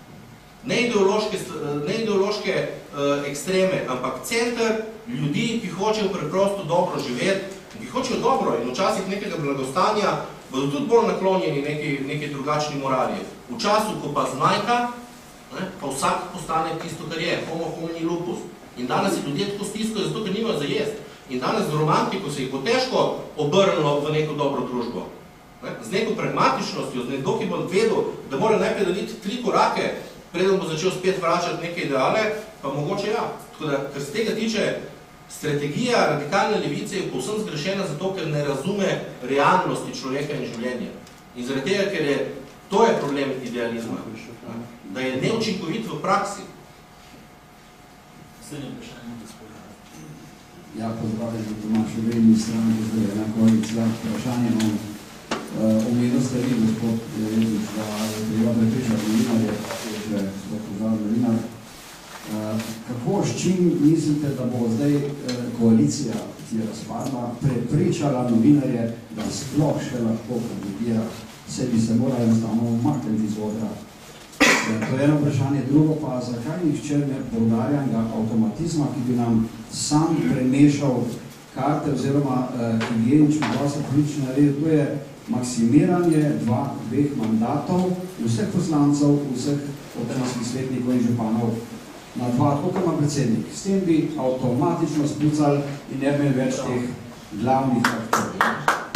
Ne ideološke, ne ideološke uh, ekstreme, ampak center ljudi, ki hočejo preprosto dobro živeti, ki hočejo dobro in včasih nekega blagostanja, bodo tudi bolj naklonjeni neki, neki drugačni morali. V času, ko pa znajka, ne, pa vsak postane tisto, kar je, homo homini lupus. In danes se ljudje tako stiskajo, zato ker nimajo za jesti. In danes z romantiko se jih bo težko obrnilo v neko dobro družbo. Ne, z neko pragmatičnostjo, z nekdo, ki bo vedel, da mora najprej narediti tri korake, preden bo začel spet vračati neke ideale, pa mogoče ja. Tako da, kar se tega tiče, strategija radikalne levice je povsem zgrešena zato, ker ne razume realnosti človeka in življenja. In zaradi tega, ker je, to je problem idealizma, da je neučinkovit v praksi. Slednje vprašanje, gospod. Ja, pozdravljam, da Tomaš Obredni stranke, zdaj je enako vprašanje imam. Omenil ste vi, gospod Jezič, da je treba prepričati novinarje, že gospod pozdravljam novinar. Kako, s čim mislite, da bo zdaj koalicija, ki je razpadla, prepričala novinarje, da sploh še lahko kandidira, se bi se morali enostavno umakniti iz odra? To je eno vprašanje. Drugo pa, zakaj nihče ne poudarjanega avtomatizma, ki bi nam sam premešal karte oziroma higienično dosta politično naredil, to je maksimiranje dva, dveh mandatov vseh poslancev, vseh občinskih svetnikov in županov na dva, kot ima predsednik. S tem bi avtomatično spucali in ne bi več teh glavnih aktorjev.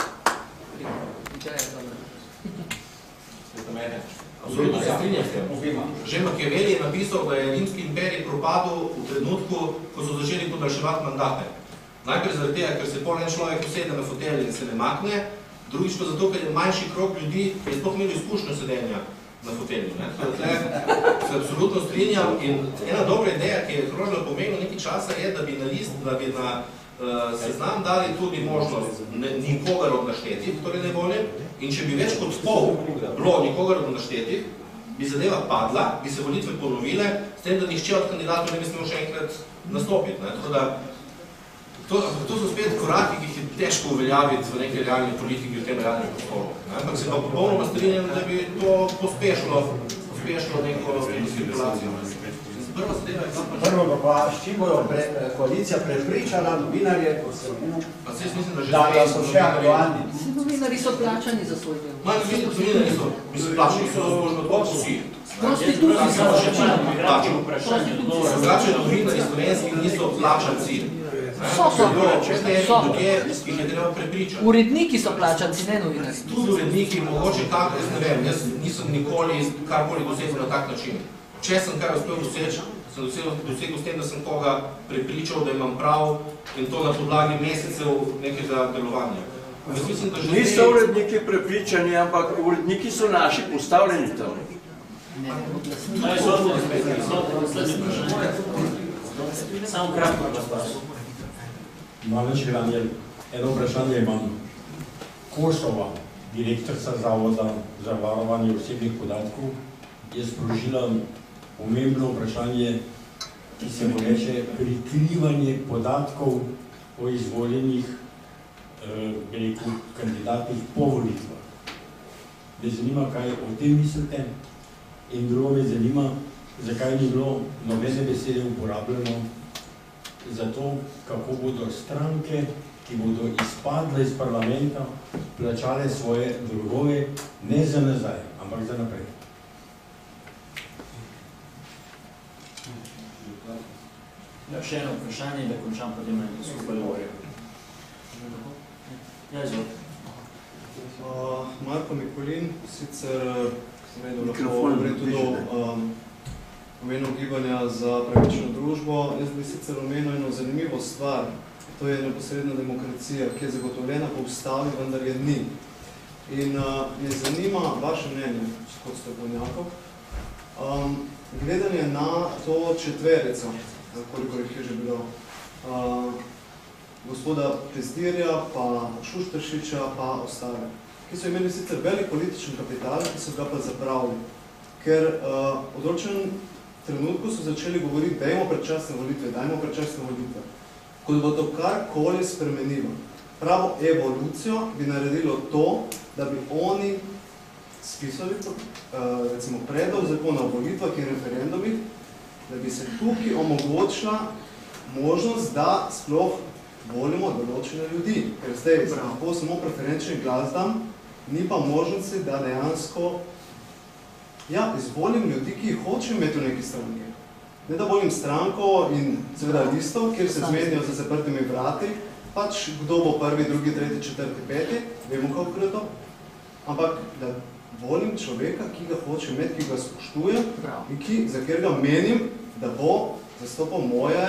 Absolutno se strinjam s tem. Že Machiavelli je napisal, da je rimski imperij propadel v trenutku, ko so začeli podaljševati mandate. Najprej zaradi tega, ker se pol en človek usede na fotelj in se ne makne, drugič pa zato, ker je manjši krog ljudi, ki je sploh imeli izkušnjo sedenja na fotelju. Tle se absolutno strinjam in ena dobra ideja, ki je krožila pomenil nekaj časa, je, da bi na list, da bi na uh, seznam dali tudi možnost nikogar od naštetih, torej najbolje, in če bi več kot pol bilo nikogar od naštetih, bi zadeva padla, bi se volitve ponovile, s tem, da nihče od kandidatov ne bi smel še enkrat nastopiti. Ne? Tako da, to, to so spet koraki, ki jih je težko uveljaviti v neki realni politiki v tem realnem prostoru. Ampak se pa popolnoma strinjam, da bi to pospešilo, pospešilo neko cirkulacijo. Prvo pa pa, s čim bojo pre, koalicija prepričala novinarje, ko se da, da so še aktualni. Novinari so plačani za svoj del. Ma, novinari so, mislim, plačani so možno kot vsi. Prostituti so še plačani. Drugače, novinari slovenski niso plačanci. So, so. Ljudje, ki jih je treba prepričati. Uredniki so plačanci, ne novinari. Tudi uredniki, mogoče tako, jaz ne vem, jaz nisem nikoli karkoli dosegel na tak način. Če sem kaj uspel doseči, sem dosegel s tem, da sem koga prepričal, da imam prav in to na podlagi mesecev nekega delovanja. Niso uredniki prepričani, ampak uredniki so naši postavljeni tam. Samo kratko vas. Malo Daniel, eno vprašanje imam. Košova, direktorica Zavoda za varovanje osebnih podatkov, je sprožila pomembno vprašanje, ki se mu reče prikrivanje podatkov o izvoljenih eh, kandidatih po volitvah. Me zanima, kaj o tem mislite, in drugo me zanima, zakaj ni bilo nobene besede uporabljeno za to, kako bodo stranke, ki bodo izpadle iz parlamenta, plačale svoje dolgove ne za nazaj, ampak za naprej. Ja, še eno vprašanje, da končam potem na nekaj skupaj govorja. Ja, izvolite. Uh, Marko Mikulin, sicer seveda lahko govorim tudi o omenu gibanja za pravično družbo. Jaz bi sicer omenil eno zanimivo stvar, to je neposredna demokracija, ki je zagotovljena po ustavi, vendar je ni. In uh, me zanima vaše mnenje, kot strokovnjakov, um, gledanje na to četverico, koliko jih je že bilo, uh, gospoda Pezdirja, pa Šušteršiča, pa ostale, ki so imeli sicer velik politični kapital, ki so ga pa zapravili. Ker uh, v odročenem trenutku so začeli govoriti, dajmo predčasne volitve, dajmo predčasne volitve. Ko bo to karkoli spremenilo. Pravo evolucijo bi naredilo to, da bi oni spisali uh, recimo predlog zakona o volitvah in referendumih, da bi se tukaj omogočila možnost, da sploh volimo določene ljudi. Ker zdaj lahko samo preferenčni glas dam, ni pa možnosti, da dejansko ja, izvolim ljudi, ki jih hočem imeti v neki stranki. Ne da volim stranko in seveda listov, kjer se zmenijo za zaprtimi vrati, pač kdo bo prvi, drugi, tretji, četrti, peti, vemo kako gre to, ampak da volim človeka, ki ga hočem imeti, ki ga spoštujem in ki, za kjer ga menim, da bo zastopal moje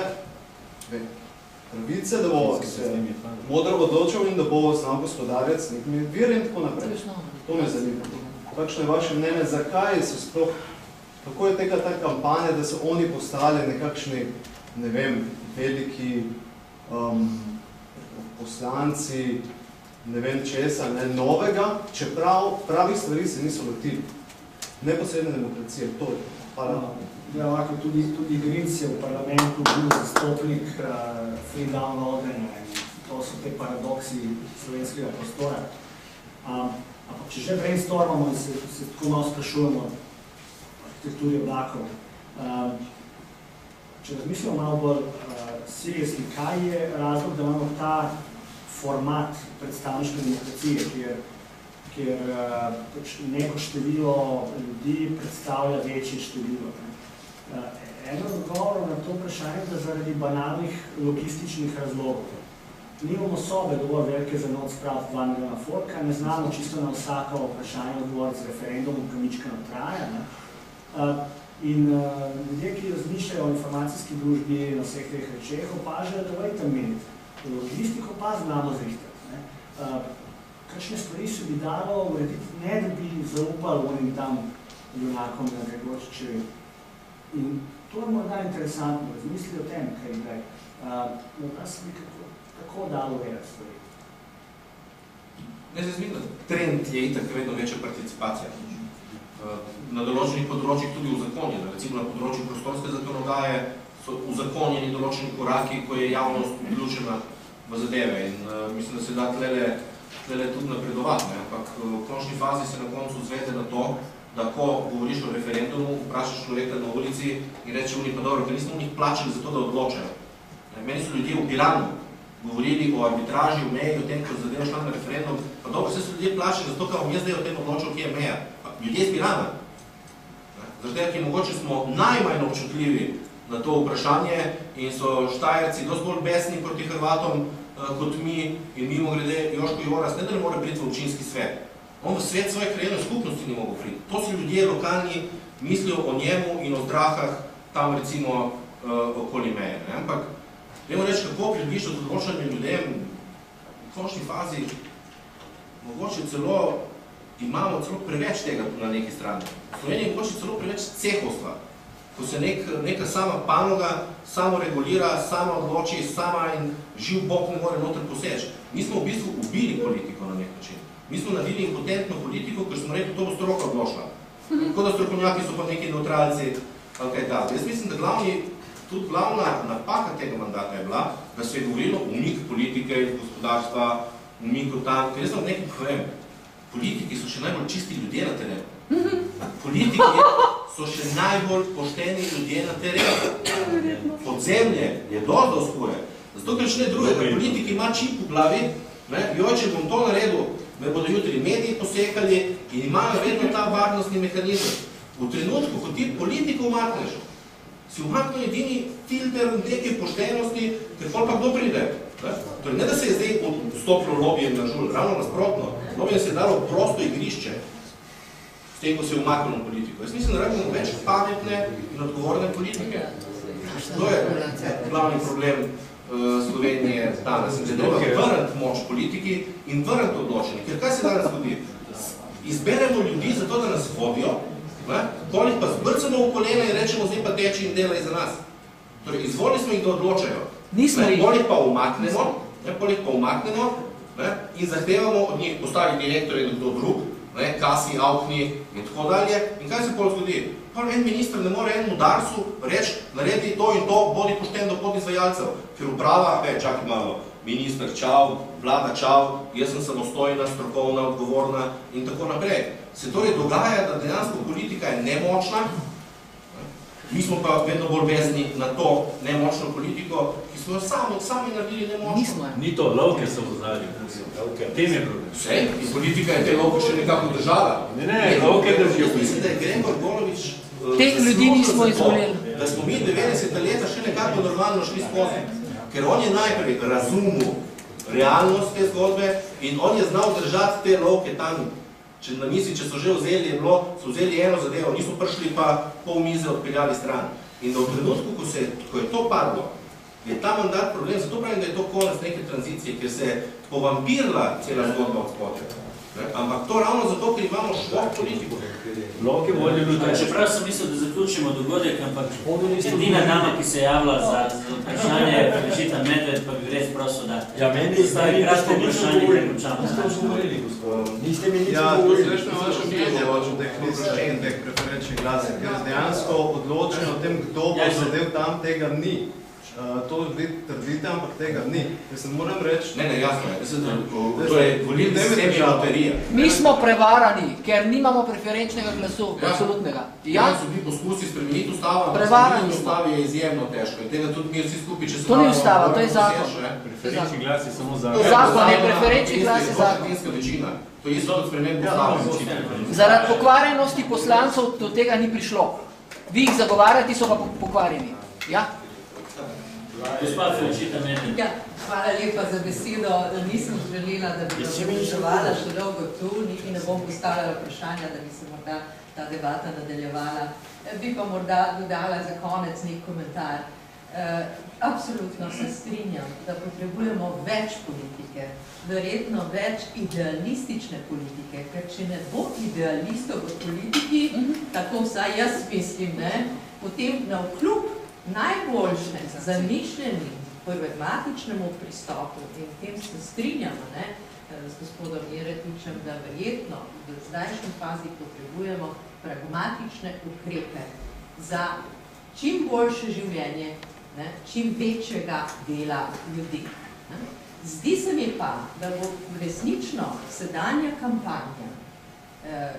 pravice, da bo se modro odločil in da bo znal gospodarec nekimi vire in tako naprej. To me zanima. Kakšno je vaše mnenje, zakaj so sploh, kako je tega ta kampanja, da so oni postali nekakšni, ne vem, veliki um, poslanci, ne vem česa, ne novega, čeprav pravih stvari se niso lotili. Neposredne demokracije, to je. Hvala. Ja, lahko tudi, tudi Grinc je v parlamentu bil zastopnik uh, free downloadanja in to so te paradoksi slovenskega prostora. Um, ampak če že brainstormamo in se, se tako malo sprašujemo o arhitekturi oblakov, um, če razmišljamo malo bolj uh, seriously, kaj je razlog, da imamo ta format predstavniške demokracije, kjer, kjer uh, neko število ljudi predstavlja večje število. Ne? Uh, eno odgovorov na to vprašanje, da zaradi banalnih logističnih razlogov. Nimamo sobe dovolj velike za noč spraviti dva milijona folka, ne znamo čisto na vsako vprašanje odgovoriti z referendumom, ki mičkano traja. Ne? In ljudje, ki razmišljajo o informacijski družbi in o vseh teh rečeh, opažajo, da vajte meniti. Logistiko pa znamo zrihtati. Kakšne stvari se bi dalo urediti, ne da bi zaupali onim tam junakom na Gregorčičevi. In to je morda interesantno, razmisli o tem, kaj gre. Morda se bi kako tako dalo verati stvari. Ne, se zmi, da trend je itak vedno večja participacija. Na določenih področjih tudi uzakonjena. Recimo na področju prostorske zakonodaje so uzakonjeni določeni koraki, ko je javnost vključena v zadeve. In uh, mislim, da se da tlele, tlele tudi napredovati. Ampak v končni fazi se na koncu zvede na to, da ko govoriš o referendumu, vprašaš človeka na ulici in reče oni, pa dobro, ker nismo njih plačali za to, da odločajo. Meni so ljudje v Piranu govorili o arbitraži, o meji, o tem, ko zadeva šla na referendum, pa dobro, se so ljudje plačali za to, kaj vam jaz zdaj o tem odločil, kje je meja. Pa ljudje iz Pirana. Zato, ki mogoče smo najmanj občutljivi na to vprašanje in so Štajerci dosti bolj besni proti Hrvatom kot mi in mimo grede Joško Joras, ne da ne more priti v občinski svet. On v svet svoje krajevne skupnosti ni mogel priti. To si ljudje lokalni mislijo o njemu in o zdrahah tam recimo okoli meje. Ampak vemo reči, kako približati odločanje ljudem v končni fazi, mogoče celo imamo celo preveč tega na neki strani. V Sloveniji je mogoče celo preveč cehovstva, ko se nek, neka sama panoga samo regulira, sama odloči, sama in živ bog ne more noter poseči. Mi smo v bistvu ubili politiko na nek način. Mi smo naredili impotentno politiko, ker smo rekli, to bo stroka odločila. Tako da strokovnjaki so pa neki neutralci, ali kaj da. Jaz mislim, da glavni tudi glavna napaka tega mandata je bila, da se je govorilo umik politike iz gospodarstva, umik od tam, ker jaz vam nekaj povem, politiki so še najbolj čisti ljudje na terenu. Politiki so še najbolj pošteni ljudje na terenu. Podzemlje je dosti oskure. Zato, ker še ne drugega, politiki ima čip v glavi, joj, če bom to naredil, me bodo jutri mediji posekali in imajo vedno ta varnostni mehanizem. V trenutku, ko ti politiko umakneš, si umaknil edini filter neke poštenosti, ker pol pa kdo pride. Torej, ne da se je zdaj vstopilo lobijem na žul, ravno nasprotno. Lobijem se je dalo prosto igrišče s tem, ko se je umaknil politiko. Jaz mislim, da rabimo več pametne in odgovorne politike. To je glavni problem Slovenije danes. Da treba vrniti moč politiki in vrniti odločenje. Ker kaj se danes zgodi? Izberemo ljudi za to, da nas vodijo, polih pa zbrcamo v kolena in rečemo, zdaj pa teči in delaj za nas. Torej, izvoli smo jih, da odločajo. Polih pa umaknemo, polih pa umaknemo in zahtevamo od njih postali direktorje in kdo drug, Kasi, Avkni in tako dalje. In kaj se pol zgodi? Pa en minister ne more enemu Darsu reči, naredi to in to, bodi pošten do podizvajalcev. Ker uprava, ve, čakaj malo, minister čau, vlada čau, jaz sem samostojna, strokovna, odgovorna in tako naprej. Se torej dogaja, da dejansko politika je nemočna, mi smo pa vedno bolj vezni na to nemočno politiko, ki smo jo sami, sami naredili nemočno. Ni to, lovke so vzali. Tem je problem. Vse, in politika je te lovke še nekako držala. Ne, ne, lovke držijo. Jaz mislim, da je Gregor Golovič teh ljudi nismo izvolili. Da smo mi devetdeseta leta še nekako normalno šli skozi. Ker on je najprej razumel realnost te zgodbe in on je znal držati te lovke tam. Če na misli, če so že vzeli, je bilo, so vzeli eno zadevo, niso prišli pa pol mize odpeljali stran. In da v trenutku, ko, se, ko je to padlo, je ta mandat problem, zato pravim, da je to konec neke tranzicije, ker se je povampirila cela zgodba od spodaj. Ampak to ravno zato, ker imamo šlo politiko. Lovke volijo ljudi. Čeprav sem mislil, da zaključimo dogodek, ampak edina dama, ki se je javila za vprašanje Žita Medved, pa bi res prosil, da stavi kratko vprašanje, da končamo. Niste mi nič govorili. Ja, slišno vaše mnenje o teh nisem teh preferenčnih glasih, ker dejansko odločeno o tem, kdo bo zadev tam, tega ni. To vi trdite, ampak tega ni. Jaz se moram reči... Ne, ne, jasno je. To je volilni sistem je loterija. Mi smo prevarani, ker nimamo preferenčnega glasu, absolutnega. Ja, so bili poskusi spremeniti ustavo, ampak spremeniti ustavi je izjemno težko. In tega tudi mi vsi skupaj, če se to ni ustava, to je zakon. Preferenčni glas je samo zakon. Zakon je preferenčni glas je zakon. To je isto od spremeniti ustavo. Zaradi pokvarjenosti poslancev do tega ni prišlo. Vi jih zagovarjati, so pa pokvarjeni. Ja? Gospod Feličita Medved. Ja, hvala lepa za besedo. Nisem želela, da bi vprašala še dolgo tu, niti ne bom postavljala vprašanja, da bi se morda ta debata nadaljevala. Bi pa morda dodala za konec nek komentar. Absolutno se strinjam, da potrebujemo več politike, verjetno več idealistične politike, ker če ne bo idealistov v politiki, tako vsaj jaz mislim, ne, potem navkljub najboljše zamišljeni pragmatičnemu pristopu in tem se strinjamo, ne, z gospodom Jeretičem, da verjetno v zdajšnji fazi potrebujemo pragmatične ukrepe za čim boljše življenje, ne, čim večjega dela ljudi. Ne. Zdi se mi pa, da bo resnično sedanja kampanja eh,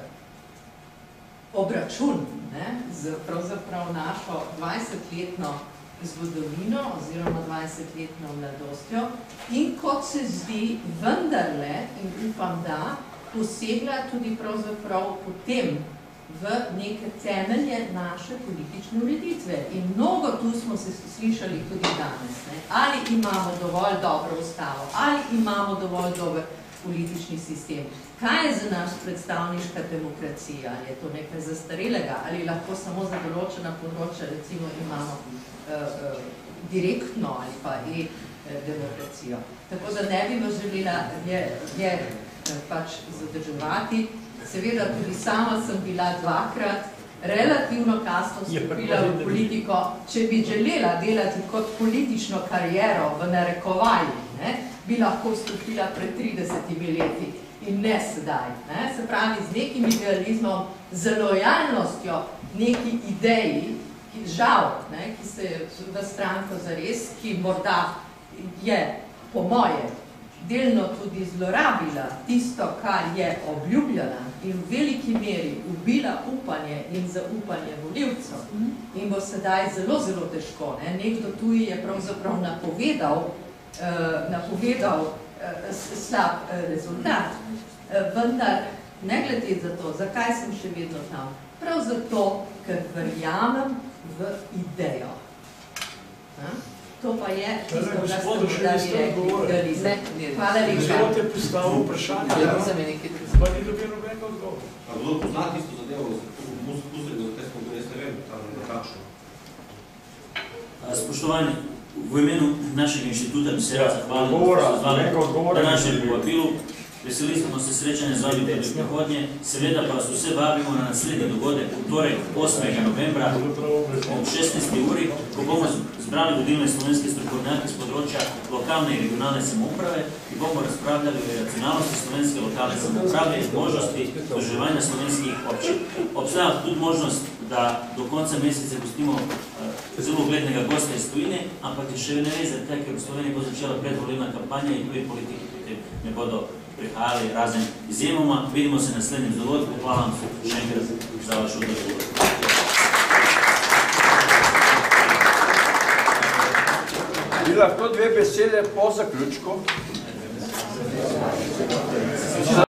obračun, ne, z pravzaprav našo dvajsetletno zgodovino oziroma dvajsetletno mladostjo in kot se zdi vendarle, in upam da, posegla tudi pravzaprav potem v neke temelje naše politične ureditve. In mnogo tu smo se slišali tudi danes. Ne? Ali imamo dovolj dobro ustavo, ali imamo dovolj dober politični sistem. Kaj je za nas predstavniška demokracija? Ali je to nekaj zastarelega? Ali lahko samo za določena področja, recimo, imamo uh, uh, direktno ali pa e-demokracijo? Tako da ne bi vas želela je, je pač zadrževati. Seveda tudi sama sem bila dvakrat relativno kasno vstopila v politiko. Če bi želela delati kot politično kariero v narekovajih, ne, bi lahko vstopila pred tridesetimi leti in ne sedaj. Ne. Se pravi, z nekim idealizmom, z lojalnostjo neki ideji, ki žal, ne, ki se v stranko zares, ki morda je, po moje, delno tudi zlorabila tisto, kar je obljubljena in v veliki meri ubila upanje in zaupanje volivcev. In bo sedaj zelo, zelo težko. Ne? Nekdo tuji je pravzaprav napovedal, uh, napovedal uh, slab uh, rezultat. Uh, vendar, ne glede za to, zakaj sem še vedno tam? Prav zato, ker verjamem v idejo. Ha? To pa je, tisto, da ste morda rekli, idealizem. Hvala lepa. Zelo te postavil vprašanje, ja? Pa ni dobil nobenega odgovora. A kdo pozna tisto zadevo, pustili, da te smo bili, jaz ne vem, tam nekakšno. Spoštovani, v imenu našega inštituta bi se rad zahvalil na našem povabilu. Veseli smo se srečanja z vami tudi v prihodnje, seveda pa vas vse vabimo na naslednji dogodek v torek osmega novembra ob šestnajsti uri, ko bomo zbrali vodilne slovenske strokovnjake z področja lokalne in regionalne samouprave in bomo razpravljali o racionalnosti slovenske lokalne samouprave in možnosti združevanja slovenskih občin. Obstaja tudi možnost, da do konca meseca gostimo zelo uglednega gosta iz tujine, ampak je še ne res, ker v Sloveniji bo začela predvolilna kampanja in tuji politiki potem ne bodo prihajali razen izjemoma. Vidimo se na naslednjem dogodku. Hvala vam še enkrat za vaš odgovor. Bi lahko dve besede po zaključku?